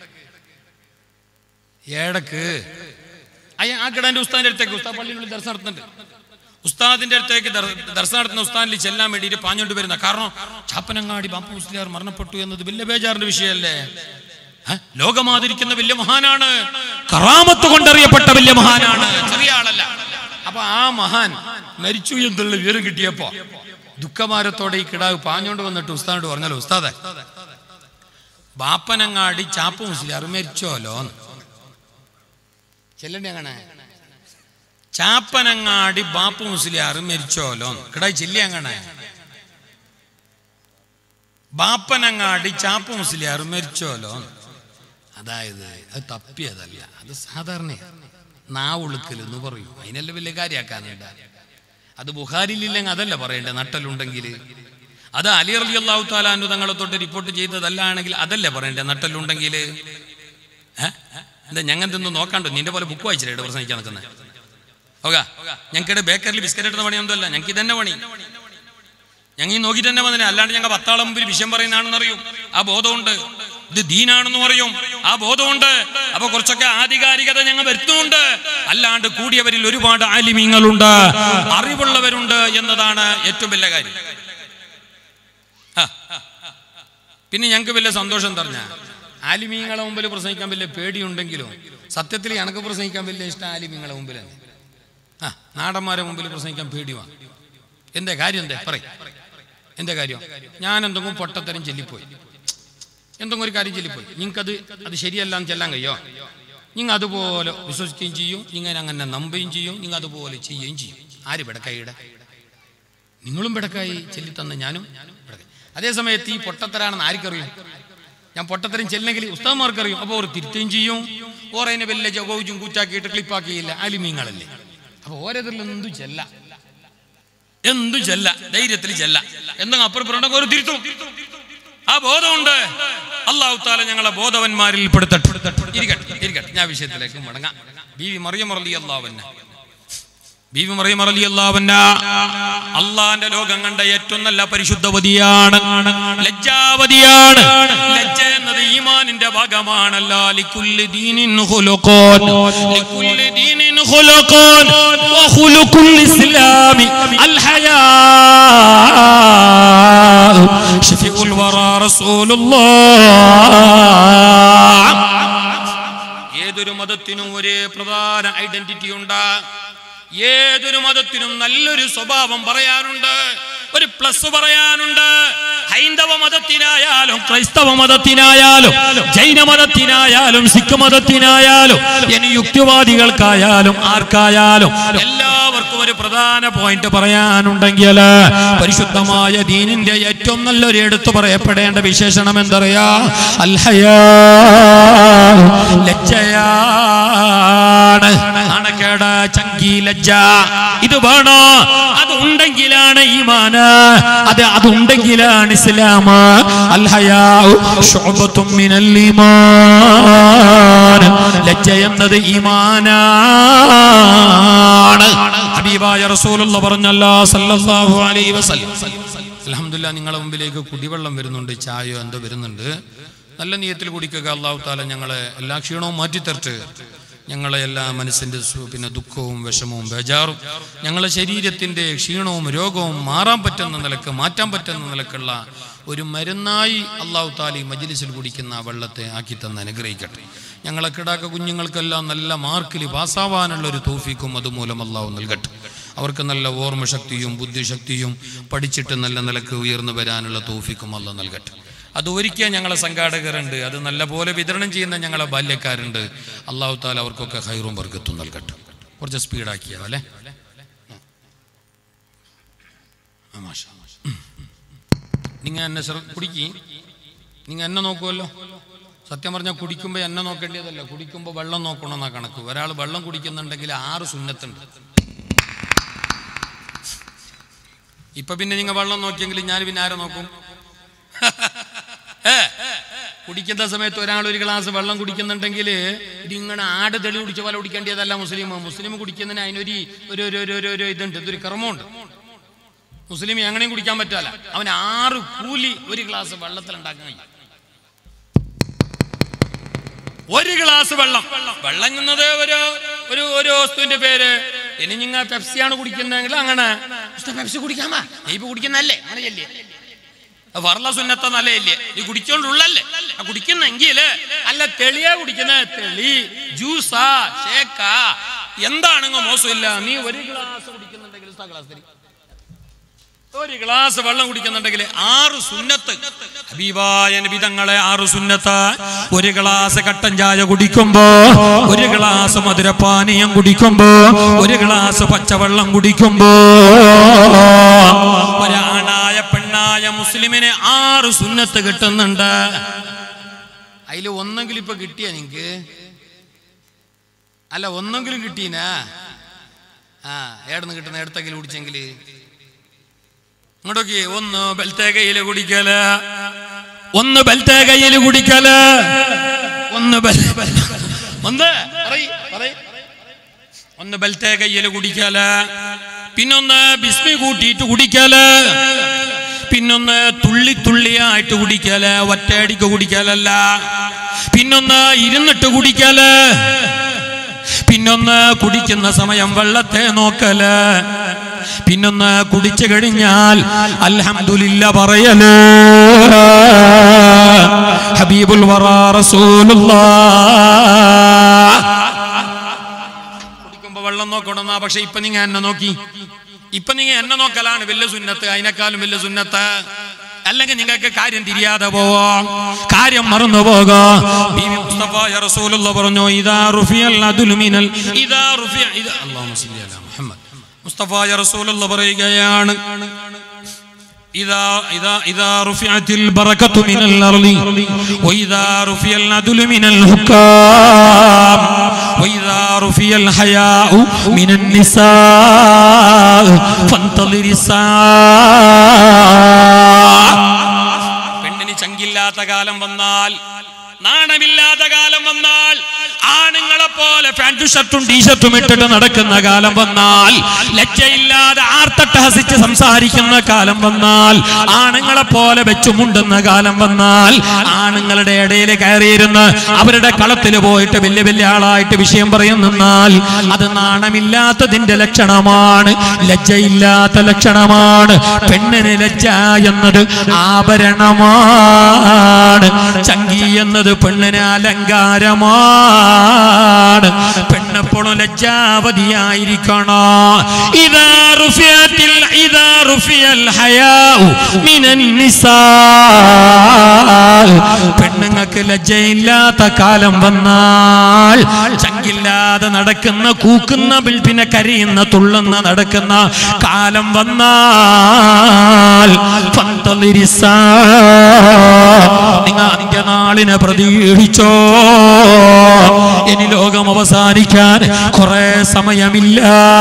ഏടക്ക് അയ്യ ആ കിടാന്റെ ഉസ്താദിന്റെ അടുത്തേക്ക്, ഉസ്താദ് പള്ളിയിനുള്ളിൽ ദർശനം നടത്തുന്നുണ്ട്. ഉസ്താദിന്റെ അടുത്തേക്ക് ദർശനം നടത്തുന്ന ഉസ്താദിൽ ചെല്ലാൻ വേണ്ടിയിട്ട് പാഞ്ഞോണ്ട് വരുന്ന. കാരണം ചാപ്പനങ്ങാടി ബാപ്പു മുസ്ലിയാർ മരണപ്പെട്ടു എന്നത് വലിയ ബേജാറിന്റെ വിഷയമല്ലേ? ലോകമാതിരിക്കുന്ന വലിയ മഹാനാണ്, കറാമത്ത് കൊണ്ടറിയപ്പെട്ട വലിയ മഹാനാണ്, ചെറിയ ആളല്ല. അപ്പൊ ആ മഹാൻ മരിച്ചു എന്നുള്ള വിവരം കിട്ടിയപ്പോ ദുഃഖമാരത്തോടെ ഈ കിടാവ് പാഞ്ഞോണ്ട് വന്നിട്ട് ഉസ്താദിനോട് പറഞ്ഞല്ലോ, ഉസ്താദെ ബാപ്പനങ്ങാടി ചാപ്പു മുസ്ലിയാർ മരിച്ചോലോ. ചെല്ലണ്ടേ അങ്ങനെ? ചാപ്പനങ്ങാടി ബാപ്പു മുസ്ലിയാർ മരിച്ചോലോ. കിടായി ചെല്ലി അങ്ങനെ. ബാപ്പനങ്ങാടി ചാപ്പു മുസ്ലിയാർ മരിച്ചോലോ. അതായത് അത് തപ്പിയതല്ല, അത് സാധാരണ നാവുളുക്കൽ എന്ന് പറയും. അതിനല്ല വലിയ കാര്യമാക്കാനുണ്ട്. അത് ബുഖാരിയിലില്ലെങ്കിൽ അതല്ല പറയണ്ടേ. നട്ടലുണ്ടെങ്കിൽ അത് അലി റളിയല്ലാഹു തആല അൻഹു തങ്ങളെ തൊട്ട് റിപ്പോർട്ട് ചെയ്തതല്ലാണെങ്കിൽ അതല്ലേ പറയണ്ടേ നട്ടലുണ്ടെങ്കിൽ. ഏഹ് എന്താ ഞങ്ങൾക്ക് ഇതൊന്നും നോക്കാണ്ടോ? നിന്റെ പോലെ ബുക്ക് വായിച്ചില്ലേ പ്രസംഗിക്കാൻ നിൽക്കുന്നത്? ഓക്കെ, ഞങ്ങൾക്കിടെ ബേക്കറിൽ ബിസ്ക്കറ്റ് എടുത്ത പണിയൊന്നുമല്ല, ഞങ്ങൾക്ക് ഇതന്നെ പണി. ഞങ്ങൾ ഈ നോക്കിയിട്ട് തന്നെ വന്നില്ല. അല്ലാണ്ട് ഞങ്ങൾ പത്താളെ മുമ്പിൽ വിഷയം പറയുന്നതാണെന്ന് അറിയും, ആ ബോധമുണ്ട്. ഇത് ദീനാണെന്ന് പറയും, ആ ബോധമുണ്ട്. അപ്പൊ കുറച്ചൊക്കെ ആധികാരികത ഞങ്ങൾ വരുത്തുന്നുണ്ട്. അല്ലാണ്ട് കൂടിയവരിൽ ഒരുപാട് ആലിമീങ്ങളുണ്ട്, അറിവുള്ളവരുണ്ട് എന്നതാണ് ഏറ്റവും വലിയ കാര്യം. പിന്നെ ഞങ്ങൾക്ക് വലിയ സന്തോഷം പറഞ്ഞ ആലിമീങ്ങളെ മുമ്പിൽ പ്രസംഗിക്കാൻ വലിയ പേടിയുണ്ടെങ്കിലും സത്യത്തിൽ എനിക്ക് പ്രസംഗിക്കാൻ വലിയ ഇഷ്ടം ആലിമീങ്ങളെ മുമ്പിൽ തന്നെ. ആ നാടന്മാരെ മുമ്പിൽ പ്രസംഗിക്കാൻ പേടിയാണ്. എന്താ കാര്യം? എന്താ പറയും? എന്താ കാര്യം? ഞാൻ എന്തെങ്കിലും പൊട്ടത്തരം ചൊല്ലിപ്പോയി, എന്തെങ്കിലും ഒരു കാര്യം ചൊല്ലിപ്പോയി, നിങ്ങൾക്കത് അത് ശരിയല്ലാന്ന് ചെല്ലാൻ കഴിയോ? നിങ്ങൾ അതുപോലെ വിശ്വസിക്കുകയും ചെയ്യും, നിങ്ങൾ അങ്ങനെ നമ്പുകയും ചെയ്യും, നിങ്ങൾ അതുപോലെ ചെയ്യുകയും ചെയ്യും. ആര് ബെടക്കായിടെ? നിങ്ങളും ബെടക്കായി ചൊല്ലിത്തന്ന ഞാനും ബെടക്കായി. അതേ സമയത്ത് ഈ പൊട്ടത്തരാണെന്ന് ആർക്കറിയും? ഞാൻ പൊട്ടത്തരം ചെല്ലെങ്കിൽ ഉസ്താദ്മാർക്കറിയും. അപ്പോൾ ഓർ തിരുത്തുകയും ചെയ്യും, ഓർ അതിനെ വലിയ ജഗോജും കൂറ്റാക്കിയിട്ട് ക്ലിപ്പാക്കിയില്ല. ആലിമീങ്ങളല്ലേ. അപ്പൊ ഓരോതിൽ എന്തു ചെല്ല, എന്തു ചെല്ല, ധൈര്യത്തിൽ ചെല്ല. എന്തെങ്കിലും അപ്പുറം ഒരു തിരുത്തും. ആ ബോധമുണ്ട്. അല്ലാഹു തആല ഞങ്ങളെ ബോധവന്മാരിൽ പെടുത്തട്ടെ. ഇരിക്കട്ടെ ഇരിക്കട്ടെ ഞാൻ വിഷയത്തിലേക്ക് മടങ്ങാം. ബീവി മറിയം റളിയല്ലാഹു അൻഹ ബീവി മറിയം റളിയല്ലാഹു അൻഹ അള്ളാന്റെ ലോകം കണ്ട ഏറ്റവും നല്ല പരിശുദ്ധവതിയാണ്, ലജ്ജാവതിയാണ്. ലജ്ജ എന്നത് ഈമാനിന്റെ ഭാഗമാണല്ലോ. ലികുല്ലി ദീനിൻ ഖുലുഖൂൻ ലികുല്ലി ദീനിൻ ഖുലുഖൂൻ വഖുലുഖുൽ ഇസ്ലാമി അൽ ഹയാ ഷഫീഉൽ വറാ റസൂലുള്ളാഹ്. ഏതൊരു മതത്തിനും ഒരേ പ്രധാന ഐഡന്റിറ്റി ഉണ്ട്. ഏതൊരു മതത്തിനും നല്ലൊരു സ്വഭാവം പറയാനുണ്ട്, ഒരു പ്ലസ് പറയാനുണ്ട്. ഹൈന്ദവ മതത്തിനായാലും ക്രൈസ്തവ മതത്തിനായാലും ജൈന മതത്തിനായാലും സിഖ് മതത്തിനായാലും ഇനി യുക്തിവാദികൾക്കായാലും ആർക്കായാലും എല്ലാവർക്കും ഒരു പ്രധാന പോയിന്റ് പറയാനുണ്ടെങ്കിൽ പരിശുദ്ധമായ ദീനിന്റെ ഏറ്റവും നല്ലൊരു എടുത്തു പറയപ്പെടേണ്ട വിശേഷണം എന്തറിയാ? അൽ ഹയാ, ലജ്ജയാണ്. അണക്കേട്, ചങ്കി ലജ്ജ, ഇത് വേണോ? അത് ഉണ്ടെങ്കിലാണ് ഈമാന്, അത് അതുണ്ടെങ്കിലാണ് ഇസ്ലാം. അൽ ഹയാ ശുഅബത്തും മിനൽ ഈമാൻ. ലജ്ജ എന്നത് ഈമാനാണ്. ഹബീബായ റസൂലുള്ളാഹി പറഞ്ഞല്ലോ സല്ലല്ലാഹു അലൈഹി വസല്ലം. അൽഹംദുലില്ലാ, നിങ്ങളുടെ മുമ്പിലേക്ക് കുടിവെള്ളം വരുന്നുണ്ട്, ചായയോ എന്തോ വരുന്നുണ്ട്. നല്ല നിയത്തിൽ കുടിക്കുക. അല്ലാഹു തആല ഞങ്ങളെ എല്ലാ ക്ഷീണവും മാറ്റിത്തരട്ടെ. ഞങ്ങളെ എല്ലാ മനസ്സിൻ്റെ പിന്നെ ദുഃഖവും വിഷമവും ബേജാറും ഞങ്ങളെ ശരീരത്തിൻ്റെ ക്ഷീണവും രോഗവും മാറാൻ പറ്റുന്ന നിലക്ക് മാറ്റാൻ പറ്റുന്ന നിലക്കുള്ള ഒരു മരുന്നായി അല്ലാഹു തആല ഈ മജ്ലിസിൽ കുടിക്കുന്ന വെള്ളത്തെ ആക്കി തന്ന് അനുഗ്രഹിക്കട്ടെ. ഞങ്ങളെ കിടാക്ക കുഞ്ഞുങ്ങൾക്കെല്ലാം നല്ല മാർക്കിൽ പാസ്സാവാനുള്ള ഒരു തൗഫീഖും അതുമൂലം അല്ലാഹു നൽകട്ടെ. അവർക്ക് നല്ല ഓർമ്മശക്തിയും ബുദ്ധിശക്തിയും പഠിച്ചിട്ട് നല്ല നിലക്ക് ഉയർന്നു വരാനുള്ള തൗഫീഖും അല്ലാഹ് നൽകട്ടെ. അത് ഒരുക്കിയ ഞങ്ങളെ സംഘാടകരുണ്ട്, അത് നല്ലപോലെ വിതരണം ചെയ്യുന്ന ഞങ്ങളെ ബാല്യക്കാരുണ്ട്. അല്ലാഹു തആല അവർക്കൊക്കെ ഖൈറും ബർക്കത്തും നൽകട്ടെ. കുറച്ച് സ്പീഡാക്കിയോ അല്ലേ? നിങ്ങൾ എന്നെ കുടിക്കി നിങ്ങൾ എന്നെ നോക്കുമല്ലോ. സത്യം പറഞ്ഞാൽ കുടിക്കുമ്പോൾ എന്നെ നോക്കേണ്ടതല്ല, കുടിക്കുമ്പോൾ വെള്ളം നോക്കണമെന്നാ കണക്ക്. ഒരാൾ വെള്ളം കുടിക്കുന്നുണ്ടെങ്കിൽ ആറ് സുന്നത്തുണ്ട്. ഇപ്പൊ പിന്നെ നിങ്ങൾ വെള്ളം നോക്കിയെങ്കിൽ ഞാൻ പിന്നെ ആരെ നോക്കും? ഏ കുടിക്കുന്ന സമയത്ത് ഒരാൾ ഒരു ഗ്ലാസ് വെള്ളം കുടിക്കുന്നുണ്ടെങ്കിൽ ഇതിങ്ങനെ ആട് തെളി കുടിച്ച പോലെ കുടിക്കേണ്ടതല്ല. മുസ്ലിം മുസ്ലിം കുടിക്കുന്നതിന് അതിനൊരു ഒരു ഒരു ഒരു ഇതുണ്ട്, ഇതൊരു ക്രമമുണ്ട്. മുസ്ലിം എങ്ങനെയും കുടിക്കാൻ പറ്റില്ല. അവൻ ആറ് കൂലി ഒരു ഗ്ലാസ് വെള്ളത്തിൽ ഉണ്ടാക്കാൻ കഴിയും. ഒരു ഗ്ലാസ് വെള്ളം വെള്ളം എന്നത് ഒരു ഒരു ഒരു വസ്തുവിന്റെ പേര്. ഇനി നിങ്ങൾ പെപ്സിയാണ് കുടിക്കുന്നതെങ്കിൽ അങ്ങനെ പെപ്സി കുടിക്കാമാ, നീ ഇപ്പൊ കുടിക്കുന്നല്ലേ അങ്ങനെ ചെല്ലേ വർല സുന്നത്ത നല്ലയല്ലേ, നീ കുടിച്ചോണ്ടുള്ളല്ലേ കുടിക്കുന്നെങ്കിൽ അല്ല തെളിയാ കുടിക്കുന്ന തെളി ജ്യൂസാ ഷേക്കാ എന്താണെങ്കോ മോശമില്ല. നീ ഒരു ഗ്ലാസ് കുടിക്കുന്നുണ്ടെങ്കിൽ ഗ്ലാസ് തരി, ഒരു ഗ്ലാസ് വെള്ളം കുടിക്കുന്നുണ്ടെങ്കിൽ ആറ് സുന്നത്ത്. ഹബീബായ നബി തങ്ങളെ ആറ് സുന്നത്ത്. ഒരു ഗ്ലാസ് കട്ടൻ ചായ കുടിക്കുമ്പോ, ഒരു ഗ്ലാസ് മധുരപാനീയം കുടിക്കുമ്പോ, ഒരു ഗ്ലാസ് പച്ചവെള്ളം കുടിക്കുമ്പോ ഒരാണായ പെണ്ണായ മുസ്ലിമിന് ആറ് സുന്നത്ത് കിട്ടുന്നുണ്ട്. അതിൽ ഒന്നെങ്കിലും ഇപ്പൊ കിട്ടിയ നിങ്ങക്ക് അല്ല ഒന്നെങ്കിലും കിട്ടീനാ? ആ ഏടന്ന് കിട്ടുന്ന എടുത്തെങ്കിലും കുടിച്ചെങ്കിൽ ഇങ്ങോട്ടൊക്കെ ഒന്ന് ബെൽത്തെ കയ്യില് കുടിക്കല്, ഒന്ന് ബെൽത്തെ കയ്യില് കുടിക്കല്, ഒന്ന് ഒന്ന് ഒന്ന് ബെൽത്തെ കയ്യില് കുടിക്കല്, പിന്നൊന്ന് ബിസ്മി കൂട്ടിയിട്ട് കുടിക്കല്, പിന്നൊന്ന് തുള്ളി തുള്ളിയായിട്ട് കുടിക്കല്, ഒറ്റയടിക്ക് കുടിക്കലല്ല, പിന്നൊന്ന് ഇരുന്നിട്ട് കുടിക്കല്, പിന്നൊന്ന് കുടിക്കുന്ന സമയം വെള്ളത്തെ നോക്കല്, പിന്നൊന്ന് കുടിച്ചു കഴിഞ്ഞാൽ അൽഹംദുലില്ലാ പറയല്. ഹബീബുൽ വറാ റസൂലുള്ളാഹ് കുടിക്കുമ്പോ വെള്ളം നോക്കണമെന്നാ. പക്ഷെ ഇപ്പൊ നിങ്ങൾ എന്നെ നോക്കി, ഇപ്പൊ നിങ്ങൾ എന്നെ നോക്കലാണ് വലിയ സുന്നത്ത്, അതിനേക്കാളും വലിയ സുന്നത്ത്. അല്ലെങ്കിൽ നിങ്ങൾക്ക് കാര്യം തിരിയാതെ പോവോ, കാര്യം മറന്നു പോകോ. ബീവി മുസ്തഫ റസൂലുള്ളാഹി പറഞ്ഞു ഇദാ റുഫിയൽ അദ്ലു മിനൽ ഇദാ റുഫിയ ഇദാ അല്ലാഹുമ്മ സ്വല്ലി അലാ മുഹമ്മദ്. മുസ്തഫ റസൂലുള്ളാഹി പറയുകയാണ് ഇദാ ഇദാ ഇദാ റുഫിഅത്തിൽ ബറകത്തു മിനൽ അർളി വഇദാ റുഫിയൽ അദ്ലു മിനൽ ഹുക്കാം വഇദാ റുഫിയൽ ഹയാഉ മിനൻ നിസാ ഫന്തളിരിസാ. പെണ്ണിന് ചങ്കില്ലാത്ത കാലം വന്നാൽ, നാണമില്ലാത്ത കാലം വന്നാൽ, ആണുങ്ങളെ പോലെ പാന്റും ഷർട്ടും ടീഷർട്ടും ഇട്ടിട്ട് നടക്കുന്ന കാലം വന്നാൽ, ലജ്ജയില്ലാതെ ആർത്തട്ടഹസിച്ച് സംസാരിക്കുന്ന കാലം വന്നാൽ, ആണുങ്ങളെ പോലെ വെച്ചുമുണ്ടുന്ന കാലം വന്നാൽ, ആണുങ്ങളുടെ ഇടയിൽ കയറിയിരുന്ന് അവരുടെ കളത്തിൽ പോയിട്ട് വലിയ വലിയ ആളായിട്ട് വിഷയം പറയുന്നാൽ അത് നാണമില്ലാത്തതിന്റെ ലക്ഷണമാണ്, ലജ്ജയില്ലാത്ത ലക്ഷണമാണ്. പെണ്ണിന് ലജ്ജ എന്നത് ആഭരണമാണ്, ചങ്കി എന്നത് പെണ്ണിന് അലങ്കാരമാണ്. പെണ്ണെപ്പോഴും ലജ്ജാവതിയായിരിക്കണോ. ഇദാ റുഫിയത്തിൽ ഇദാ റുഫിയൽ ഹയാഉ മിനൻ നിസാ. പെണ്ണുങ്ങൾക്ക് ലജ്ജയില്ലാത്ത കാലം വന്നാൽ, ചങ്കില്ലാതെ നടക്കുന്ന കൂക്കുന്ന പിന്നെ കരയുന്ന തുള്ളുന്ന നടക്കുന്ന കാലം വന്നാൽ ഫന്തളിരിസാ. നിങ്ങൾ അന്ത്യനാളിനെ പ്രതീക്ഷിച്ചോ. ഇനി ലോകം അവസാനിക്കാൻ കുറെ സമയമില്ല.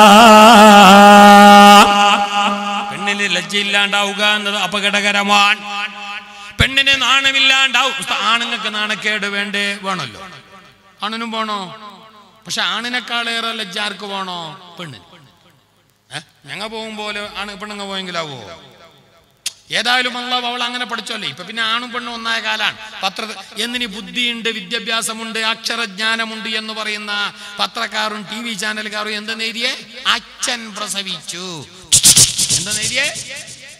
പെണ്ണിന് ലജ്ജയില്ലാണ്ടാവുക എന്നത് അപകടകരമാണ്. പെണ്ണിന് നാണമില്ലാണ്ടാവും. ആണുങ്ങൾക്ക് നാണക്കേട് വേണ്ടേ? വേണമല്ലോ, ആണിനും വേണോ. പക്ഷെ ആണിനേക്കാളേറെ ലജ്ജ ആർക്ക് വേണോ? പെണ്ണിന്. ഞങ്ങൾ പോകുമ്പോലെ ആണ് പെണ്ണുങ്ങ പോയെങ്കിലാവോ? ഏതായാലും അള്ളാഹു അവൾ അങ്ങനെ പഠിച്ചോല്ലേ. ഇപ്പൊ പിന്നെ ആണും പെണ്ണും ഒന്നായ കാലാണ്. പത്ര എന്നിനി ബുദ്ധിയുണ്ട്, വിദ്യാഭ്യാസമുണ്ട്, അക്ഷരജ്ഞാനമുണ്ട് എന്ന് പറയുന്ന പത്രക്കാരും ടി വി ചാനലുകാരും എന്താ നേരിയേ? അച്ഛൻ പ്രസവിച്ചു. എന്താ നേരിയേ?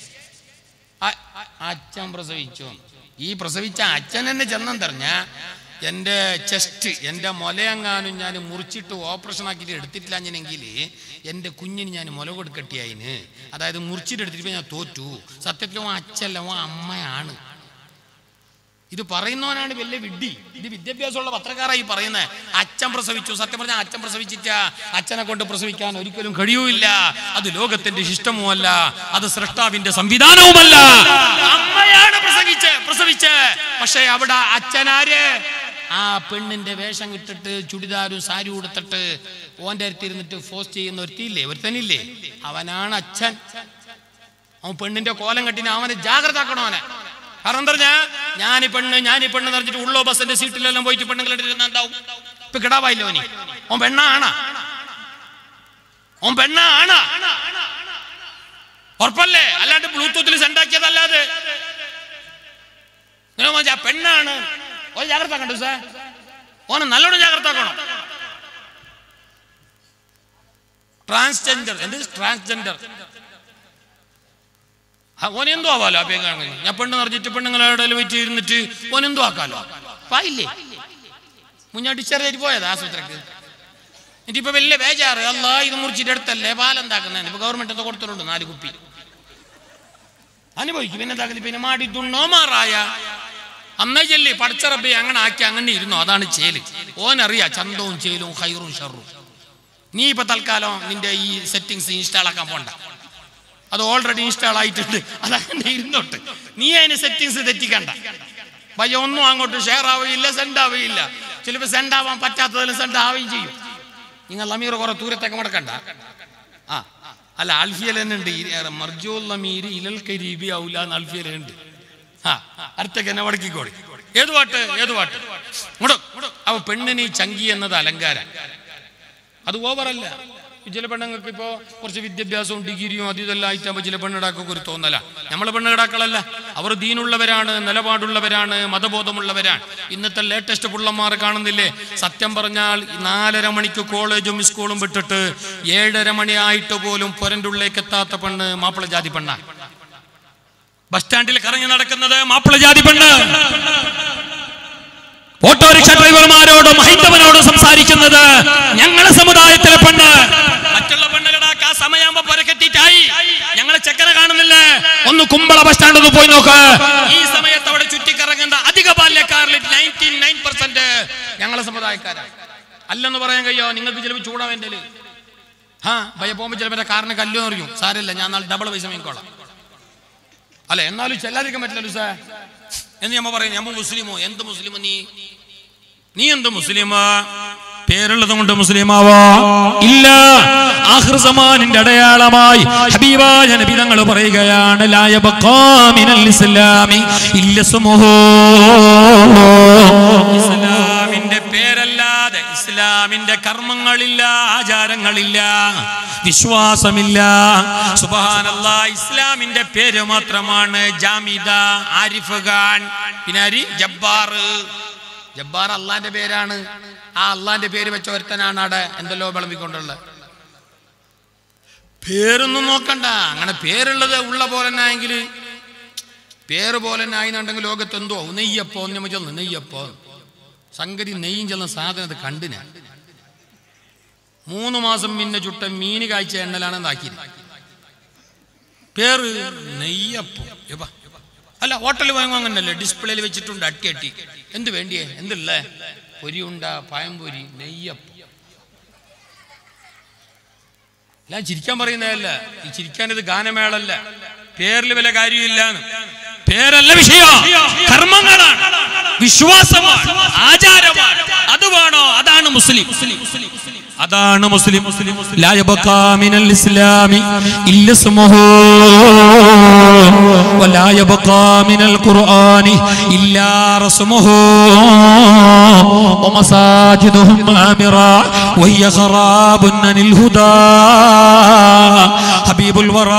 അച്ഛൻ പ്രസവിച്ചു. ഈ പ്രസവിച്ച അച്ഛൻ എന്നെ ചെന്നെന്ന് പറഞ്ഞ എൻ്റെ ചെസ്റ്റ് എൻ്റെ മുലയെങ്ങാനും ഞാൻ മുറിച്ചിട്ട് ഓപ്പറേഷൻ ആക്കിയിട്ട് എടുത്തിട്ടില്ല ഞാനെങ്കിൽ എൻ്റെ കുഞ്ഞിന് ഞാൻ മുല കൊടുക്കട്ടിയായിന്. അതായത് മുറിച്ചിട്ട് എടുത്തിട്ട് ഞാൻ തോറ്റു. സത്യത്തിലും അച്ഛല്ല ഓ അമ്മയാണ്. ഇത് പറയുന്നവനാണ് വലിയ വിഡ്ഢി. ഇത് വിദ്യാഭ്യാസമുള്ള പത്രക്കാരായി പറയുന്നത്. അച്ഛൻ പ്രസവിച്ചു. സത്യം പറഞ്ഞാൽ അച്ഛൻ പ്രസവിച്ചിട്ട അച്ഛനെ കൊണ്ട് പ്രസവിക്കാൻ ഒരിക്കലും കഴിയൂല്ല. അത് ലോകത്തിന്റെ ഇഷ്ടവുമല്ല, അത് സൃഷ്ടാവിന്റെ സംവിധാനവുമല്ല. അമ്മയാണ് പ്രസവിച്ച് പ്രസവിച്ച് പക്ഷെ അവിടെ അച്ഛനാര്? ആ പെണ്ണിന്റെ വേഷം ഇട്ടിട്ട് ചുടിദാരും സാരി കൊടുത്തിട്ട് ഓന്റെ അടുത്തിരുന്നിട്ട് ഫോസ്റ്റ് ചെയ്യുന്ന ഒരുത്തിയില്ലേ, ഒരുത്തനില്ലേ, അവനാണ് അച്ഛൻ. അവൻ പെണ്ണിന്റെ കോലം കെട്ടിന് അവനെ ജാഗ്രത ആക്കണോനെ. കാരണം എന്താ പറഞ്ഞാ ഞാനീ പെണ്ണ് ഞാനീ പെണ്ണ് നിറച്ചിട്ട് ഉള്ളോ ബസ്സിന്റെ സീറ്റിലെല്ലാം പോയിട്ട് പെണ്ണുങ്ങളെടുത്തിരുന്ന എന്താവും? ഇപ്പൊ കിടാവായില്ലോ നീ. ഓൻ പെണ്ണാണ്, ഓൻ പെണ്ണാണ് ഉറപ്പല്ലേ? അല്ലാണ്ട് ബ്ലൂടൂത്തിൽ സെൻഡാക്കിയതല്ലാതെ പെണ്ണാണ്. ഓൻ ജാഗ്രത ആക്കണ്ടു സാർ, ഓനെ നല്ലോണം ജാഗ്രത ആക്കണം. ട്രാൻസ്ജെൻഡർ എന്ത് ട്രാൻസ്ജെൻഡർ ഓനെന്തോ ആവാലോ. അപ്പൊ ഞാൻ പെണ്ണ് നിറഞ്ഞിട്ട് പെണ്ണുങ്ങളുടെ വെച്ച് ഇരുന്നിട്ട് ഓനെന്തോ ആക്കാലോ. പായില്ലേ മുന്നോട്ട് ചെറിയ പോയത് ആശുപത്രിക്ക്. എന്നിട്ടിപ്പോ വലിയ ബേജാറ്. അല്ല ഇത് മുറിച്ചിട്ട് എടുത്തല്ലേ പാലെന്താക്കുന്നതിന്. ഇപ്പൊ ഗവൺമെന്റ് എന്തോ കൊടുത്തിട്ടുണ്ട് നാല് കുപ്പി. അനുഭവിക്കും. പിന്നെ എന്താക്കുന്നത്? പിന്നെ മാടി തുണ്ണോ മാറായ അമ്മ ചെല്ലി പടച്ചറബി അങ്ങനെ ആക്കി അങ്ങനെ ഇരുന്നോ. അതാണ് ചേല്. ഓനറിയാ ചന്തവും ചേലും ഹൈറും ഷറും. നീ ഇപ്പൊ തൽക്കാലം നിന്റെ ഈ സെറ്റിങ്സ് ഇൻസ്റ്റാൾ ആക്കാൻ പോണ്ട. അത് ഓൾറെഡി ഇൻസ്റ്റാൾ ആയിട്ടുണ്ട്. അതങ്ങനെ ഇരുന്നോട്ട്. നീ അതിന് സെറ്റിങ്സ് തെറ്റിക്കണ്ട. ഭയ ഒന്നും അങ്ങോട്ട് ഷെയർ ആവുകയില്ല, സെൻഡ് ആവുകയില്ല. ചിലപ്പോൾ സെൻഡ് ആവാൻ പറ്റാത്തതിലും സെൻഡ് ആവുകയും ചെയ്യും. നിങ്ങൾ അമീർ കുറെ ദൂരത്തേക്ക് മടക്കണ്ട. ആ അല്ല അൽഫിയൽ തന്നെ ഉണ്ട്. മർജുൽ അമീർ ഇലൽ കരീബി ഔല എന്ന് അൽഫിയലുണ്ട്. ആ അടുത്തേക്ക് എന്നെ മടക്കിക്കോടി. ഏത് പാട്ട് ഏത് പാട്ട് മുട. അവ പെണ്ണിന് ചങ്കി എന്നത് അലങ്കാരം. അത് ഓവറല്ല. ചില പെണ്ണുങ്ങൾക്ക് ഇപ്പോൾ കുറച്ച് വിദ്യാഭ്യാസവും ഡിഗ്രിയും അത് ഇതെല്ലാം ആയിട്ടാകുമ്പോൾ ചില പെണ്ണിടാക്കൊക്കെ ഒരു തോന്നല. നമ്മളെ പെണ്ണിടാക്കളല്ല, അവർ ദീനുള്ളവരാണ്, നിലപാടുള്ളവരാണ്, മതബോധമുള്ളവരാണ്. ഇന്നത്തെ ലേറ്റസ്റ്റ് പുള്ളന്മാർ കാണുന്നില്ലേ? സത്യം പറഞ്ഞാൽ നാലര മണിക്ക് കോളേജും സ്കൂളും വിട്ടിട്ട് ഏഴര മണിയായിട്ട് പോലും പൊരൻ്റെ ഉള്ളിലേക്ക് എത്താത്ത പെണ്ണ് മാപ്പിള ജാതി പെണ്ണ. ബസ് സ്റ്റാൻഡിൽ കറങ്ങി നടക്കുന്നത് മാപ്പിള ജാതി പെണ്ണ്. ഓട്ടോറിക്ഷ ഡ്രൈവർമാരോടും ഹൈന്ദവനോടും സംസാരിക്കുന്നത് ഞങ്ങളെ സമുദായത്തിലെ പെണ്ണ്. മറ്റുള്ള പെണ്ണുകളാക്ക് ആ സമയമാകുമ്പോ പുരക്കെത്തിയിട്ടായി. ഞങ്ങളെ ചെക്കനെ കാണുന്നില്ലേ? ഒന്ന് കുമ്പള ബസ് സ്റ്റാൻഡ് ഒന്ന് പോയി നോക്ക്. ഈ സമയത്ത് അവിടെ ചുറ്റിക്കറങ്ങുന്ന അധിക ബാല്യക്കാരിൽ നയൻറ്റി നയൻ പെർസെന്റ് ഞങ്ങളെ സമുദായക്കാരാണ്. അല്ലെന്ന് പറയാൻ കഴിയോ? നിങ്ങൾക്ക് ചിലപ്പോൾ ചൂടാവേണ്ടത്. ആ ഭയ പോകുമ്പോൾ ചിലപ്പോൾ കാറിന് കല്ലു അറിയും. സാരമില്ല, ഞാൻ നാളെ ഡബിൾ പൈസ വാങ്ങിക്കോളാം. അല്ലെ എന്നാലും ചെല്ലാതിരിക്കാൻ പറ്റില്ലല്ലോ സാർ എന്ന് ഞമ്മ പറയും. ഞമ്മ മുസ്ലിമോ? എന്ത് മുസ്ലിമോ? നീ നീ എന്ത് മുസ്ലിമാ? പേരുള്ളത് കൊണ്ട് മുസ്ലിമാവാ ഇല്ല. ആഖിർ സമാനിന്റെ അടയാളമായി ഹബീബായ നബി തങ്ങൾ പറയുകയാണ്, ലാ യബ്ഖാ മിനൽ ഇസ്ലാമി ഇല്ല ഇസ്മുഹു. ഇസ്ലാമിന്റെ പേരല്ലാതെ ഇസ്ലാമിന്റെ കർമ്മങ്ങളില്ല, ആചാരങ്ങളില്ല, വിശ്വാസമില്ല. സുബ്ഹാനല്ലാഹ്, ഇസ്ലാമിന്റെ പേര് മാത്രമാണ് ജാമിദ, ആരിഫ് ഖാൻ, പിന്നെ ആരി ജബ്ബാർ. ജബ്ബാർ അള്ളാന്റെ പേരാണ്. ആ അള്ളാന്റെ പേര് വെച്ച ഒരുത്തനാണ് അവിടെ എന്തെല്ലോ വിളമ്പിക്കൊണ്ടുള്ളത്. പേരൊന്നും നോക്കണ്ട. അങ്ങനെ പേരുള്ളത് ഉള്ള പോലെ തന്നെ ആയെങ്കിൽ പേര് പോലെ തന്നെ ആയിന്നുണ്ടെങ്കിൽ ലോകത്ത് എന്തോ നെയ്യപ്പോ നമ്മൾ ചെന്ന് നെയ്യപ്പോ സംഗതി നെയ്യും ചെന്ന സാധനം അത് കണ്ടിന് മൂന്ന് മാസം പിന്നെ ചുട്ട മീന് കാഴ്ച എണ്ണലാണ് എന്താക്കിയത്. പേര് നെയ്യപ്പം. അല്ല ഹോട്ടലിൽ വാങ്ങും അങ്ങനല്ലേ, ഡിസ്പ്ലേയിൽ വെച്ചിട്ടുണ്ട് അട്ടി അട്ടി. എന്ത് വേണ്ടിയേ? എന്തുള്ളേ? പൊരിയുണ്ട, പഴംപൊരി, നെയ്യപ്പം. ഞാൻ ചിരിക്കാൻ പറയുന്നതല്ല, ഈ ചിരിക്കാൻ ഇത് ഗാനമേളല്ല. പേരിൽ വല്ല കാര്യമില്ലാന്ന്. പേരല്ല വിഷയം, കർമ്മങ്ങളാണ്, വിശ്വാസമാണ്, ആചാരമാണ്. അത് വേണോ? അതാണ് മുസ്ലിം. അതാണ് മുസ്ലിം. ലാ യബ്ഖാ മിനൽ ഇസ്ലാമി ഇല്ല ഇസ്മുഹു വലാ യബ്ഖാ മിനൽ ഖുർആനി ഇല്ലാ റസ്മുഹു വമസാജിദുഹും ആമിറാ വഹിയ ഖറാബുൻ അനിൽ ഹുദാ ഹബീബുൽ വറാ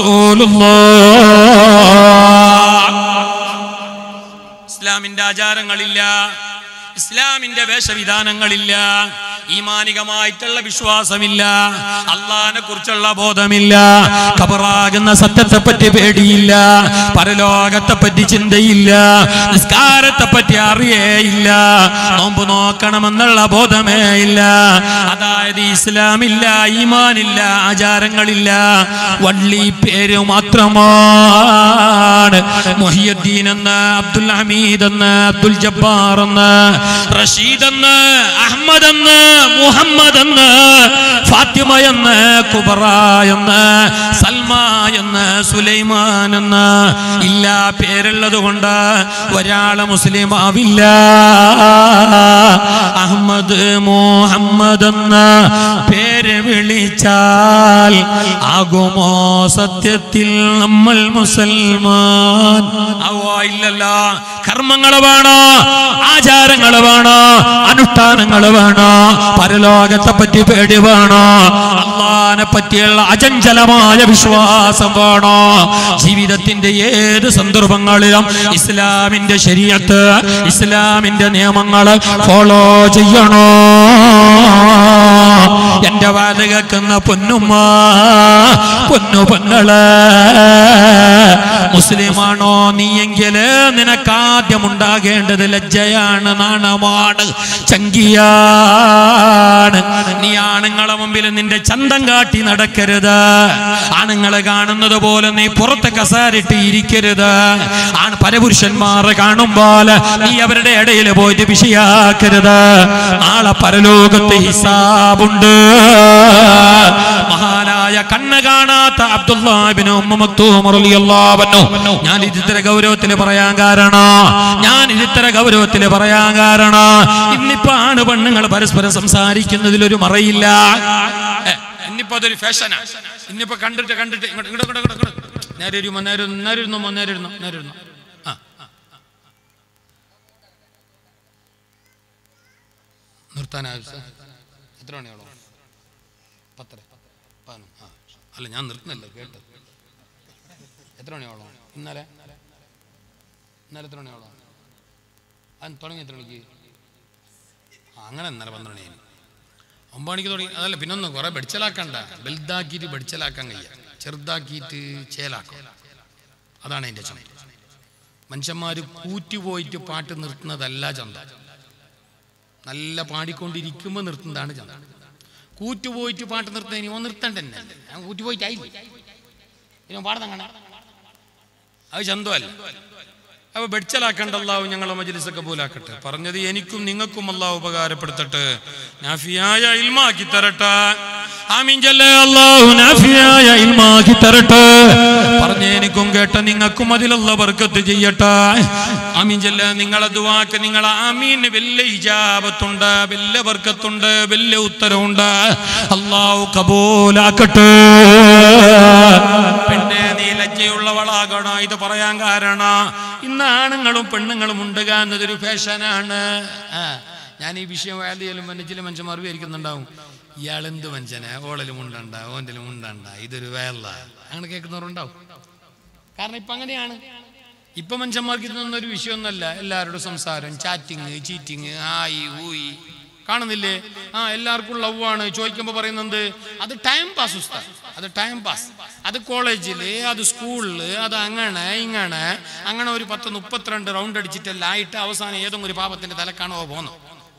റസൂലുള്ളാഹ്. ഇസ്ലാമിന്റെ ആചാരങ്ങളില്ല, ഇസ്ലാമിന്റെ വേഷവിധാനങ്ങളില്ല, ഈമാനികമായിട്ടുള്ള വിശ്വാസമില്ല, അള്ളാഹിനെ കുറിച്ചുള്ള ബോധമില്ല, ഖബറാകുന്ന സത്യത്തെ പറ്റി പേടിയില്ല, പരലോകത്തെ പറ്റി ചിന്തയില്ല, നിസ്കാരത്തെ പറ്റി അറിയേയില്ല, നോമ്പ് നോക്കണമെന്നുള്ള ബോധമേ ഇല്ല. അതായത് ഇസ്ലാമില്ല, ഈമാനില്ല, ആചാരങ്ങളില്ല, വള്ളി പേര് മാത്രമാണ്. മുഹിയുദ്ദീൻ എന്ന്, അബ്ദുൽ ഹമീദ് എന്ന്, അബ്ദുൽ ജബ്ബാർ എന്ന്, റഷീദ് എന്ന്, അഹമ്മദ് എന്ന്, മുഹമ്മദ് എന്ന്, ഫാത്തിമ എന്ന്, കുബറ എന്ന്, സൽമ എന്ന്, സുലൈമാൻ എന്ന് ഇല്ല പേരുള്ളത് കൊണ്ട് ഒരാള് മുസ്ലിം ആവില്ല. അഹമ്മദ് മുഹമ്മദ് എന്ന് പേര് വിളിച്ചാൽ ആകുമോ സത്യത്തിൽ നമ്മൾ മുസൽമാൻ? ആവോ ഇല്ലല്ല. കർമ്മങ്ങൾ വേണോ, ആചാരങ്ങൾ വേണോ, അനുഷ്ഠാനങ്ങൾ വേണോ, പരലോകത്തെ പറ്റി പേടി വേണോ, അള്ളാഹിനെ പറ്റിയുള്ള അചഞ്ചലമായ വിശ്വാസം വേണോ. ജീവിതത്തിന്റെ ഏത് സന്ദർഭങ്ങളിലും ഇസ്ലാമിന്റെ ശരീഅത്ത്, ഇസ്ലാമിന്റെ നിയമങ്ങൾ ഫോളോ ചെയ്യണോ. എന്റെ വാല് കേൾക്കുന്ന പൊന്നുമ്മ, പൊന്നു പെങ്ങള്, മുസ്ലിമാണോ നീയെങ്കില് നിനക്കാദ്യം ഉണ്ടാകേണ്ടത് ലജ്ജയാണ്, നാണമാണ്, ചങ്കിയാണ്. നീ ആണുങ്ങളെ മുമ്പിൽ നിന്റെ ചന്തം കാട്ടി നടക്കരുത്. ആണുങ്ങളെ കാണുന്നത് പോലെ നീ പുറത്തെ കസാരിട്ട് ഇരിക്കരുത്. ആണ് പരപുരുഷന്മാരെ കാണുമ്പോൾ നീ അവരുടെ ഇടയിൽ പോയിട്ട് വിഷയാക്കരുത്. നാളെ പരലോകത്ത് ഹിസാബുണ്ട്. മഹാനായ കണ്ണ് കാണാത്ത അബ്ദുല്ലാഹ് ഇബ്നു ഉമ്മ മക്തൂം റളിയല്ലാഹു അൻഹു, ഞാൻ ഇത്ര ഗൗരവത്തിൽ പറയാൻ കാരണം ഞാൻ ഇത്ര ഗൗരവത്തിൽ പറയാൻ കാരണം ഇന്നിപ്പോ ആണ് പെണ്ണുങ്ങൾ പരസ്പരം സംസാരിക്കുന്നതിൽ ഒരു മറയില്ല. ഇന്നിപ്പോ അതൊരു ഫാഷനാ. ഇന്നിപ്പോ കണ്ടിട്ട് കണ്ടിട്ട് ഇങ്ങോട്ട് ഇങ്ങോട്ട് ഇങ്ങോട്ട് ഇങ്ങോട്ട് നേരെ ഇരുന്നോ നേരെ നേരെ ഇരുന്നോ നേരെ ഇരുന്നോ നേരെ ഇരുന്നോ ആ നിർത്താനാവശ്യം എത്ര മണിയോളോ? പത്തര പതിനൊന്ന്. ആ അല്ല ഞാൻ നിർത്തുന്നല്ലോ, കേട്ടത്. എത്ര മണിയോളോ? ഇന്നലെ ഇന്നലെ എത്ര മണിയോളോ? അത് തുടങ്ങി എത്ര മണിക്ക്? ആ അങ്ങനെ ഇന്നലെ പന്ത്രണ്ട് മണി ഒമ്പത് മണിക്ക് തുടങ്ങി. അതല്ല പിന്നൊന്ന് കുറെ ബെടിച്ചലാക്കണ്ട, വലുതാക്കിയിട്ട് ബെടിച്ചലാക്കാൻ കഴിയുക, ചെറുതാക്കിയിട്ട് ചേലാക്കും. അതാണ് എൻ്റെ ചന്ത. മനുഷ്യന്മാർ കൂറ്റുപോയിട്ട് പാട്ട് നിർത്തുന്നതല്ല ചന്ത. നല്ല പാടിക്കൊണ്ടിരിക്കുമ്പോൾ നിർത്തുന്നതാണ് ചന്ത. കൂറ്റുപോയിട്ട് പാട്ട് നിർത്തുന്ന ഇനി ഓ നിർത്തണ്ട തന്നെ, ഞാൻ കൂറ്റുപോയിട്ടായില്ല ഇനി പാടുന്ന കാണാം, അത് ചന്തമല്ല. അപ്പൊ ബെടിച്ചലാക്കണ്ട. അല്ലാഹു ഞങ്ങളെ മജ്‌ലിസ് കബൂലാക്കട്ടെ. പറഞ്ഞത് എനിക്കും നിങ്ങൾക്കും അല്ലാഹു ഉപകാരപ്പെടുത്തട്ടെ, നാഫിയായ ഇൽമാക്കി തരട്ടെ. ആമീൻ ചൊല്ല്. അല്ലാഹു നാഫിയായ ഇൽമാക്കി തരട്ടെ. പറഞ്ഞ എനിക്കും കേട്ട നിങ്ങൾക്കും അതിലുള്ള ബർക്കത്ത് ചെയ്യട്ടെ. ആമീൻ ചൊല്ല്. നിങ്ങളെ ദുആക്ക് നിങ്ങളെ ആമീന് വലിയ ഇജാബത്തുണ്ട്, വലിയ ബർക്കത്തുണ്ട്, വലിയ ഉത്തരവുണ്ട്. അല്ലാഹു കബൂലാക്കട്ടെ. പെണ്ണെ നീ ലജ്ജയുള്ളവളാകണം. ഇത് പറയാൻ കാരണം ഇന്ന് ആണുങ്ങളും പെണ്ണുങ്ങളും ഉണ്ടുക എന്നതൊരു ഫാഷനാണ്. ആ ഞാൻ ഈ വിഷയം വാല്യയിലും ചില മനുഷ്യന്മാർ വിചാരിക്കുന്നുണ്ടാവും, ഇയാളെന്ത് മനുഷ്യനെ, ഓളലും ഉണ്ടണ്ട ഓൻ്റെലും ഉണ്ടണ്ട, ഇതൊരു വേള, അങ്ങനെ കേൾക്കുന്നവരുണ്ടാവും. കാരണം ഇപ്പം അങ്ങനെയാണ്. ഇപ്പം മനുഷ്യന്മാർക്ക് ഇതൊന്നും ഒരു വിഷയമൊന്നുമല്ല. എല്ലാവരുടെ സംസാരം, ചാറ്റിങ്, ചീറ്റിങ്, ആയി ഊയി കാണുന്നില്ലേ? ആ എല്ലാവർക്കും ലവാണ്. ചോദിക്കുമ്പോൾ പറയുന്നത് അത് ടൈം പാസ് ഉസ്താദ്, അത് ടൈം പാസ്, അത് കോളേജിൽ, അത് സ്കൂളിൽ, അത് അങ്ങനെ ഇങ്ങനെ അങ്ങനെ ഒരു പത്ത് മുപ്പത്തിരണ്ട് റൗണ്ട് അടിച്ചിട്ടെല്ലാം ആയിട്ട് അവസാനം ഏതെങ്കിലും ഒരു പാപത്തിന്റെ തലക്കാണോ പോകുന്നു.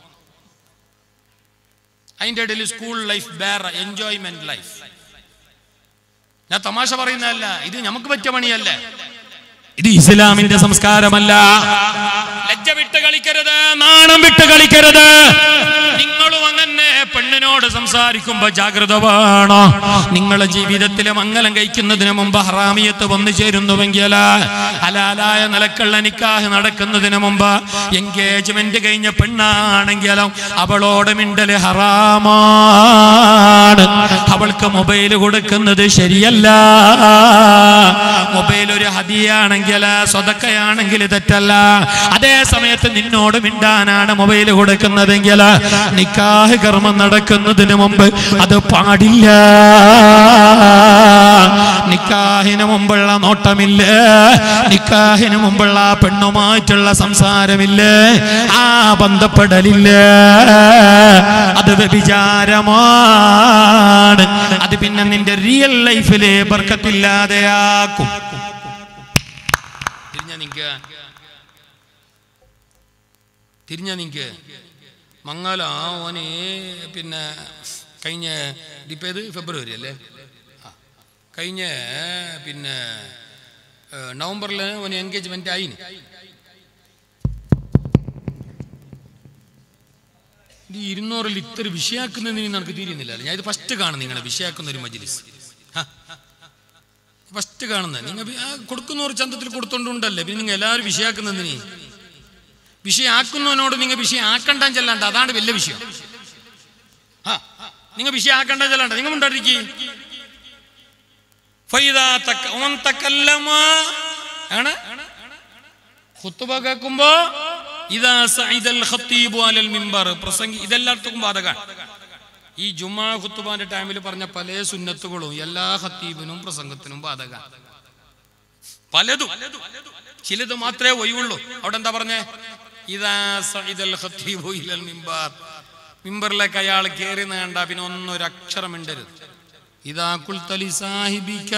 അതിൻ്റെ ഇടയിൽ സ്കൂൾ ലൈഫ് വേറെ, എൻജോയ്മെന്റ് ലൈഫ്. ഞാൻ തമാശ പറയുന്നതല്ല, ഇത് നമുക്ക് പറ്റിയ പണിയല്ല, ഇത് ഇസ്ലാമിന്റെ സംസ്കാരമല്ല. ലജ്ജ വിട്ട് കളിക്കരുത്, നാണം വിട്ട് കളിക്കരുത്. നിങ്ങളും അങ്ങനെ പെണ്ണിനോട് സംസാരിക്കുമ്പോ ജാഗ്രത വേണോ. നിങ്ങളുടെ ജീവിതത്തിലെ മംഗലം കഴിക്കുന്നതിന് മുമ്പ് ഹറാമിയത്ത് വന്നു ചേരുന്നുവെങ്കിൽ, ഹലാലായ നിലക്കുള്ള നിക്കാഹ് നടക്കുന്നതിന് മുമ്പ് എൻഗേജ്മെന്റ് കഴിഞ്ഞ പെണ്ണാണെങ്കിലും അവളോട് മിണ്ടല് ഹറാമാണ്. അവൾക്ക് മൊബൈൽ കൊടുക്കുന്നത് ശരിയല്ല. മൊബൈൽ ഒരു ഹദിയാണെങ്കിൽ സ്വതക്കയാണെങ്കിൽ തെറ്റല്ല. അതേ സമയത്ത് നിന്നോട് മിണ്ടാനാണ് മൊബൈൽ കൊടുക്കുന്നതെങ്കിൽ നിക്കാഹ് കർമ്മം നടക്കുന്നതിന് മുമ്പ് അത് പാടില്ല. നിക്കാഹിന് മുമ്പുള്ള നോട്ടമില്ല, നിക്കാഹിന് മുമ്പുള്ള പെണ്ണുമായിട്ടുള്ള സംസാരമില്ല, ആ ബന്ധപ്പെടലില്ല, അത് വ്യഭിചാരമാണ്. അത് പിന്നെ നിന്റെ റിയൽ ലൈഫിലെ ബർക്കത്തില്ലാതെയാക്കും. തിരിഞ്ഞ നിക്ക് തിരിഞ്ഞ നിക്ക് മംഗല ഓനെ പിന്നെ കഴിഞ്ഞ ഇപ്പം ഏത് ഫെബ്രുവരി അല്ലേ, കഴിഞ്ഞ പിന്നെ നവംബറിൽ ഓന് എൻഗേജ്മെന്റ് ആയിന്. ഈ ഇരുന്നൂറിൽ ഇത്ര വിഷയാക്കുന്നതിന് നമുക്ക് തീരുന്നില്ല. ഞാൻ ഇത് ഫസ്റ്റ് കാണുന്നു നിങ്ങളെ വിഷയാക്കുന്ന ഒരു മജ്ലിസ്, ഫസ്റ്റ് കാണുന്നത്. നിങ്ങൾ കൊടുക്കുന്നവർ ചന്തത്തിൽ കൊടുത്തോണ്ടുണ്ടല്ലേ, പിന്നെ നിങ്ങൾ എല്ലാവരും വിഷയാക്കുന്നതിന് വിഷയാക്കുന്നവനോട് നിങ്ങൾ വിഷയം ആക്കണ്ട ചെല്ലാണ്ട്, അതാണ് വലിയ വിഷയം. ആ നിങ്ങൾ വിഷയം ആക്കണ്ട ചെല്ലാണ്ട് നിങ്ങൾ ഉണ്ടായിരിക്കും. ഖുത്ബ കേൾക്കുമ്പോ ഇദാ സഇദൽ ഖത്തീബു അലൽ മിമ്പർ, പ്രസംഗി ഇതെല്ലാവർക്കും ബാധകമാണ്. ഈ ജുമാ ഖുത്ബാന്റെ ടൈമിൽ പറഞ്ഞ പല സുന്നത്തുകളും എല്ലാ ഖത്തീബിനും പ്രസംഗത്തിനും ബാധകമാണ്. പലതും, ചിലത് മാത്രമേ ഒഴിവുള്ളൂ. അവിടെ എന്താ പറഞ്ഞേ? ഇദാ സഇദൽ ഖത്തീബു ഇലൽ മിമ്പർ, മിമ്പറിലേക്ക് അയാൾ കയറി നേണ്ട പിന്നെ ഒന്നൊരക്ഷരം മിണ്ടരുത്. ഇദാ ഖുൽത ലി സാഹിബിക,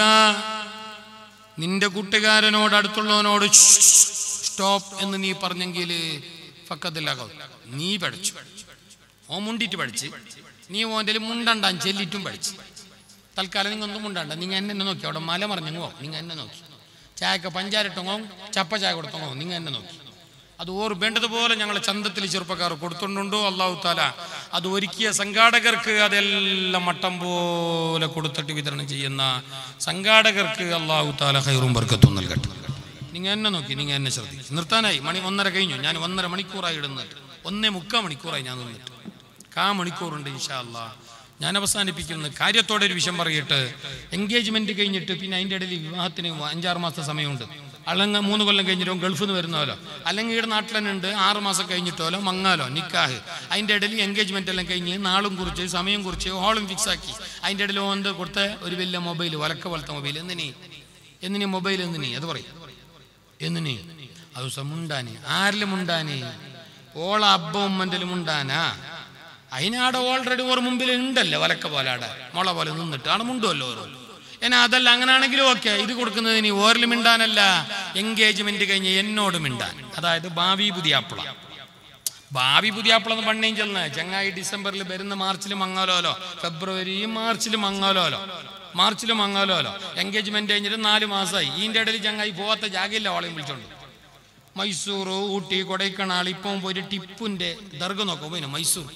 നിന്റെ കൂട്ടുകാരനോട് അടുത്തുള്ളവനോട് സ്റ്റോപ്പ് എന്ന് നീ പറഞ്ഞെങ്കിൽ ഫക്കത്തിലാകും, നീ പഠിച്ചു. ഓ മുണ്ടിട്ട് പഠിച്ച്, നീ ഓൻ്റെ മുണ്ടണ്ടാൻ ചെല്ലിട്ടും പഠിച്ച്. തൽക്കാലം നിങ്ങൾ ഒന്നും മുണ്ടണ്ട, നിങ്ങൾ എന്നെ നോക്കി. അവിടെ മല മറിഞ്ഞോ നിങ്ങൾ എന്നെ നോക്കി. ചായക്ക് പഞ്ചാരട്ടങ്ങോ ചപ്പ ചായ കൊടുത്തങ്ങോ നിങ്ങൾ എന്നെ നോക്കി. അത് ഓർ വേണ്ടതുപോലെ ഞങ്ങളെ ചന്തത്തിൽ ചെറുപ്പക്കാർ കൊടുത്തുകൊണ്ടുണ്ടോ അള്ളാഹു താല അത് ഒരുക്കിയ സംഘാടകർക്ക് അതെല്ലാം മട്ടം പോലെ കൊടുത്തിട്ട് വിതരണം ചെയ്യുന്ന സംഘാടകർക്ക് അള്ളാഹു താല ഖൈറും ബർക്കത്തും നൽകട്ടെ. നിങ്ങൾ എന്നെ നോക്കി, നിങ്ങൾ എന്നെ ശ്രദ്ധിക്കും. നിർത്താനായി മണി ഒന്നര കഴിഞ്ഞു. ഞാൻ ഒന്നര മണിക്കൂറായി ഇടുന്നിട്ട്, ഒന്നേ മുക്കാൽ മണിക്കൂറായി ഞാൻ നിന്നിട്ട്. കാ മണിക്കൂറുണ്ട് ഇൻഷാ അല്ലാഹ്. ഞാൻ അവസാനിപ്പിക്കുന്ന കാര്യത്തോടെ ഒരു വിഷയം പറയട്ടെ. എൻഗേജ്മെന്റ് കഴിഞ്ഞിട്ട് പിന്നെ അതിൻ്റെ ഇടയിൽ വിവാഹത്തിന് അഞ്ചാറ് മാസത്തെ സമയമുണ്ട്. അല്ലെങ്കിൽ മൂന്ന് കൊല്ലം കഴിഞ്ഞിട്ടോ ഗൾഫിൽ നിന്ന് വരുന്നോലോ, അല്ലെങ്കിൽ ഇവിടെ നാട്ടിൽ തന്നെ ഉണ്ട് ആറ് മാസം കഴിഞ്ഞിട്ടോലോ മങ്ങാലോ നിക്കാഹ്. അതിൻ്റെ ഇടയിൽ എൻഗേജ്മെന്റ് എല്ലാം കഴിഞ്ഞ് നാളും കുറിച്ച് സമയം കുറിച്ച് ഹോളും ഫിക്സ് ആക്കി. അതിൻ്റെ ഇടയിൽ ഓന്ത് കൊടുത്ത ഒരു വലിയ മൊബൈൽ, വലക്ക പോലത്തെ മൊബൈൽ. എന്തിനീ എന്തിനീ മൊബൈൽ എന്തിനീ? അത് പറയും എന്തിനീ? അത് മുണ്ടാന് ആരിലും മുണ്ടാന് ഓള അബ്ബ ഉമ്മൻ്റെലും മുണ്ടാനാ. അതിനാടെ ഓൾറെഡി ഓർ മുമ്പിൽ ഉണ്ടല്ലോ വലക്ക പോലെ, ആടെ മുള പോലെ നിന്നിട്ട് ആടെ മുണ്ടുമല്ലോ ഓരോ. എന്നാ അതല്ല, അങ്ങനാണെങ്കിലും ഓക്കെ. ഇത് കൊടുക്കുന്നതിന് ഓരിൽ മിണ്ടാനല്ല, എൻഗേജ്മെന്റ് കഴിഞ്ഞ് എന്നോട് മിണ്ടാൻ. അതായത് ഭാവി പുതിയാപ്പിള. ഭാവി പുതിയാപ്പിള എന്ന് പണ്ണേം ചെന്ന ചങ്ങായി ഡിസംബറിൽ വരുന്ന മാർച്ചിൽ മങ്ങാലോലോ, ഫെബ്രുവരി മാർച്ചിൽ മങ്ങാലോലോ, മാർച്ചിൽ മങ്ങാലോലോ. എൻഗേജ്മെന്റ് കഴിഞ്ഞിട്ട് നാല് മാസമായി. ഇതിൻ്റെ ഇടയിൽ ചങ്ങായി പോവാത്ത ജാഗയില്ല ഓളെയും വിളിച്ചോണ്ട്. മൈസൂർ, ഊട്ടി, കൊടൈക്കനാൽ, ഇപ്പം ഒരു ടിപ്പുന്റെ ദർഗ നോക്കും പോയിന് മൈസൂർ.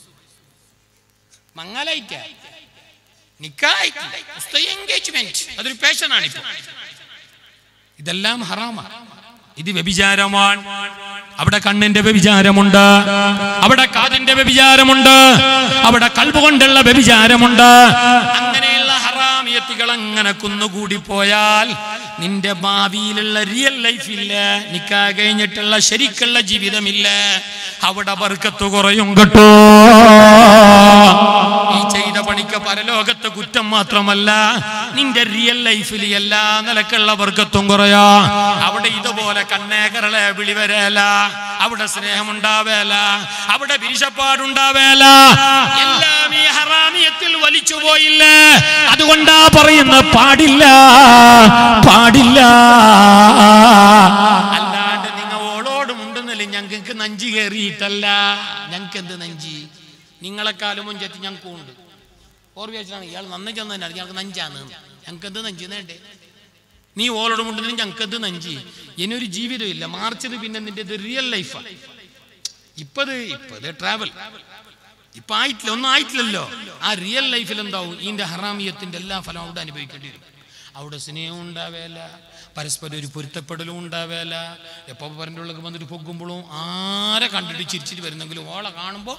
മങ്ങാലായിട്ട എൻഗേജ്മെന്റ് അതൊരു പാഷനാണ്. ഇപ്പൊ ഇതെല്ലാം ഹറാമാണ്, ഇത് വ്യഭിചാരമാണ്. അവിടെ കണ്ണിന്റെ വ്യഭിചാരമുണ്ട്, അവിടെ കാതിന്റെ വ്യഭിചാരമുണ്ട്, അവിടെ കൽബ് കൊണ്ടുള്ള വ്യഭിചാരമുണ്ട്. അങ്ങനെയുള്ള ഹറാമിയത്തുകൾ അങ്ങനെ കുന്നുകൂടി പോയാൽ നിന്റെ ഭാവിയിലുള്ള റിയൽ ലൈഫില്ല, നിക്കാഹ് കഴിഞ്ഞിട്ടുള്ള ശരിക്കുള്ള ജീവിതമില്ല. അവിടെ ബർക്കത്ത് കുറയും കേട്ടോ. ഈ ചെയ്ത പണിക്ക് പരലോകത്തെ കുറ്റം മാത്രമല്ല, നിന്റെ റിയൽ ലൈഫിൽ എല്ലാ നിലക്കുള്ള ബർക്കത്തും കുറയാ. അവിടെ ഇതുപോലെ കണ്ണേകരളെ വിളി വരേല, അവിടെ സ്നേഹമുണ്ടാവേല, അവിടെ വിരിശപ്പാടുണ്ടാവേല. എല്ലാം ഈ ഹറാമിയത്തിൽ വലിച്ചു പോയില്ലേ. അതുകൊണ്ടാ പറയുന്ന പാടില്ല പാടില്ല. അല്ലാണ്ട് നിങ്ങൾ ഓളോട് മുണ്ടുന്നില്ല, ഞങ്ങൾക്ക് നഞ്ചി കയറിയിട്ടല്ല. ഞങ്ങൾക്ക് എന്ത് നഞ്ചി? നിങ്ങളെക്കാളും മുഞ്ചെത്തി ഞങ്ങൾക്ക് ഉണ്ട്. ഓർമ്മ വെച്ചാണ് ഇയാൾ നന്ന ചെന്ന് തന്നെയാണ് ഞങ്ങൾക്ക് നഞ്ചാന്ന്. ഞങ്ങൾക്ക് എന്ത് നഞ്ചി നേണ്ടേ? നീ ഓളോട് മുണ്ടുന്നില്ല, ഞങ്ങൾക്ക് എന്ത് നഞ്ചി? ഇനിയൊരു ജീവിതം ഇല്ല. മാർച്ചിൽ പിന്നെ നിന്റെ ഇത് റിയൽ ലൈഫാണ്. ഇപ്പത് ഇപ്പത് ട്രാവൽ ഇപ്പൊ ആയിട്ടില്ല, ഒന്നും ആയിട്ടില്ലല്ലോ. ആ റിയൽ ലൈഫിൽ എന്താവും? ഇതിന്റെ ഹറാമിയത്തിന്റെ എല്ലാ ഫലവും അവിടെ അനുഭവിക്കേണ്ടി വരും. അവിടെ സ്നേഹം ഉണ്ടാവേല, പരസ്പരം ഒരു പൊരുത്തപ്പെടലും ഉണ്ടാവേല. എപ്പോൾ പറഞ്ഞുള്ളൊക്കെ വന്നിട്ട് പൊക്കുമ്പോഴും ആരെ കണ്ടിട്ട് ചിരിച്ചിട്ട് വരുന്നെങ്കിലും ഓളെ കാണുമ്പോൾ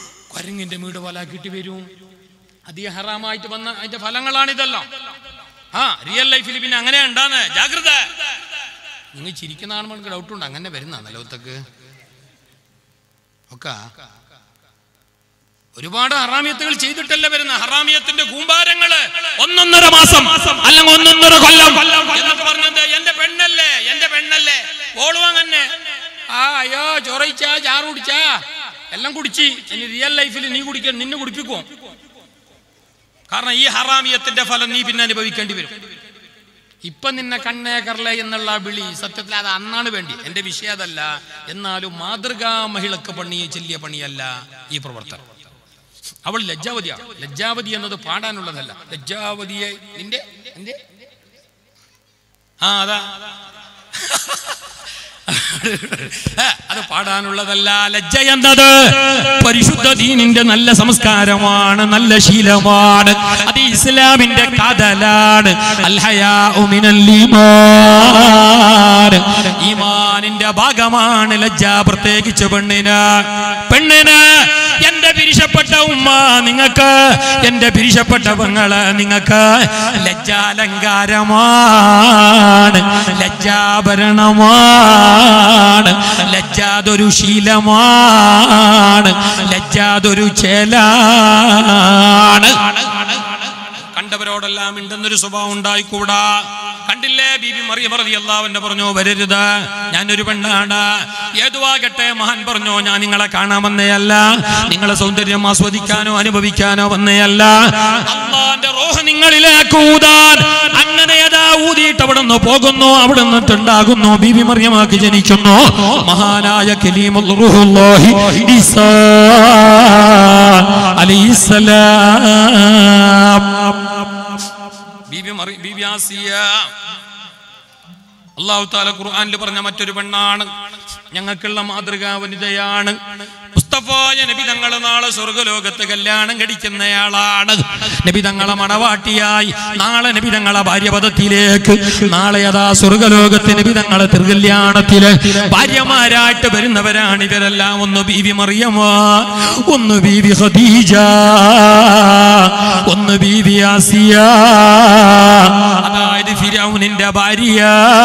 കുരങ്ങിന്റെ വീട് പോലാക്കിയിട്ട് വരും. അത് ഈ ഹറാമായിട്ട് വന്ന അതിന്റെ ഫലങ്ങളാണിതെല്ലാം. ആ റിയൽ ലൈഫിൽ പിന്നെ അങ്ങനെ ഉണ്ടാന്ന് ജാഗ്രത. നിങ്ങൾ ചിരിക്കുന്ന കാണുമ്പോൾ എനിക്ക് ഡൗട്ടുണ്ട്, അങ്ങനെ വരുന്ന ലോകത്തേക്ക് ഒക്കെ ഒരുപാട് ഹറാമിയത്തുകൾ ചെയ്തിട്ടല്ല വരുന്ന. ഹറാമിയത്തിന്റെ കൂമ്പാരങ്ങള് ഒന്നൊന്നര മാസം അല്ലെങ്കിൽ ഒന്നൊന്നര കൊല്ലം എന്നൊക്കെ പറഞ്ഞത് എന്റെ പെണ്ണല്ലേ എന്റെ പെണ്ണല്ലേ ഓളും അങ്ങനെ. ആ അയ്യോ ചൊറയിച്ചാ ചാറ് കുടിച്ചാ എല്ലാം കുടിച്ച് ഇനി റിയൽ ലൈഫിൽ നീ കുടിക്കാൻ നിന്നെ കുടിപ്പിക്കുമോ? കാരണം ഈ ഹറാമിയത്തിന്റെ ഫലം നീ പിന്നെ അനുഭവിക്കേണ്ടി വരും. ഇപ്പൊ നിന്നെ കണ്ണേ കർല എന്നുള്ള വിളി സത്യത്തിൽ അത് അന്നാണ് വേണ്ടി. എന്റെ വിഷയം അതല്ല. എന്നാലും മാതൃകാ മഹിളക്ക് പണി ചെല്ലിയ പണിയല്ല ഈ പ്രവർത്തനം. അവൾ ലജ്ജാവതിയാണ്. ലജ്ജാവതി എന്നത് പാടാനുള്ളതല്ല. ലജ്ജാവതിയെ നിന്റെ എന്റെ ആ അതാ അത് പാടാനുള്ളതല്ല. ലജ്ജ എന്നത് പരിശുദ്ധ ദീനിന്റെ നല്ല സംസ്കാരമാണ്, നല്ല ശീലമാണ്. അത് ഇസ്ലാമിന്റെ കാതലാണ്. അൽ ഹയാഉ മിനൽ ഈമാൻ, ഈമാനിന്റെ ഭാഗമാണ് ലജ്ജ. പ്രത്യേകിച്ച് പെണ്ണിന് പെണ്ണിന് എന്റെ പിരിശപ്പെട്ട ഉമ്മ നിങ്ങൾക്ക്, എന്റെ പിരിശപ്പെട്ട പെങ്ങള് നിങ്ങൾക്ക് ലജ്ജാലങ്കാരമാണ്, ലജ്ജാഭരണമാണ്, ലജ്ജാതൊരു ശീലമാണ്, ലജ്ജാതൊരു ചേലാണ്. കണ്ടവരോടെല്ലാം മിണ്ടുന്നൊരു സ്വഭാവം ഉണ്ടായിക്കൂടാ. കണ്ടില്ലേ ബീബി മറിയം റളിയല്ലാഹു അൻഹ പറഞ്ഞു വരരുത്, ഞാനൊരു പെണ്ണാണ്. ഏതുവാകട്ടെ മഹാൻ പറഞ്ഞു ഞാൻ നിങ്ങളെ കാണാൻ വന്നേയല്ല, നിങ്ങളെ സൗന്ദര്യം ആസ്വദിക്കാനോ അനുഭവിക്കാനോ വന്നേയല്ല, അല്ലാഹുവിന്റെ റൂഹ് നിങ്ങളിലേക്ക് ഊതാൻ. അങ്ങനെ അതാ ഊതിയിട്ട് അവിടെ നിന്ന് പോകുന്നു, അവിടെ നിന്നിട്ടുണ്ടാകുന്നു ബീബി മറിയമാക്ക് ജനിക്കുന്നു മഹാനായ കലീമുൽ റൂഹുല്ലാഹി ഈസാ അലൈഹിസ്സലാം. ബീബി മറിയം ബീബി ആസിയ അല്ലാഹു തആല ഖുർആനിൽ പറഞ്ഞ മറ്റൊരു പെണ്ണാണ്, ഞങ്ങൾക്കുള്ള മാതൃകാ വനിതയാണ്. മുസ്തഫായ നബി തങ്ങളെ നാളെ സ്വർഗ്ഗലോകത്ത് കല്യാണം കഴിക്കുന്നയാളാണ്. നബി തങ്ങളെ മണവാട്ടിയായി നാളെ നബി തങ്ങളെ ഭാര്യപദത്തിലേക്ക്, നാളെ അതാ സ്വർഗ്ഗലോകത്ത് നബി തങ്ങളെ തിരുകല്യാണത്തില് ഭാര്യമാരായിട്ട് വരുന്നവരാണ് ഇവരെല്ലാം. ഒന്ന് ബീവി മറിയം, ഒന്ന് ബീവി ഖദീജ, ഒന്ന് ബീവി ആസിയ, അതായത് ഫിർഔനിന്റെ ഭാര്യ.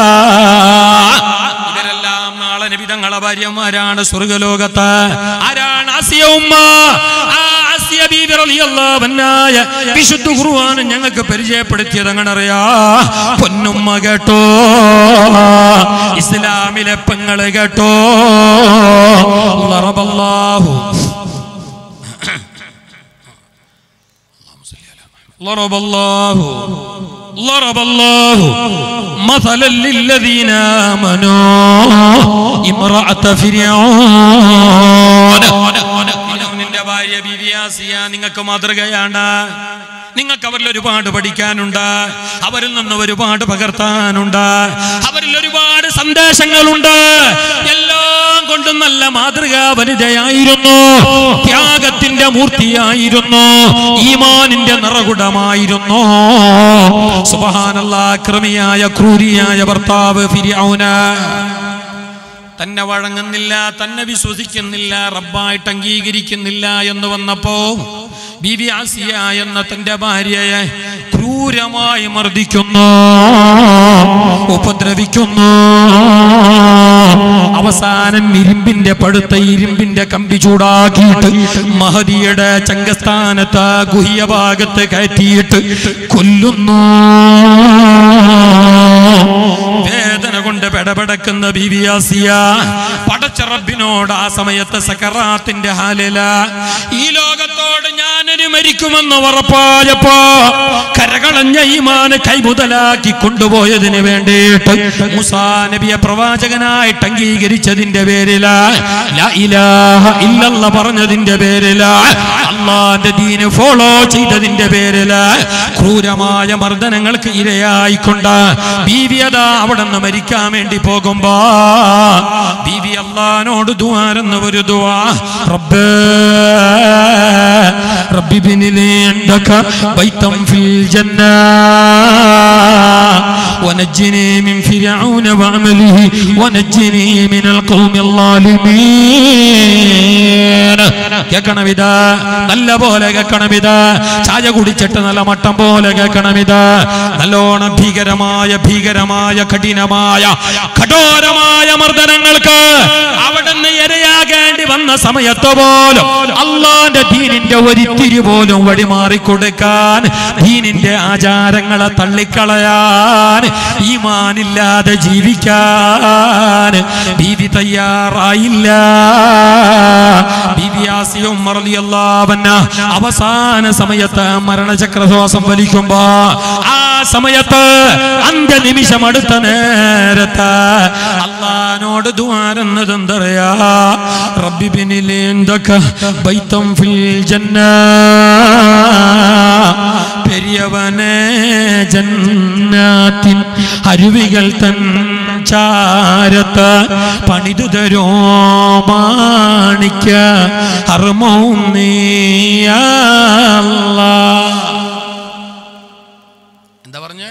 ഇവരെല്ലാം നാളെ നബി തങ്ങളെ ഭാര്യമാരാണ് സ്വർഗ്ഗലോകത്ത്. ആരാണ് ആസിയ ഉമ്മ? ആ ആസിയ ബീബി റളിയല്ലാഹു അൻഹ വിശുദ്ധ ഖുർആൻ ഞങ്ങൾക്ക് പരിചയപ്പെടുത്തിയത് അങ്ങനെ അറിയാ. പൊന്നുമ്മ കേട്ടോ, ഇസ്ലാമിലെ പെങ്ങള് കേട്ടോ. റബ്ബല്ലാഹു റബ്ബല്ലാഹു ضرب الله مثلا للذين آمنوا امرأة فرعون. ഫിർഔനിന്റെ ഭാര്യ ബീവി ആസിയ നിങ്ങൾക്ക് മാതൃകയാണ്. നിങ്ങൾക്ക് അവരിൽ ഒരുപാട് പഠിക്കാനുണ്ട്, അവരിൽ നിന്ന് ഒരുപാട് പകർത്താനുണ്ട്, അവരിൽ ഒരുപാട് സന്ദേശങ്ങളുണ്ട്. എല്ലാം കൊണ്ടും നല്ല മാതൃകാ വനിതയായിരുന്നു, ത്യാഗത്തിന്റെ മൂർത്തിയായിരുന്നു, ഈമാനിന്റെ നിറകുടമായിരുന്നു. സുബ്ഹാനല്ലാഹ്, ക്രമിയായ ക്രൂരിയായ ഭർത്താവ് ഫിർഔന തന്നെ വഴങ്ങുന്നില്ല, തന്നെ വിശ്വസിക്കുന്നില്ല, റബ്ബായിട്ട് അംഗീകരിക്കുന്നില്ല എന്ന് വന്നപ്പോ ബീബി ആസിയ എന്ന തന്റെ ഭാര്യയെ ക്രൂരമായി മർദ്ദിക്കുന്നു, ഉപദ്രവിക്കുന്നു. അവസാനം ഇരുമ്പിന്റെ പഴുത്ത ഇരുമ്പിന്റെ കമ്പി ചൂടാക്കിയിട്ട് മഹദിയുടെ ചങ്കസ്ഥാനത്ത് ഗുഹ്യ ഭാഗത്ത് കയറ്റിയിട്ട് കൊല്ലുന്നു. വേദന കൊണ്ട് പെടപെടക്കുന്ന ബീവി ആസിയ പടച്ച റബ്ബിനോട് ആ സമയത്ത് സക്കറാത്തിന്റെ ഹാലില ഈ ലോകത്തോട് ഞാനൊരു മരിക്കുമെന്ന് ഉറപ്പായപ്പോ കരകളഞ്ഞ ഈമാന് കൈമുതലാക്കി കൊണ്ടുപോയതിന് വേണ്ടിയിട്ട് മൂസാ നബിയെ പ്രവാചകനായിട്ട് അംഗീകരിച്ചതിന്റെ പേരില് ലാ ഇലാഹ ഇല്ലല്ലാഹ് പറഞ്ഞതിന്റെ പേരില് അല്ലാഹുവിന്റെ ദീന് ഫോളോ ചെയ്തതിന്റെ പേരില് ക്രൂരമായ മർദ്ദനങ്ങൾക്ക് ഇരയായിക്കൊണ്ട് ബീവി അതാ അവിടെ നിന്ന് മരിക്കാൻ വേണ്ടി പോകുമ്പോ ബീവി അല്ലാഹുവിനോട് ദുആരെന്ന ഒരു ദുആ, റബ്ബേ റബ്ബി ബിനിലി ഇൻദക ബൈതൻ ഫിൽ ജന്ന വനജ്ജിനി മിൻ ഫിർഔന വഅമലിഹി വനജ്ജിനി മിനൽ ഖൗമിൽ ളാലിമീൻ. കേൾക്കണമിത്, നല്ല പോലെ കേൾക്കണമിത്. ചായ കുടിച്ചിട്ട് നല്ല മട്ടം പോലെ കേൾക്കണമിത്. നല്ലോണം ഭീകരമായ ഭീകരമായ കഠിനമായ കഠോരമായ മർദ്ദനങ്ങൾക്ക് അവിടുന്ന് ഇരയാകേണ്ടി വന്ന സമയത്ത് പോലും അള്ളാന്റെ ദീനിന്റെ ഒരിത്തിരി പോലും വഴിമാറിക്കൊടുക്കാൻ, ദീനിന്റെ ആചാരങ്ങളെ തള്ളിക്കളയാൻ, ഈമാനില്ലാതെ ജീവിക്കാൻ ബീവി തയ്യാറായില്ല. ബീവി ആസിയ ഉമ്മർ റളിയല്ലാഹു അൻഹ അവസാന സമയത്ത് മരണചക്രശ്വാസം വലിക്കുമ്പോ ആ സമയത്ത് അന്ത്യനിമിഷം അടുത്ത നേരത്ത് അല്ലാഹുവോട് ദുആ ചെയ്യുന്നത് എന്തറിയാ? റബ്ബി ബിനിലി ഇൻദക ബൈതം ഫിൽ ജന്ന, പെരിയവനെ ജന്നാത്തിൻ അരുവികൾ തൻ ചാരത്ത് പണിതു തരോ മാണിക്ക ഹർമവും നീ അല്ലാഹ്. എന്താ പറഞ്ഞ?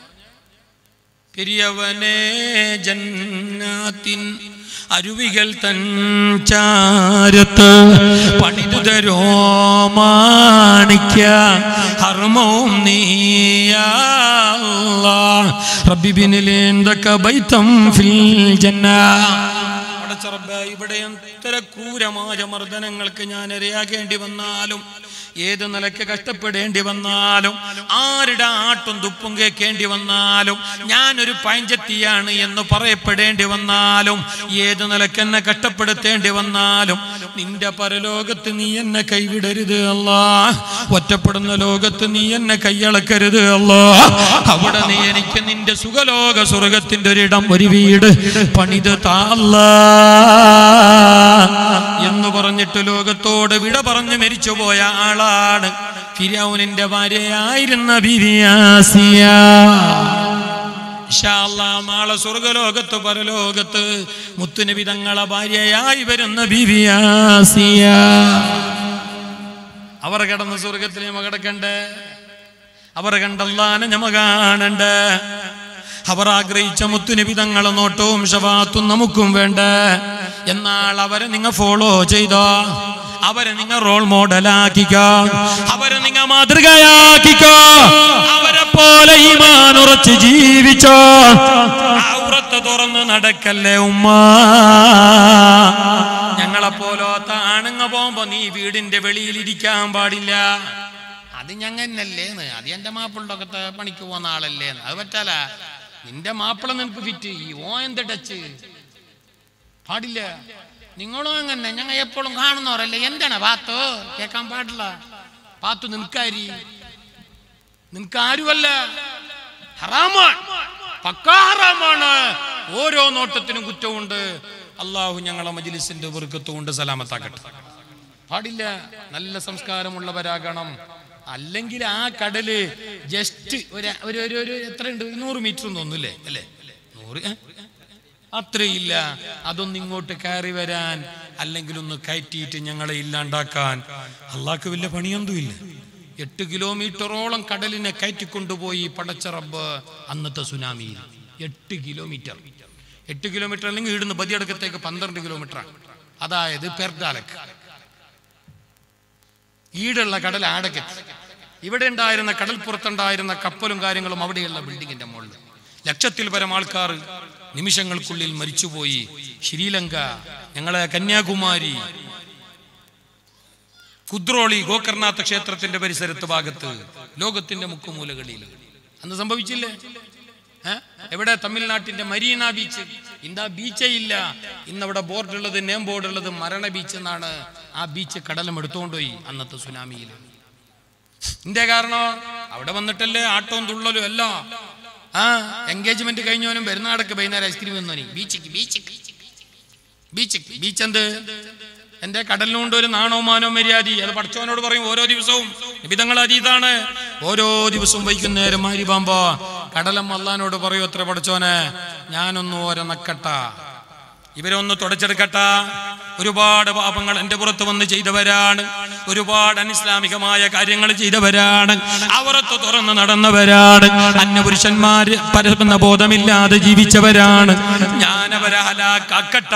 പെരിയവനെ ജന്നാത്തിൻ അരുവികൾ തൻ ചാരത്ത് പണിതു തരോ മാണിക്ക ഹർമവും നീ അല്ലാഹ്. റബ്ബി ബിനിലി ഇൻദക ബൈതം ഫിൽ ജന്ന. ഇവിടെ എത്ര ക്രൂരമായ മർദ്ദനങ്ങൾക്ക് ഞാൻ ഇരയാകേണ്ടി വന്നാലും, ഏത് നിലയ്ക്ക് കഷ്ടപ്പെടേണ്ടി വന്നാലും, ആരുടെ ആട്ടും തുപ്പും കേൾക്കേണ്ടി വന്നാലും, ഞാനൊരു പഴഞ്ചത്തിയാണ് എന്ന് പറയപ്പെടേണ്ടി വന്നാലും, ഏത് നിലയ്ക്ക് എന്നെ കഷ്ടപ്പെടുത്തേണ്ടി വന്നാലും, നിന്റെ പരലോകത്ത് നീ എന്നെ കൈവിടരുത് അല്ലാഹ്. ഒറ്റപ്പെടുന്ന ലോകത്ത് നീ എന്നെ കൈയളക്കരുത് അല്ലാഹ്. അവിടെ നീ എനിക്ക് നിന്റെ സുഖലോക സ്വർഗത്തിന്റെ ഒരിടം, ഒരു വീട് പണിത് താ എന്ന് പറഞ്ഞിട്ട് ലോകത്തോട് വിട പറഞ്ഞു മരിച്ചുപോയ ആളാണ് ഫിർഔനിന്റെ ഭാര്യയായിരുന്ന ബീവി ആസിയ. ഇൻഷാ അല്ലാഹ് നാളെ സ്വർഗലോകത്ത് പരലോകത്ത് മുത്തുനബി തങ്ങളെ ഭാര്യയായി വരുന്ന ബീവി ആസിയ. അവർ കിടന്ന സ്വർഗത്തിൽ ഞമ്മ കിടക്കണ്ടേ? അവർ കണ്ടല്ലാനെ ഞമ്മ കാണണ്ടേ? അവർ ആഗ്രഹിച്ച മുത്തുനബി തങ്ങളെ നോട്ടവും ശഫാഅത്തും നമുക്കും വേണ്ട. എന്നാൽ അവരെ നിങ്ങൾ ഫോളോ ചെയ്തോ, അവരെ നിങ്ങൾ റോൾ മോഡലാക്കിക്കോ, അവരെ നിങ്ങൾ മാതൃകയാക്കിക്കോ, അവരെ പോലെ ഈമാൻ ഉറച്ച് ജീവിച്ചോ. ഔറത്ത് തുറന്ന് നടക്കല്ലേ ഉമ്മ. ഞങ്ങളെ പോലോത്ത ആണുങ്ങ പോകുമ്പോ നീ വീടിന്റെ വെളിയിലിരിക്കാൻ പാടില്ല. അത് ഞങ്ങന്നല്ലേന്ന്, അത് എന്റെ മാപ്പിളൊക്കെ പണിക്ക് പോകുന്ന ആളല്ലേന്ന്. അത് പറ്റാല. നിന്റെ മാപ്പിള നിനക്ക് ഫിറ്റ്, ഈ ഓ എന്ത് ടച്ച് പാടില്ല. നിങ്ങളും അങ്ങനെ ഞങ്ങൾ എപ്പോഴും കാണുന്നവരല്ലേ. എന്താണ് പാത്തു കേൾക്കാൻ പാടില്ല. പാത്തു നിനക്കാരി, നിനക്കാരുമല്ല. ഹറാമാണ്, പക്കാ ഹറാമാണ്. ഓരോ നോട്ടത്തിനും കുറ്റമുണ്ട്. അള്ളാഹു ഞങ്ങളെ മജ്ലിസിന്റെ ബർക്കത്തുകൊണ്ട് സലാമത്താക്കട്ടെ. പാടില്ല. നല്ല സംസ്കാരമുള്ളവരാകണം. അല്ലെങ്കിൽ ആ കടല് ജസ്റ്റ് ഒരു ഒരു ഒരു എത്രയുണ്ട്, നൂറ് മീറ്റർ തോന്നുന്നില്ലേ? അല്ലേ, നൂറ് അത്രയില്ല. അതൊന്നും ഇങ്ങോട്ട് കയറി വരാൻ, അല്ലെങ്കിൽ ഒന്ന് കയറ്റിയിട്ട് ഞങ്ങളെ ഇല്ലാണ്ടാക്കാൻ അള്ളാഹ്ക്ക് വലിയ പണിയൊന്നുമില്ല. എട്ട് കിലോമീറ്ററോളം കടലിനെ കയറ്റിക്കൊണ്ടുപോയി പടച്ച റബ്ബ് അന്നത്തെ സുനാമിയിൽ. എട്ട് കിലോമീറ്റർ എട്ട് കിലോമീറ്റർ അല്ലെങ്കിൽ ഇവിടുന്ന് ബദിയടക്കത്തേക്ക് പന്ത്രണ്ട് കിലോമീറ്ററാണ്. അതായത് പെർദാലക്ക് ഈടുള്ള കടൽ ആടക്കത്ത്. ഇവിടെ ഉണ്ടായിരുന്ന കടൽപ്പുറത്തുണ്ടായിരുന്ന കപ്പലും കാര്യങ്ങളും അവിടെയുള്ള ബിൽഡിങ്ങിന്റെ മുകളിൽ ലക്ഷത്തിൽ പരം ആൾക്കാർ നിമിഷങ്ങൾക്കുള്ളിൽ മരിച്ചുപോയി. ശ്രീലങ്ക, ഞങ്ങളെ കന്യാകുമാരി, കുദ്രോളി, ഗോകർണാഥ ക്ഷേത്രത്തിന്റെ പരിസരത്ത് ഭാഗത്ത്, ലോകത്തിന്റെ മുക്കുമൂലകളിൽ അന്ന് സംഭവിച്ചില്ലേ? എവിടെ? തമിഴ്നാട്ടിന്റെ മരീന ബീച്ച്. ഇന്നാ ബീച്ചേ ഇല്ല. ഇന്നവിടെ ബോർഡുള്ളത്, നെയിം ബോർഡുള്ളത് മരണ ബീച്ച് എന്നാണ്. ആ ബീച്ച് കടലും എടുത്തുകൊണ്ടുപോയി അന്നത്തെ സുനാമിയിൽ. ഇതിന്റെ കാരണം അവിടെ വന്നിട്ടല്ലേ ആട്ടവും തുള്ളലും എല്ലാം. ആ എൻഗേജ്മെന്റ് കഴിഞ്ഞവനും പെരുന്നാടക്ക് വൈകുന്നേരം ഐസ്ക്രീം വന്നോനി ബീച്ചിക്ക് ബീച്ചിക്ക് ബീച്ചിക്ക് ബീച്ച് എന്ത് എന്റെ കടലിനുകൊണ്ട് ഒരു നാണോ മാനോ മര്യാദി. അത് പഠിച്ചവനോട് പറയും ഓരോ ദിവസവും. വിധങ്ങൾ അതീതാണ്. ഓരോ ദിവസവും വൈകുന്നേരം മാരിപാമ്പോ കടലം അള്ളഹാനോട് പറയൂ, എത്ര പഠിച്ചോനെ ഞാനൊന്ന് ഓരോ നക്കട്ട, ഇവരൊന്ന് തുടച്ചെടുക്കട്ട. ഒരുപാട് പാപങ്ങൾ എൻ്റെ പുറത്ത് വന്ന് ചെയ്തവരാണ്, ഒരുപാട് അനിസ്ലാമികമായ കാര്യങ്ങൾ ചെയ്തവരാണ്, അവരത്ത് തുറന്ന് നടന്നവരാണ്, അന്യപുരുഷന്മാര് പരസ്പര ബോധമില്ലാതെ ജീവിച്ചവരാണ്. ഞാൻ ഞാനവരെ ഹലാക്കാക്കട്ട,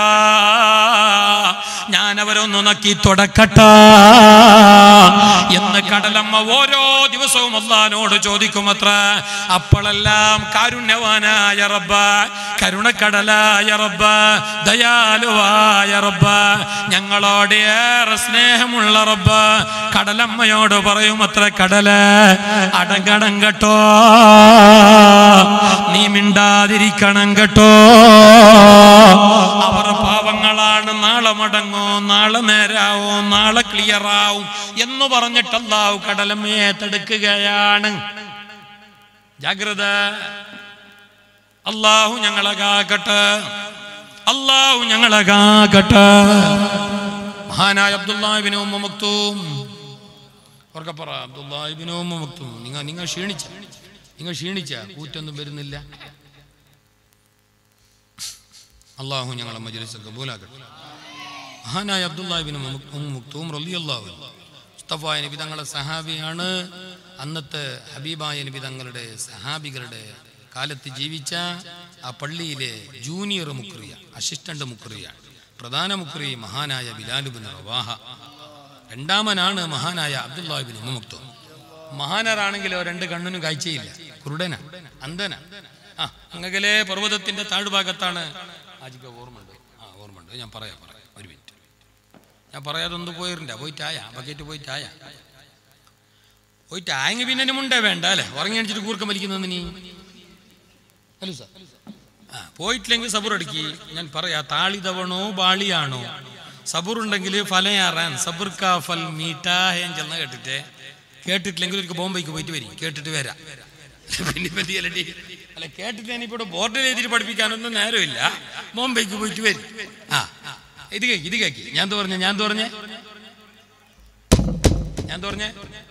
ഞാനവരൊന്നു നക്കി തുടക്കട്ട എന്ന് കടലമ്മ ഓരോ ദിവസവും അല്ലാഹുവോട് ചോദിക്കുമത്ര. അപ്പോഴെല്ലാം കാരുണ്യവാനായ റബ്ബ, കരുണക്കടലായ റബ്ബ, ദയാലുവായ റബ്ബ, ഞങ്ങളോട് ഏറെ സ്നേഹമുള്ള റബ്ബ കടലമ്മയോട് പറയുമത്ര, കടല് അടങ്ങണം കേട്ടോ, നീ മിണ്ടാതിരിക്കണം കേട്ടോ, അവർ പാവങ്ങളാണ്, നാളെ മടങ്ങോ, നാളെ നേരാവോ, നാളെ ക്ലിയറാവും എന്ന് പറഞ്ഞിട്ട് അല്ലാഹു കടലമ്മയെ തടുക്കുകയാണ്. ജാഗ്രത. അല്ലാഹു ഞങ്ങളെ കാക്കട്ടെ, അല്ലാഹു ഞങ്ങളെ കാക്കട്ടെ. മഹാനായ അബ്ദുല്ലാഹ് ഇബ്നു ഉമ്മ മക്തൂം, അവർക്ക് പറ, അബ്ദുല്ലാഹ് ഇബ്നു ഉമ്മ മക്തൂം, നിങ്ങൾ നിങ്ങൾ ക്ഷീണിച്ച നിങ്ങൾ ക്ഷീണിച്ച കൂറ്റൊന്നും വരുന്നില്ല. അള്ളാഹു ഞങ്ങളെ മജ്‌ലിസ് കബൂലാക്കട്ടെ. മഹാനായ അബ്ദുല്ലാഹ് ഇബ്നു ഉമ്മ മക്തൂം റളിയല്ലാഹു അൻഹു മുസ്തഫായ നബി തങ്ങളുടെ സഹാബിയാണ്. അന്നത്തെ ഹബീബായ നബി തങ്ങളുടെ സഹാബികളുടെ കാലത്ത് ജീവിച്ച ആ പള്ളിയിലെ ജൂനിയർ മുക്രിയ, അസിസ്റ്റന്റ് മുക്രിയ, പ്രധാന മുക്രി മഹാനായ ബിലാൽ ഇബ്നു റവാഹ. രണ്ടാമനാണ് മഹാനായ അബ്ദുല്ലാഹ് ഇബ്നു ഉമ്മ മക്തൂം. മഹാനരാണെങ്കിലോ രണ്ട് കണ്ണിനും കാഴ്ചയില്ല, കുരുടന, അന്ധന. ആ അങ്ങകലെ പർവ്വതത്തിന്റെ താഴ്ഭാഗത്താണ്. ആജിക്ക ഓർമ്മയുണ്ട്? ആ ഓർമ്മയുണ്ട്. ഞാൻ പറയാം പറയാം ഒരു മിനിറ്റ്. ഞാൻ പറയാതൊന്നും പോയിട്ടുണ്ട്. പോയിട്ടായ ബക്കറ്റ് പോയിട്ടായ പോയിട്ടായെങ്കിൽ പിന്നെ മുണ്ടേ വേണ്ട അല്ലേ? ഉറങ്ങി അടിച്ചിട്ട് കൂർക്കം വലിക്കുന്നതിന് നീ അല്ല സാർ. ആ പോയിട്ടില്ലെങ്കിൽ സബുറടിക്ക്. ഞാൻ പറയാ, താളിതവണോ ബാളിയാണോ? സബുറുണ്ടെങ്കിൽ ഫലയാറാൻ സബുർ കാ ഫൽ മീഠാഹേൻ ചെന്ന കേട്ടിട്ടേ, കേട്ടിട്ടില്ലെങ്കിൽ ഒരു ബോംബെക്ക് പോയിട്ട് വരും, കേട്ടിട്ട് വരാം. പിന്നെ പറ്റിയല്ലടി അല്ല, കേട്ടിട്ട് ഞാനിപ്പോൾ ബോർഡിൽ എഴുതിയിട്ട് പഠിപ്പിക്കാനൊന്നും നേരമില്ല. ബോംബെക്ക് പോയിട്ട് വരും. ആ ഇത് കേക്ക് ഇത് കേക്ക് ഞാൻ തോറഞ്ഞ ഞാൻ തോറഞ്ഞ ഞാൻ തോറഞ്ഞ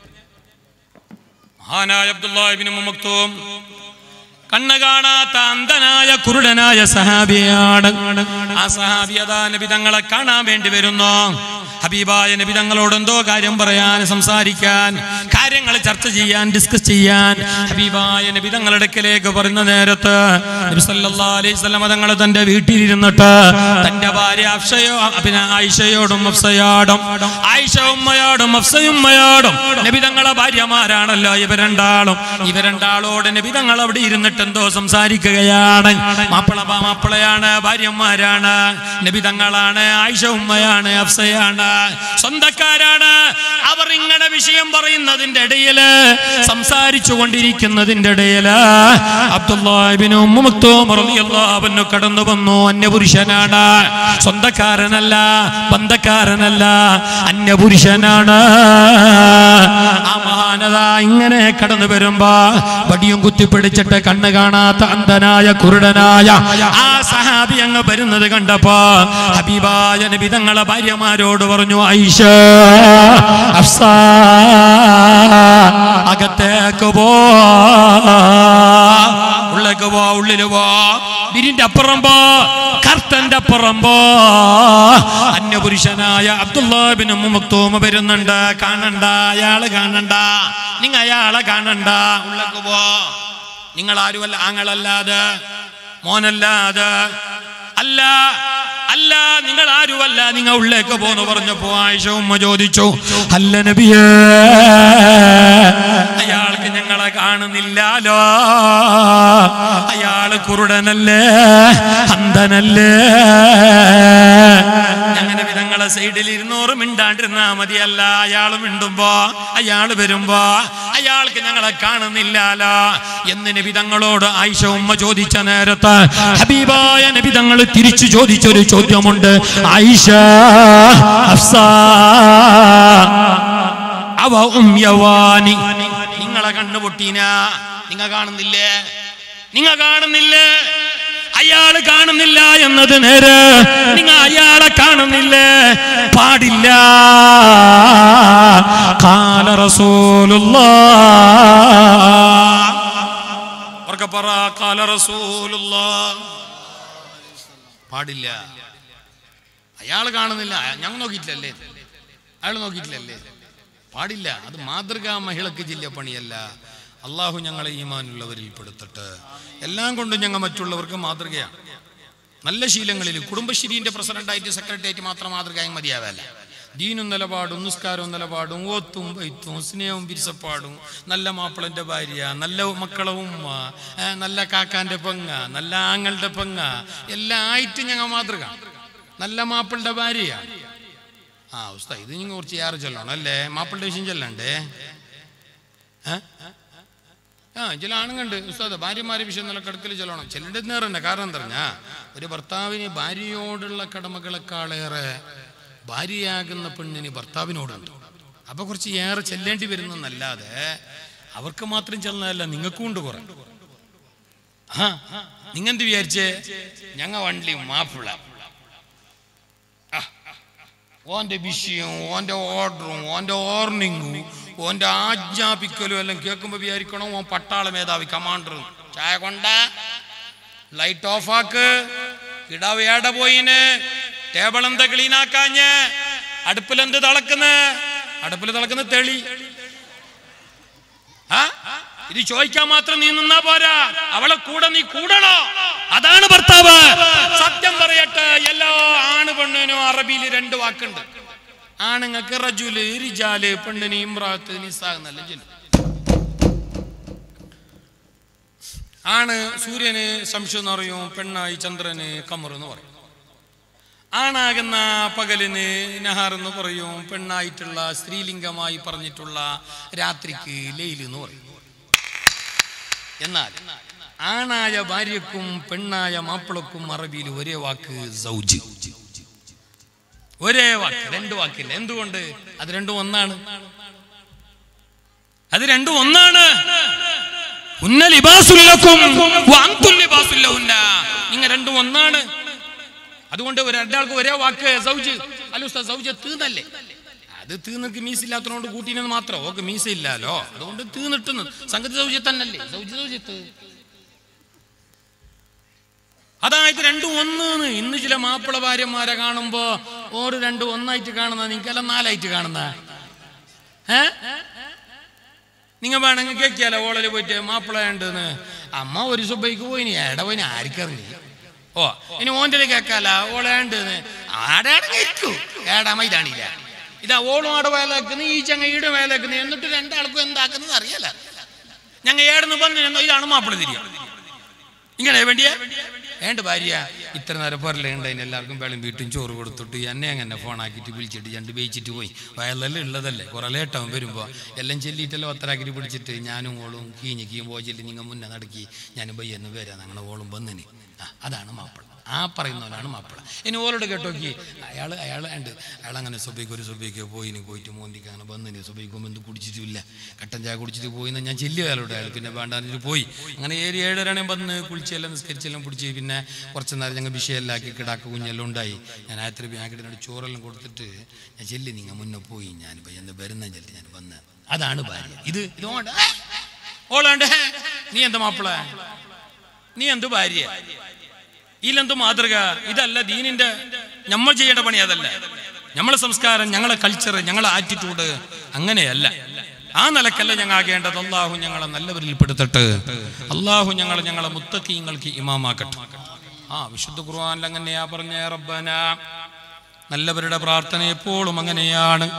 മഹാനായ അബ്ദുല്ലാഹ് ഇബ്നു ഉമ്മ മക്തൂം കണ്ണ് കാണാത്ത അന്ധനായ കുരുടനായ സഹാബിയാണ്. ആ സഹാബി അതാ നബി തങ്ങളെ കാണാൻ വേണ്ടി വരുന്നു. ഹബീബായ നബി തങ്ങളോട് എന്തോ കാര്യം പറയാൻ, സംസാരിക്കാൻ, കാര്യങ്ങൾ ചർച്ച ചെയ്യാൻ, ഡിസ്കസ് ചെയ്യാൻ ഹബീബായ നബി തങ്ങളുടെ അടുക്കലേക്ക് പറയുന്ന നേരത്ത് നബി സല്ലല്ലാഹു അലൈഹി വസല്ലം തങ്ങൾ തന്റെ വീട്ടിലിരുന്നിട്ട് തന്റെ ഭാര്യ അഫ്സയോ പിന്നെ ആയിഷയോടും അഫ്സയോടും ആയിഷ ഉമ്മയോടും അഫ്സയുമ്മയോടും നബി തങ്ങളെ ഭാര്യമാരാണല്ലോ ഇവർ രണ്ടാളും, ഇവർ രണ്ടാളോട് നബി തങ്ങൾ അവിടെ ഇരുന്നിട്ട് എന്തോ സംസാരിക്കുകയാണ്. മാപ്പിള മാപ്പിളയാണ്, ഭാര്യമാരാണ്, നബി തങ്ങളാണ്, ആയിഷ ഉമ്മയാണ്, അഫ്സയാണ്, സ്വന്തക്കാരാണ്. അവർ ഇങ്ങനെ വിഷയം പറയുന്നതിന്റെ ഇടയില്, സംസാരിച്ചു കൊണ്ടിരിക്കുന്നതിന്റെ ഇടയില് അബ്ദുല്ലാഹ് ഇബ്നു ഉമ്മ മക്തൂം റളിയല്ലാഹു അൻഹു കടന്നു വന്നു. അന്യപുരുഷനാണ്, സ്വന്തക്കാരനല്ല, ബന്ധക്കാരനല്ല, അന്യപുരുഷനാണ്. ആ മഹാനത ഇങ്ങനെ കടന്നു വരുമ്പോ വടിയും കുത്തിപ്പിടിച്ചിട്ട് കണ്ണ് കാണാത്ത അന്ധനായ കുരുടനായ ആ സഹാബി അങ്ങ് വരുന്നത് കണ്ടപ്പോ ഹബീബായ നബി തങ്ങളെ ഭാര്യമാരോട് പറഞ്ഞു, ആയിഷ, ഹഫ്സ, അകത്തേക്ക് പോ, ഉള്ളിലേക്ക് പോ, ഉള്ളില് പോ, വിരിന്റെ അപ്പുറം പോ, കർട്ടന്റെ അപ്പുറം പോ. അന്യപുരുഷനായ അബ്ദുല്ലാഹ് ഇബ്നു ഉമ്മ മക്തൂം വരുന്നുണ്ട്. കാണണ്ട, അയാള് കാണണ്ട, നിങ്ങൾ അയാളെ കാണണ്ട, ഉള്ളിലേക്ക് പോ. നിങ്ങൾ ആരുമല്ല, ആങ്ങളല്ലാതെ, മോനല്ലാതെ, അല്ല അല്ല, നിങ്ങൾ ആരുമല്ല, നിങ്ങൾ ഉള്ളിലേക്ക് പോന്ന് പറഞ്ഞപ്പോ ആയിഷ ഉമ്മ ചോദിച്ചു, അല്ല നബിയേ, അയാൾക്ക് ഞങ്ങളെ കാണുന്നില്ലാലോ, അയാള് കുരുടനല്ലേ, അന്ധനല്ലേ, അങ്ങനെ വിധങ്ങളെ സൈഡിൽ ഇരുന്നൂറ് മിണ്ടാണ്ടിരുന്നാ മതിയല്ല. അയാൾ മിണ്ടുമ്പോ, അയാൾ വരുമ്പോ അയാൾക്ക് ഞങ്ങളെ കാണുന്നില്ലാലോ എന്ന് നബി തങ്ങളോട് ആയിഷ ഉമ്മ ചോദിച്ച നേരത്ത് ഹബീബായ നബി തങ്ങൾ തിരിച്ചു ചോദിച്ചൊരു ചോദ്യമുണ്ട്. ആയിഷ, ഹഫ്സ, അവ ഉംയവാനി, നിങ്ങളെ കണ്ണുപൊട്ടീന, നിങ്ങൾ കാണുന്നില്ലേ, നിങ്ങൾ കാണുന്നില്ലേ, അയാള് കാണുന്നില്ല എന്നത് നേരെ, നിങ്ങൾ അയാളെ കാണുന്നില്ലേ, പാടില്ല. ഖാല റസൂലുള്ളാഹ്, ഉറക്കെ പറ, ഖാല റസൂലുള്ളാഹ്, പാടില്ല. അയാൾ കാണുന്നില്ല, ഞങ്ങൾ നോക്കിയിട്ടില്ലല്ലേ, അയാൾ നോക്കിയിട്ടില്ലല്ലേ, പാടില്ല. അത് മാതൃകാ മഹിളക്ക് ജില്ല പണിയല്ല. അള്ളാഹു ഞങ്ങളെ ഈമാനുള്ളവരിൽ പെടുത്തട്ടെ. എല്ലാം കൊണ്ടും ഞങ്ങൾ മറ്റുള്ളവർക്ക് മാതൃകയാണ്. നല്ല ശീലങ്ങളിൽ കുടുംബശ്രീന്റെ പ്രസിഡന്റായിട്ട് സെക്രട്ടറിയായിട്ട് മാത്രം മാതൃകയായി മതിയാവല്ല. ദീനും നിലപാടും നിസ്കാരവും നിലപാടും ഓത്തും വൈത്തും സ്നേഹവും പിരിസപ്പാടും നല്ല മാപ്പിളന്റെ ഭാര്യ, നല്ല മക്കളെ ഉമ്മ, നല്ല കാക്കാന്റെ പെങ്ങ, നല്ല ആങ്ങളുടെ പെങ്ങ എല്ലാം ആയിട്ട് ഞങ്ങൾ മാതൃക. നല്ല മാപ്പിളുടെ ഭാര്യ. ആ ഉസ്താദ് ഇത് നിങ്ങൾ കുറച്ച് ഏറെ ചൊല്ലണം അല്ലേ? മാപ്പിളുടെ വിഷയം ചൊല്ലണ്ടേ? ആ ചില ആണുങ്ങളുണ്ട് ഉസ്താദ് ഭാര്യമാരെ വിഷയം നല്ല കടുക്കൽ ചൊല്ലണം. ചിലരുടെ നേരന്നെ. കാരണം എന്താ പറഞ്ഞാ ഒരു ഭർത്താവിന് ഭാര്യയോടുള്ള കടമകളെക്കാളേറെ ഭാര്യയാകുന്ന പെണ്ണിന് ഭർത്താവിനോടുണ്ട്. അപ്പൊ കുറച്ച് ഏറെ ചെല്ലേണ്ടി വരുന്നല്ലാതെ അവർക്ക് മാത്രം ചെല്ലല്ല, നിങ്ങൾക്കും ഉണ്ട് കുറെ. ആ നിങ്ങെന്ത് വിചാരിച്ചേ? ഞങ്ങ വണ്ടി മാപ്പിള ഓന്റെ വിഷയവും ഓന്റെ ഓർഡറും ഓന്റെ ഓർണിങ്ങും ഓന്റെ ആജ്ഞാപിക്കലും എല്ലാം കേൾക്കുമ്പോ വിചാരിക്കണം ഓൻ പട്ടാള മേധാവി കമാൻഡറും. ചായ കൊണ്ട ലൈറ്റ് ഓഫ് ആക്ക്, ഇടാവ് ഏടെ പോയിന്, ടേബിൾ എന്താ ക്ലീൻ ആക്കാഞ്ഞ്, അടുപ്പിലെന്ത് തിളക്കുന്ന്, അടുപ്പിൽ തിളക്കുന്ന തെളി. ആ ഇത് ചോദിക്കാൻ മാത്രം നീ നിന്നാ പോരാ, അവളെ കൂടെ നീ കൂടണോ. അതാണ് ഭർത്താവ്. സത്യം പറയട്ടെ, എല്ലാ ആണ് പെണ്ണിനും അറബിയിൽ രണ്ട് വാക്കുണ്ട്. ആണുങ്ങൾക്ക് റജുല്, റിജാല്, പെണ്ണിന് ഇമ്രാത്ത്, നിസാ എന്നല്ല ചൊല്ലും. ആണ് സൂര്യന് ശംസു എന്ന് പറയും, പെണ്ണായി ചന്ദ്രന് കമർ എന്ന് പറയും. ആണാകുന്ന പകലിന് നഹാർ എന്ന് പറയും, പെണ്ണായിട്ടുള്ള സ്ത്രീലിംഗമായി പറഞ്ഞിട്ടുള്ള രാത്രിക്ക് ലൈൽ എന്ന് പറയും. എന്നാൽ ആണായ ഭാര്യക്കും പെണ്ണായ മാപ്പിളക്കും അറബിയിൽ ഒരേ വാക്ക് സൗജ്. ഒരേ വാക്ക്, രണ്ട് വാക്കില്ല. എന്തുകൊണ്ട്? അത് രണ്ടും ഒന്നാണ്. അത് രണ്ടും ഒന്നാണ്. നിങ്ങൾ രണ്ടും ഒന്നാണ്. അതുകൊണ്ട് ഒരാൾക്ക് ഒരേ വാക്ക് സൗജ്. അല്ല ഉസ്താദ് സൗജ് തീന്നല്ലേ? അത് തീന്നക്ക് മീസില്ലാത്തതുകൊണ്ട് കൂട്ടിനെന്ന് മാത്രം. ഓക്ക് മീസ ഇല്ലാലോ, അതുകൊണ്ട് തീന്നിട്ടുന്നു. സംഗതി സൗജത്ത് തന്നല്ലേ? സൗജ് സൗജത്ത്. അതായത് രണ്ടും ഒന്നാണ്. ഇന്ന് ചില മാപ്പിള ഭാര്യമാരെ കാണുമ്പോ ഓര് രണ്ടും ഒന്നായിട്ട് കാണുന്ന, നിങ്ങൾക്കെല്ലാം നാലായിട്ട് കാണുന്ന. ഏ നിങ്ങൾ വേണമെങ്കിൽ കേൾക്കിയാലോ ഓളല് പോയിട്ട് മാപ്പിള ഉണ്ടെന്ന്. അമ്മ ഒരു സുബൈക്ക് പോയിനി, ഏടെ പോയിനി ആർക്കറിഞ്ഞു. ഓ ഇനി ഓൻ്റെ കേൾക്കാല ഓളേണ്ടെന്ന് ആടാണ് കേൾക്കൂ. ഏടാ മൈതാണില്ല. ഇതാ ഓളും ആടെ വേലാക്കുന്നു, ഈ ചങ്ങ ഈടെ വേലാക്കുന്നു. എന്നിട്ട് രണ്ടാൾക്കും എന്താക്കുന്നത് അറിയാല. ഞങ്ങൾ ഏടെന്ന് പറഞ്ഞു ഇതാണ് മാപ്പിള തിരിയ. ഇങ്ങനെ വേണ്ടിയ വേണ്ട ഭാര്യ ഇത്ര നേരം പുറലുണ്ട്. അതിന് എല്ലാവർക്കും വെള്ളം വീട്ടും ചോറ് കൊടുത്തിട്ട് എന്നെ അങ്ങനെ ഫോണാക്കിയിട്ട് വിളിച്ചിട്ട് രണ്ട് വേയിച്ചിട്ട് പോയി. വയലെല്ലാം ഉള്ളതല്ലേ, കുറെ ലേട്ടാവും വരുമ്പോൾ എല്ലാം ചെല്ലിയിട്ടെല്ലാം ഒത്തരാക്കിയിട്ട് പിടിച്ചിട്ട് ഞാനും ഓളും കീഞ്ഞിക്കും പോയി ചെല്ലി നിങ്ങൾ മുന്നേ നടക്കി ഞാനും ബയ്യെന്ന് വരാം ഞങ്ങളെ ഓളും വന്നിന്. ആ അതാണ് മാപ്പിള. ആ പറയുന്നവനാണ് മാപ്പിള. ഇനി ഓലോട് കേട്ടോക്കി അയാൾ അയാൾ ഉണ്ട് അയാൾ അങ്ങനെ സുബൈക്ക് ഒരു സുബൈക്ക് പോയിന് പോയിട്ട് മോന്തിക്ക് അങ്ങനെ വന്നിന്. സുബൈക്കും എന്ത് കുടിച്ചിട്ടില്ല, കട്ടൻ ചായ കുടിച്ചിട്ട് പോയിന്ന് ഞാൻ ചെല്ലി അയാളോട്. അയാൾ പിന്നെ വേണ്ടാന്നിട്ട് പോയി. അങ്ങനെ ഏഴ് ഏഴരാണെ വന്ന് കുളിച്ചെല്ലാം നിസ്കരിച്ചെല്ലാം പിടിച്ച് പിന്നെ കുറച്ച് നേരം ഞങ്ങൾ വിഷയമെല്ലാം ആക്കി കിടാക്ക കുഞ്ഞെല്ലാം ഉണ്ടായി. ഞാൻ ആയിരത്തി ബാങ്കിനോട് ചോറെല്ലാം കൊടുത്തിട്ട് ഞാൻ ചെല്ലി നിങ്ങൾ മുന്നേ പോയി ഞാൻ എന്ന് വരുന്ന ചെല്ലി ഞാൻ വന്ന്. അതാണ് ഭാര്യ. ഇത് ഇതുകൊണ്ട് ഓളാണ്ട് നീ എന്ത് മാപ്പിള, നീ എന്ത് ഭാര്യ, ഇതിലെന്ത് മാതൃക. ഇതല്ല ദീനിന്റെ നമ്മൾ ചെയ്യേണ്ട പണി. അതല്ല നമ്മളെ സംസ്കാരം, ഞങ്ങളെ കൾച്ചർ, ഞങ്ങളെ ആറ്റിറ്റ്യൂഡ് അങ്ങനെയല്ല. ആ നിലക്കല്ല ഞങ്ങൾ ആകേണ്ടത്. അള്ളാഹു ഞങ്ങളെ നല്ലവരിൽ പെടുത്തട്ടെ. അള്ളാഹു ഞങ്ങളെ ഞങ്ങളെ മുത്തഖീങ്ങൾക്ക് ഇമാമാക്കട്ടെ. ആ വിശുദ്ധ ഖുർആനിൽ അങ്ങനെയാ പറഞ്ഞ റബ്ബന. നല്ലവരുടെ പ്രാർത്ഥന എപ്പോഴും അങ്ങനെയാണ്.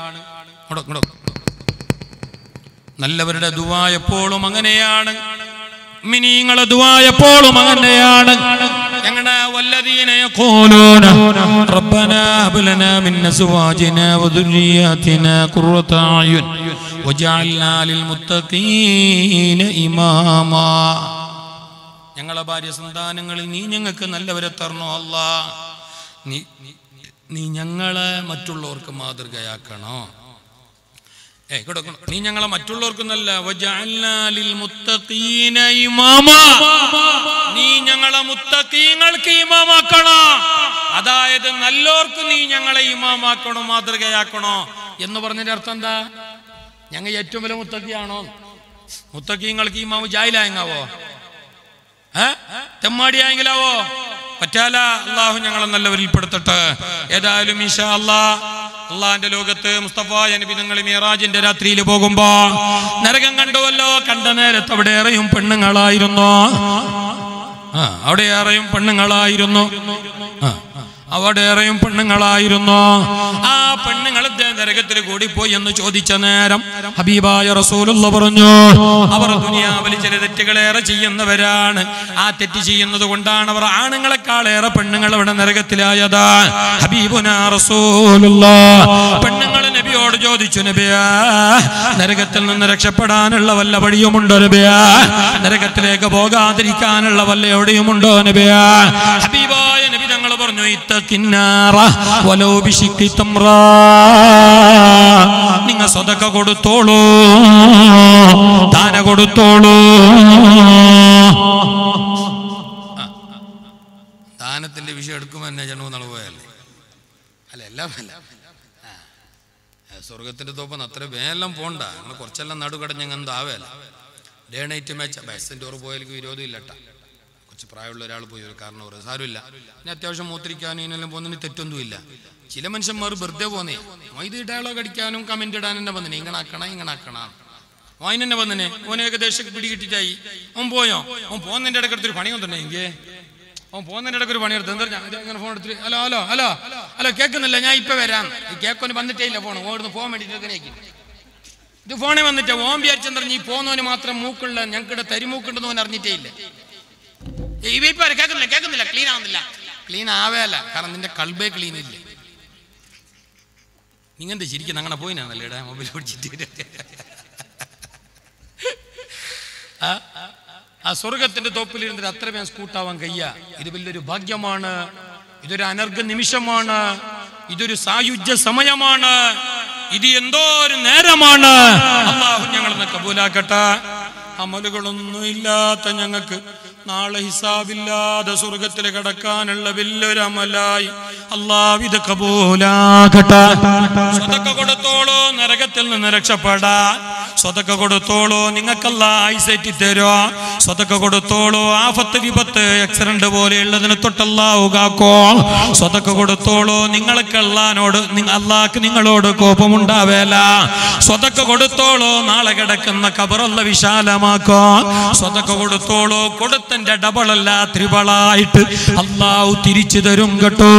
നല്ലവരുടെ ദുആ എപ്പോഴും അങ്ങനെയാണ്. മുഅ്മിനീങ്ങളെ ദുആ എപ്പോഴും അങ്ങനെയാണ്. ഞങ്ങളുടെ വല്ലദീന യഖൂലൂന റബ്ബനാ ഹബ് ലനാ മിൻ അസ്വാജിനാ വദുരിയാതിനാ ഖുർറത അയുൻ വജഅൽനാ ലിൽ മുത്തഖീന ഇമാമാ. ഞങ്ങളെ ഭാര്യ സന്താനങ്ങളിൽ നീ ഞങ്ങൾക്ക് നല്ലവരെ തരണോ അല്ലാ. നീ നീ ഞങ്ങളെ മറ്റുള്ളവർക്ക് മാതൃകയാക്കണോ. ഏയ് കൊടുക്കണം. നീ ഞങ്ങളെ മറ്റുള്ളവർക്കൊന്നല്ല, വജഅൽനാ ലിൽ മുത്തഖീന ഇമാമാ. നീ ഞങ്ങളെ മുത്തഖീങ്ങൾക്ക് ഇമാമാക്കണോ. അതായത് നല്ലോർക്ക് നീ ഞങ്ങളെ ഇമാമാക്കണോ, മാതൃകയാക്കണോ എന്ന് പറഞ്ഞതിന്റെ അർത്ഥം എന്താ? ഞങ്ങൾ ഏറ്റവും വലിയ മുത്തഖിയാണോ? മുത്തഖീങ്ങൾക്ക് ഇമാമ് ജാഹിലായെങ്കാവോ, ഏഹ് തെമ്മാടിയായെങ്കിലാവോ? പറ്റാല. അള്ളാഹു ഞങ്ങളെ നല്ലവരിൽ പെടുത്തട്ടെ. ഏതായാലും ഇൻഷാ അല്ലാഹ് അള്ളാഹിന്റെ ലോകത്ത് മുസ്തഫ നബി തങ്ങൾ മിറാജിന്റെ രാത്രിയിൽ പോകുമ്പോ നരകം കണ്ടുവല്ലോ. കണ്ട നേരത്ത് അവിടെ ഏറെയും പെണ്ണുങ്ങളായിരുന്നു. ആ അവിടെ ഏറെയും പെണ്ണുങ്ങളായിരുന്നു. ആ അവിടെ ഏറെയും പെണ്ണുങ്ങളായിരുന്നു. ആ പെണ്ണുങ്ങൾ നരകത്തിൽ കൂടിപ്പോയി എന്ന് ചോദിച്ച നേരം ഹബീബായ റസൂലുള്ള പറഞ്ഞു, അവർ ദുനിയാവിൽ ചില തെറ്റുകളേറെ ചെയ്യുന്നവരാണ്. ആ തെറ്റ് ചെയ്യുന്നത് കൊണ്ടാണ് അവർ ആണുങ്ങളെക്കാളേറെ പെണ്ണുങ്ങൾ ഇവിടെ നരകത്തിലായത്. ഹബീബുനാ റസൂലുള്ളാഹ് പെണ്ണുങ്ങൾ നബിയോട് ചോദിച്ചു, നബിയാ നരകത്തിൽ നിന്ന് രക്ഷപ്പെടാനുള്ള വല്ല വഴിയുമുണ്ടോ നബിയാ? നരകത്തിലേക്ക് പോകാതിരിക്കാനുള്ള വല്ല എവിടെയുമുണ്ടോ നബിയാ? ഹബീബായ നബി തങ്ങൾ പറഞ്ഞു, ഇത്തഖിന്നാറ വലൗ ബിശിഖി തംറ, നിങ്ങൾ സദഖ കൊടുത്തോളൂ, ദാന കൊടുത്തോളൂ. ദാനത്തിന്റെ വിഷയം എടുക്കുമ്പോൾ തന്നെ ജനവും നളവുകയല്ലേ അല്ല എല്ലാം അല്ല. സ്വർഗത്തിന്റെ തോപ്പം അത്ര വേലെല്ലാം പോണ്ട, അങ്ങനെ കുറച്ചെല്ലാം നടുകടഞ്ഞങ്ങ് എന്താവേല. ഡേ നൈറ്റ് മാച്ച് ബസ്സിൻ്റെ ഓറ് പോയാലേക്ക് വിരോധം ഇല്ലട്ട. കുറച്ച് പ്രായമുള്ള ഒരാൾ പോയി ഒരു കാരണം പറയും സാരമില്ല, പിന്നെ അത്യാവശ്യം മൂത്രിക്കാനും ഇതിനെല്ലാം പോകുന്നതിന് തെറ്റൊന്നുമില്ല. ചില മനുഷ്യന്മാർ വെറുതെ പോന്നേ ഇത് ഡയലോഗ് അടിക്കാനും കമന്റ് ഇടാനും തന്നെ വന്നിനെ, ഇങ്ങനാക്കണ ഇങ്ങനാക്കണം ഓൻ തന്നെ വന്നിനെ. ഓൻ ഏകദേശം പിടികിട്ടിട്ടായി. ഓൻ പോയോ? ഓൻ പോകുന്നതിൻ്റെ ഇടയ്ക്കെടുത്തൊരു പണിയൊന്നും തന്നെ എങ്കിൽ ഓൻ പോകുന്നതിൻ്റെ ഇടയ്ക്ക് ഒരു പണിയെടുത്ത് എന്താ അങ്ങനെ ഫോൺ എടുത്തിട്ട് ഹലോ ഹലോ ഹലോ ഹലോ കേൾക്കുന്നില്ല, ഞാൻ ഇപ്പം വരാം. ഈ കേക്കൊന്ന് വന്നിട്ടേ ഇല്ല ഫോൺ, ഓടുന്ന് പോകാൻ വേണ്ടിയിട്ട് ഇത് ഫോണേ വന്നിട്ട് ഓൻ വിചാരിച്ചെന്ന് ഈ പോകുന്നവന് മാത്രം മൂക്കുള്ള ഞങ്ങൾക്കിടെ തരിമൂക്കുണ്ടെന്ന് ഓൻ അറിഞ്ഞിട്ടേ ഇല്ല. ഇപ്പൊ കേൾക്കുന്നില്ല കേൾക്കുന്നില്ല ക്ലീൻ ആവുന്നില്ല. ക്ലീൻ ആവേല, കാരണം നിന്റെ കൾബേ ക്ലീൻ ഇല്ല. നിങ്ങന്ത് ശരിക്കും അങ്ങനെ പോയിനാണല്ലേ ഇടാ മൊബൈൽ പിടിച്ചിട്ട്. ആ സ്വർഗത്തിന്റെ തോപ്പിലിരുന്നിട്ട് അത്രമേ സ്കൂട്ടാവാൻ കഴിയ. ഇത് വലിയൊരു ഭാഗ്യമാണ്, ഇതൊരു അനർഘ നിമിഷമാണ്, ഇതൊരു സായുജ്യ സമയമാണ്, ഇത് എന്തോ ഒരു നേരമാണ്. അല്ലാഹു ഞങ്ങളെ കബൂലാക്കട്ടെ. അമലുകളൊന്നും ഇല്ലാത്ത ഞങ്ങൾക്ക് നാളെ ഹിസാബില്ലാതെ സ്വർഗത്തിൽ കടക്കാനുള്ള വലിയൊരു അമലായി അല്ലാഹു ഇത് കബൂലാക്കട്ടെ. സദഖ കൊടുത്തോളൂ, നരകത്തിൽ നിന്ന് രക്ഷപ്പെടാൻ. സദഖ കൊടുത്തോളൂ, നിങ്ങൾക്കല്ല ഐസെറ്റി തരോ. സദഖ കൊടുത്തോളൂ, ആഫത്ത് വിപത്ത് ആക്സിഡന്റ് പോലെയുള്ളതിന് തൊട്ടല്ലാഹു കാക്കോ. സദഖ കൊടുത്തോളൂ, നിങ്ങൾക്ക് അല്ലാഹുവോട് അല്ലാഹുക്ക് നിങ്ങളോട് കോപമുണ്ടാവേല. സദഖ കൊടുത്തോളൂ, നാളെ കിടക്കുന്ന ഖബറല്ല വിശാലമാക്കോ. സദഖ കൊടുത്തോളൂ, കൊടുത്തന്റെ ഡബിളല്ല ത്രിബിളായിട്ട് അല്ലാഹു തിരിച്ചു തരും കേട്ടോ.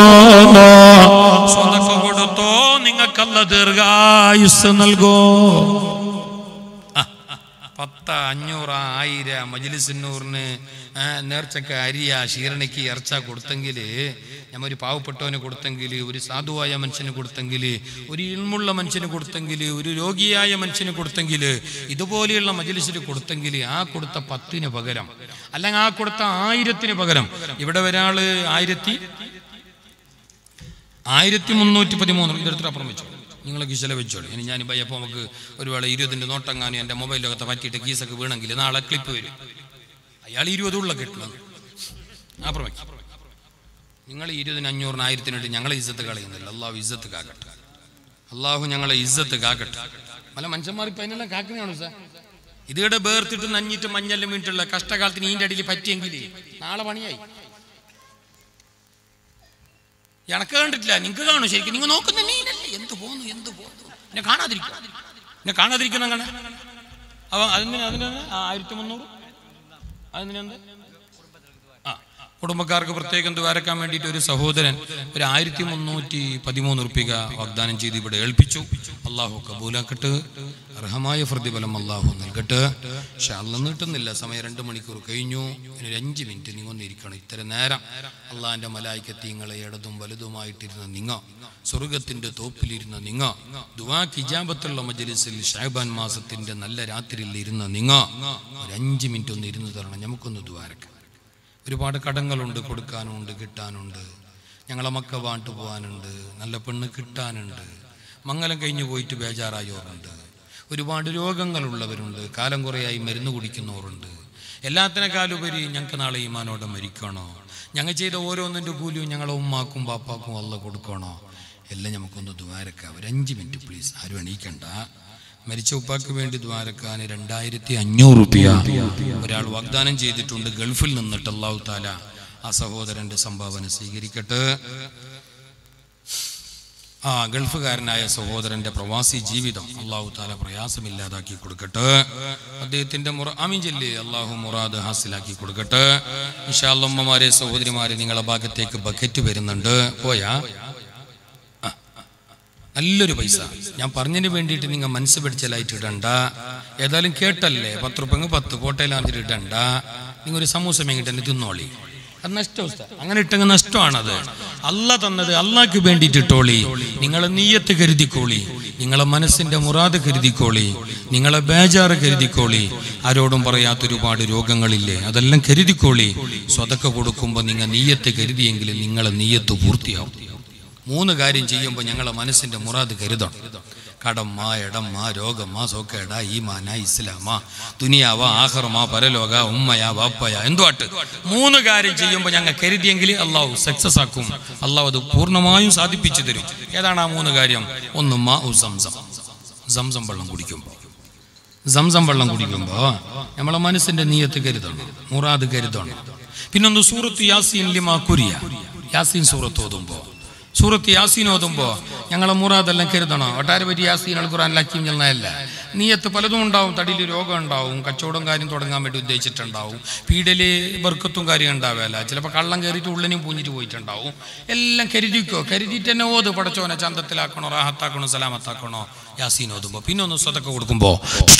സദഖ കൊടുത്തോ, നിങ്ങൾക്കല്ല ദീർഘായുസ് നൽകോ. പത്ത് അഞ്ഞൂറ് ആയിരം മജ്ലിസിന്നൂറിന് നേർച്ചക്ക് അരിയ ഷീറണിക്ക് ഇറച്ച കൊടുത്തെങ്കിൽ, ഞാൻ ഒരു പാവപ്പെട്ടവന് കൊടുത്തെങ്കിൽ, ഒരു സാധുവായ മനുഷ്യന് കൊടുത്തെങ്കിൽ, ഒരു ഇൽമുള്ള മനുഷ്യന് കൊടുത്തെങ്കിൽ, ഒരു രോഗിയായ മനുഷ്യന് കൊടുത്തെങ്കിൽ, ഇതുപോലെയുള്ള മജ്ലിസിൽ കൊടുത്തെങ്കിൽ ആ കൊടുത്ത പത്തിന് പകരം അല്ലെങ്കിൽ ആ കൊടുത്ത ആയിരത്തിന് പകരം ഇവിടെ ഒരാള് ആയിരത്തി ആയിരത്തി മുന്നൂറ്റി പതിമൂന്ന് ഇതെടുത്തിട്ട് അപ്പുറം വെച്ചു നിങ്ങൾ കിശല വെച്ചോളൂ. ഇനി ഞാൻ ബയ്യപ്പോൾ നമുക്ക് ഒരു വേള ഇരുപതിൻ്റെ നോട്ടങ്ങാനും എൻ്റെ മൊബൈലൊക്കെ പറ്റിയിട്ട് കീസൊക്കെ വീണെങ്കിൽ നാളെ ക്ലിപ്പ് വരും. അയാൾ ഇരുപതുള്ള കിട്ടണം അപ്പുറം വയ്ക്കും. നിങ്ങൾ ഇരുപതിന് അഞ്ഞൂറിന് ആയിരത്തിനിട്ട് ഞങ്ങളെ ഇസ്സത്ത് കളയുന്നില്ല. അള്ളാഹു ഇസ്സത്ത് കാക്കട്ടെ. അള്ളാഹു ഞങ്ങളെ ഇസ്സത്ത് കാക്കട്ടെ. പല മനുഷ്യന്മാർ ഇപ്പം അതിനെല്ലാം കാക്കുന്നതാണ് സാർ. ഇതിവിടെ ബേർത്തിട്ട് നഞ്ഞിട്ട് മഞ്ഞെല്ലാം വീണിട്ടുള്ള കഷ്ടകാലത്തിന് ഇതിൻ്റെ അടിയിൽ പറ്റിയെങ്കിൽ നാളെ പണിയായി. എനക്ക് കണ്ടിട്ടില്ല, നിങ്ങൾക്ക് കാണും ശരിക്കും. നിങ്ങൾ നോക്കുന്ന മീനല്ലേ എന്ത് പോന്നു എന്ത് പോന്നു എന്നെ കാണാതിരിക്കും എന്നെ കാണാതിരിക്കുന്ന കാണാ. അവ അതിന് അതിന് ആയിരത്തി മുന്നൂറ് അതിനെന്ത് ആ കുടുംബക്കാർക്ക് പ്രത്യേകം ദ്വാരക്കാൻ വേണ്ടിയിട്ട് ഒരു സഹോദരൻ ഒരു ആയിരത്തി മുന്നൂറ്റി പതിമൂന്ന് റുപ്യ വാഗ്ദാനം ചെയ്ത് ഇവിടെ ഏൽപ്പിച്ചു. അള്ളാഹു കബൂലാക്കട്ടെ, അർഹമായ പ്രതിഫലം അള്ളാഹു നൽകട്ടെ. പക്ഷെ അതൊന്നും കിട്ടുന്നില്ല. സമയം രണ്ട് മണിക്കൂർ കഴിഞ്ഞു. ഇനി ഒരു അഞ്ച് മിനിറ്റ് നിങ്ങൊന്നിരിക്കണം. ഇത്തരം നേരം അള്ളാഹിൻ്റെ മലായിക്കത്തി നിങ്ങളെ ഇടതും വലുതുമായിട്ടിരുന്ന നിങ്ങ, സ്വർഗത്തിൻ്റെ തോപ്പിലിരുന്ന നിങ്ങ, ദുആക്ക് ഇജാബത്തുള്ള മജ്ലിസിൽ ശഅബാൻ മാസത്തിൻ്റെ നല്ല രാത്രിയിൽ ഇരുന്ന നിങ്ങ, ഒരു അഞ്ച് മിനിറ്റ് ഒന്ന് ഇരുന്ന് തരണം. നമുക്കൊന്ന് ദുആരക്കാം. ഒരുപാട് കടങ്ങളുണ്ട്, കൊടുക്കാനുണ്ട്, കിട്ടാനുണ്ട്. ഞങ്ങളെ മക്ക വാണ്ടു പോകാനുണ്ട്, നല്ല പെണ്ണ് കിട്ടാനുണ്ട്, മംഗലം കഴിഞ്ഞു പോയിട്ട് ബേജാറായവരുണ്ട്, ഒരുപാട് രോഗങ്ങളുള്ളവരുണ്ട്, കാലം കുറയായി മരുന്ന് കുടിക്കുന്നവരുണ്ട്. എല്ലാത്തിനേക്കാളുപരി ഞങ്ങൾക്ക് നാളെ ഈമാനോടെ മരിക്കണോ? ഞങ്ങൾ ചെയ്ത ഓരോന്നിൻ്റെ കൂലിയും ഞങ്ങളെ ഉമ്മാക്കും പാപ്പാക്കും അല്ല കൊടുക്കണോ? എല്ലാം നമുക്കൊന്ന് ദ്വാരക്കാം. ഒരു അഞ്ച് മിനിറ്റ് പ്ലീസ്, ആരും എണീക്കണ്ട. മരിച്ച ഉപ്പാക്ക് വേണ്ടി ദ്വാരക്കാൻ രണ്ടായിരത്തി അഞ്ഞൂറ് റുപ്യ ഒരാൾ വാഗ്ദാനം ചെയ്തിട്ടുണ്ട് ഗൾഫിൽ നിന്നിട്ട്. അല്ലാഹു തആല ആ സഹോദരന്റെ സംഭാവന സ്വീകരിക്കട്ടെ. ആ ഗൾഫുകാരനായ സഹോദരന്റെ പ്രവാസി ജീവിതം അള്ളാഹു താല പ്രയാസമില്ലാതാക്കി കൊടുക്കട്ടെ. അദ്ദേഹത്തിന്റെ മുറ ആമീൻ ചൊല്ലി അള്ളാഹു മുറാദ് ഹാസിലാക്കി കൊടുക്കട്ടെ. ഇൻഷാ അല്ലാഹ് ഉമ്മമാരെ സഹോദരിമാരെ നിങ്ങളെ ഭാഗത്തേക്ക് ബക്കറ്റ് വരുന്നുണ്ട്. പോയാ നല്ലൊരു പൈസ ഞാൻ പറഞ്ഞതിന് വേണ്ടിയിട്ട് നിങ്ങൾ മനസ്സ് പിടിച്ചലായിട്ട് ഇടണ്ട. ഏതായാലും കേട്ടല്ലേ, പത്ത് റുപ്യങ്ങ് പത്ത് കോട്ടയിലാണെന്നിട്ട് ഇടണ്ട. നിങ്ങൾ ഒരു സമൂസ മേങ്ങിട്ട് തന്നെ തിന്നോളി. അത് നഷ്ടവസ്ഥ, അങ്ങനെ ഇട്ടെങ്കിൽ നഷ്ടമാണത്. അല്ല തന്നത് അള്ളാഹ്ക്ക് വേണ്ടിയിട്ട് ഇട്ടോളി. നിങ്ങളെ നീയത്ത് കരുതിക്കോളി, നിങ്ങളെ മനസ്സിന്റെ മുറാദ് കരുതിക്കോളി, നിങ്ങളെ ബേജാറ് കരുതിക്കോളി. ആരോടും പറയാത്ത ഒരുപാട് രോഗങ്ങളില്ലേ, അതെല്ലാം കരുതിക്കോളി. സ്വതക്ക കൊടുക്കുമ്പോൾ നിങ്ങൾ നീയത്ത് കരുതിയെങ്കിൽ നിങ്ങളെ നീയത്ത് പൂർത്തിയാവും. മൂന്ന് കാര്യം ചെയ്യുമ്പോൾ ഞങ്ങളെ മനസ്സിന്റെ മുറാദ് കരുതണം. കടമ്മ എടമ്മ രോഗമ്മ സോക്കേട ഈമാന ഇസ്ലാമ ദുനിയാവ ആഖിറമ പരലോക ഉമ്മയ വാപ്പയ എന്തുവാട്ട് മൂന്ന് കാര്യം ചെയ്യുമ്പോൾ ഞങ്ങൾ കരുതിയെങ്കിൽ അള്ളാഹു സക്സസ് ആക്കും. അള്ളാഹു അത് പൂർണ്ണമായും സാധിപ്പിച്ചു തരും. ഏതാണ് ആ മൂന്ന് കാര്യം? ഒന്ന് മാ ഉ സംസം, സംസം വെള്ളം കുടിക്കുമ്പോൾ സംസം വെള്ളം കുടിക്കുമ്പോൾ നമ്മളെ മനസ്സിന്റെ നീയത്ത് കരുതണം, മുറാദ് കരുതണം. പിന്നൊന്ന് സൂറത്ത് യാസീൻ ലിമാ കുരിയ, യാസീൻ സൂറത്ത് ഓതുമ്പോൾ സൂറത്ത് യാസീൻ ഓതുമ്പോൾ ഞങ്ങളെ മുറാദെല്ലാം കരുതണം. ഒട്ടാരെ പറ്റി യാസീൻ അൽ ഖുർആനിലാക്കി ചെന്നതല്ല. നീയത്ത് പലതും ഉണ്ടാവും. തടിയിൽ രോഗം ഉണ്ടാവും, കച്ചവടം കാര്യം തുടങ്ങാൻ വേണ്ടി ഉദ്ദേശിച്ചിട്ടുണ്ടാവും, പീഡല് ബർക്കത്തും കാര്യം ഉണ്ടാവില്ല, ചിലപ്പോൾ കള്ളം കയറിയിട്ട് ഉള്ളിനും പൂഞ്ഞിട്ട് പോയിട്ടുണ്ടാവും. എല്ലാം കരുതിക്കോ, കരുതിയിട്ട് തന്നെ ഓത്. പടച്ചോനെ ചന്തത്തിലാക്കണോ, റാഹത്താക്കണോ, സലാമത്താക്കണോ യാസീൻ ഓതുമ്പോൾ. പിന്നെ ഒന്ന് സദക്ക കൊടുക്കുമ്പോൾ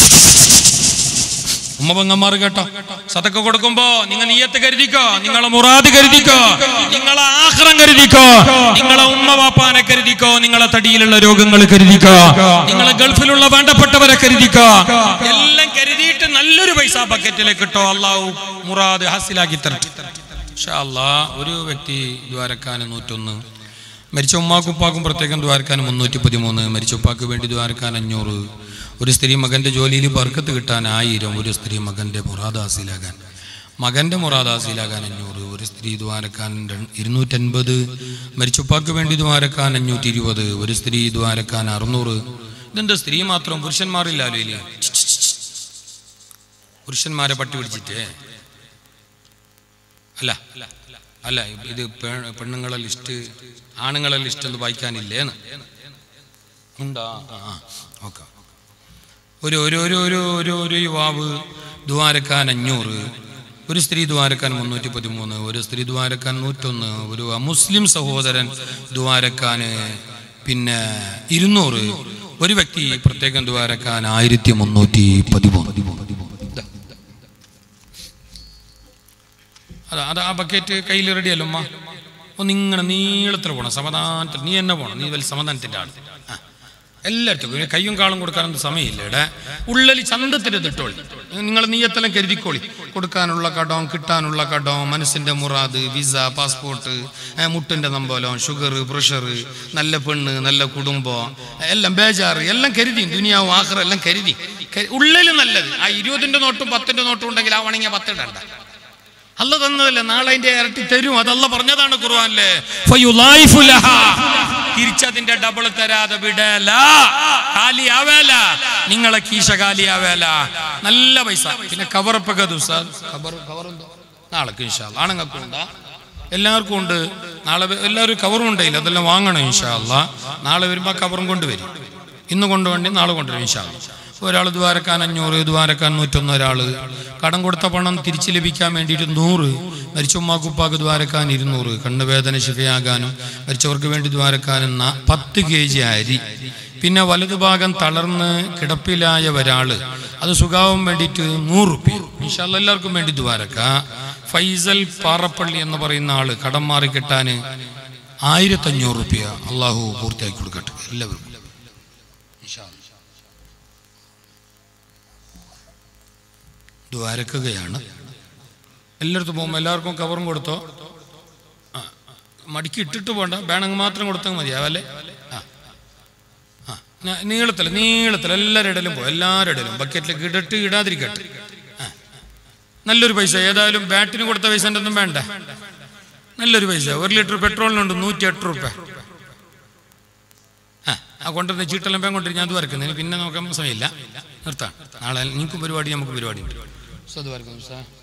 ഉമ്മ പെങ്ങന്മാർ കേട്ടോ, സദക്ക കൊടുക്കുമ്പോ നിങ്ങൾ നീയത്ത് കരുതിക്കോ, നിങ്ങളെ മുറാദ് കരുതിക്കോ, നിങ്ങളെ ആഖിറം കരുതിക്കോ, നിങ്ങളെ ഉമ്മ വാപ്പാനെ കരുതിക്കോ, നിങ്ങളെ തടിയിലുള്ള രോഗങ്ങൾ കരുതിക്കോ, നിങ്ങളെ ഗൾഫിലുള്ള വേണ്ടപ്പെട്ടവരെ കരുതിക്കോ. എല്ലാം കരുതിയിട്ട് നല്ലൊരു പൈസ ബക്കറ്റിലേക്ക് ഇട്ടോ. അള്ളാഹു മുറാദ് ഹാസിലാക്കി തരട്ടെ ഇൻഷാ അല്ലാഹ്. ഒരു വ്യക്തി ദ്വാരക്കാൻ നൂറ്റൊന്ന്, മരിച്ച ഉമ്മാക്കും ഉപ്പാക്കും പ്രത്യേകം ദ്വാരക്കാൻ മുന്നൂറ്റി പതിമൂന്ന്, മരിച്ച ഉപ്പാക്ക് വേണ്ടി ദ്വാരക്കാൻ അഞ്ഞൂറ്, ഒരു സ്ത്രീ മകൻ്റെ ജോലിയിൽ ബർക്കത്ത് കിട്ടാൻ ആയിരം, ഒരു സ്ത്രീ മകൻ്റെ മുറാദാസിലാകാൻ മകൻ്റെ മുറാദാസിലാകാൻ അഞ്ഞൂറ്, ഒരു സ്ത്രീ ദ്വാരക്കാൻ ഇരുന്നൂറ്റൻപത്, മരിച്ചുപ്പാക്ക് വേണ്ടി ദ്വാരക്കാൻ അഞ്ഞൂറ്റി ഇരുപത്, ഒരു സ്ത്രീ ദ്വാരക്കാൻ അറുന്നൂറ്. ഇതെന്താ സ്ത്രീ മാത്രം, പുരുഷന്മാരില്ലാലോ ഇല്ലേ? പുരുഷന്മാരെ പട്ടി പിടിച്ചിട്ടേ അല്ല അല്ല ഇത് പെണ്ണുങ്ങളെ ലിസ്റ്റ് ആണുങ്ങളെ ലിസ്റ്റ് ഒന്ന് വായിക്കാനില്ലേന്ന് ഉണ്ടാ? ഓക്കെ. ഒരു ഒരു ഒരു ഒരു ഒരു ഒരു യുവാവ് ദ്വാരക്കാൻ അഞ്ഞൂറ്, ഒരു സ്ത്രീ ദ്വാരക്കാൻ മുന്നൂറ്റി പതിമൂന്ന്, ഒരു സ്ത്രീ ദ്വാരക്കാൻ നൂറ്റൊന്ന്, ഒരു മുസ്ലിം സഹോദരൻ ദ്വാരക്കാൻ പിന്നെ ഇരുന്നൂറ്, ഒരു വ്യക്തി പ്രത്യേകം ദ്വാരക്കാൻ ആയിരത്തി മുന്നൂറ്റി പതിമൂന്ന്. അതാ അത് ആ ബക്കറ്റ് കയ്യിൽ റെഡിയല്ലോ അമ്മ. ഒന്ന് ഇങ്ങനെ നീളത്തിൽ പോകണം, സമാധാനത്തിൽ. നീ എന്നെ പോകണം, നീ വലിയ സമാധാനത്തിൻ്റെ ആൾ. എല്ലാവർക്കും കയ്യും കാളും കൊടുക്കാനൊന്നും സമയമില്ല. ഇവിടെ ഉള്ളിൽ ചന്തത്തിൽ ഇതിട്ടോളി. നിങ്ങൾ നീയത്തെല്ലാം കരുതിക്കോളി. കൊടുക്കാനുള്ള കടം, കിട്ടാനുള്ള കടം, മനസ്സിൻ്റെ മുറാദ്, വിസ, പാസ്പോർട്ട്, മുട്ടിൻ്റെ നമ്പോലം, ഷുഗർ, പ്രഷർ, നല്ല പെണ്ണ്, നല്ല കുടുംബം, എല്ലാം ബേജാറ്, എല്ലാം കരുതി. ദുനിയാവും ആഖിറം എല്ലാം കരുതി. ഉള്ളിൽ നല്ലത്. ആ ഇരുപതിൻ്റെ നോട്ടും പത്തിൻ്റെ നോട്ടും ഉണ്ടെങ്കിൽ ആ വണങ്ങിയ പത്തിടണ്ട. അല്ല തന്നതല്ലേ, നാളെ അതിന്റെ ഇരട്ടി തരും. അതല്ല പറഞ്ഞതാണ് ഖുർആനിലെ. തിരിച്ചതിന്റെ ഡബിൾ തരാതെ വിടല, കാലിയാവേല, നിങ്ങളെ കീശ കാലിയാവേല. നല്ല പൈസ. പിന്നെ കവറപ്പൊക്കെ ദിവസം കവർ കവറുണ്ടോ നാളേക്ക് ഇൻഷാ അല്ലാഹ്. ആണുങ്ങൾക്കും ഉണ്ടാ, എല്ലാവർക്കും ഉണ്ട്. നാളെ എല്ലാവരും കവറും ഉണ്ടായില്ല, അതെല്ലാം വാങ്ങണം ഇൻഷാ അല്ലാഹ്. നാളെ വരുമ്പോൾ കവറും കൊണ്ടുവരും. ഇന്ന് കൊണ്ടുവേണ്ടി നാളെ കൊണ്ടുവരും ഇൻഷാ അല്ലാഹ്. ഒരാൾ ദ്വാരക്കാൻ അഞ്ഞൂറ്, ദ്വാരക്കാൻ നൂറ്റൊന്ന്, ഒരാൾ കടം കൊടുത്ത പണം തിരിച്ചു ലഭിക്കാൻ വേണ്ടിയിട്ട് നൂറ്, മരിച്ച ഉമ്മാക്കുപ്പാക്ക് ദ്വാരക്കാൻ ഇരുന്നൂറ്, കണ്ണുവേദന ശിഫയാകാനും മരിച്ചവർക്ക് വേണ്ടി ദ്വാരക്കാനും പത്ത് കെ ജി അരി. പിന്നെ വലതുഭാഗം തളർന്ന് കിടപ്പിലായ ഒരാൾ അത് സുഖാവാൻ വേണ്ടിയിട്ട് നൂറ് റുപ്യ ഇൻഷാ അല്ലാഹ് എല്ലാവർക്കും വേണ്ടി ദ്വാരക്കാം. ഫൈസൽ പാറപ്പള്ളി എന്ന് പറയുന്ന ആള് കടം മാറി കിട്ടാൻ ആയിരത്തഞ്ഞൂറ് റുപ്യ അള്ളാഹു പൂർത്തിയാക്കി കൊടുക്കട്ടെ എല്ലാവർക്കും ഇൻഷാ അല്ലാഹ്. ദ്വാരക്കുകയാണ്. എല്ലായിടത്തും പോകുമ്പോൾ എല്ലാവർക്കും കവറും കൊടുത്തോ. ആ മടിക്ക് ഇട്ടിട്ട് പോകണ്ട, വേണമെങ്കിൽ മാത്രം കൊടുത്താൽ മതിയാവല്ലേ. ആ ആ നീളത്തിൽ നീളത്തിൽ എല്ലാവരുടെ ഇടയിലും പോകും, എല്ലാവരുടെ ഇടയിലും ബക്കറ്റിലേക്ക് ഇടട്ട് ഇടാതിരിക്കട്ടെ. ആ നല്ലൊരു പൈസ. ഏതായാലും ബാറ്റിന് കൊടുത്ത പൈസൻ്റെ ഒന്നും വേണ്ട, നല്ലൊരു പൈസ. ഒരു ലിറ്റർ പെട്രോളിനുണ്ട് നൂറ്റി എട്ട് റുപ്യ. ആ ആ കൊണ്ടുവരുന്ന ചീട്ടെല്ലാം വേഗം കൊണ്ടിരിക്കും. ഞാൻ അത് വരക്കുന്നതിന് പിന്നെ നോക്കാൻ സമയമില്ല, നിർത്താം. നാളെ നിങ്ങൾക്കും പരിപാടി, നമുക്ക് പരിപാടി ഉണ്ട്.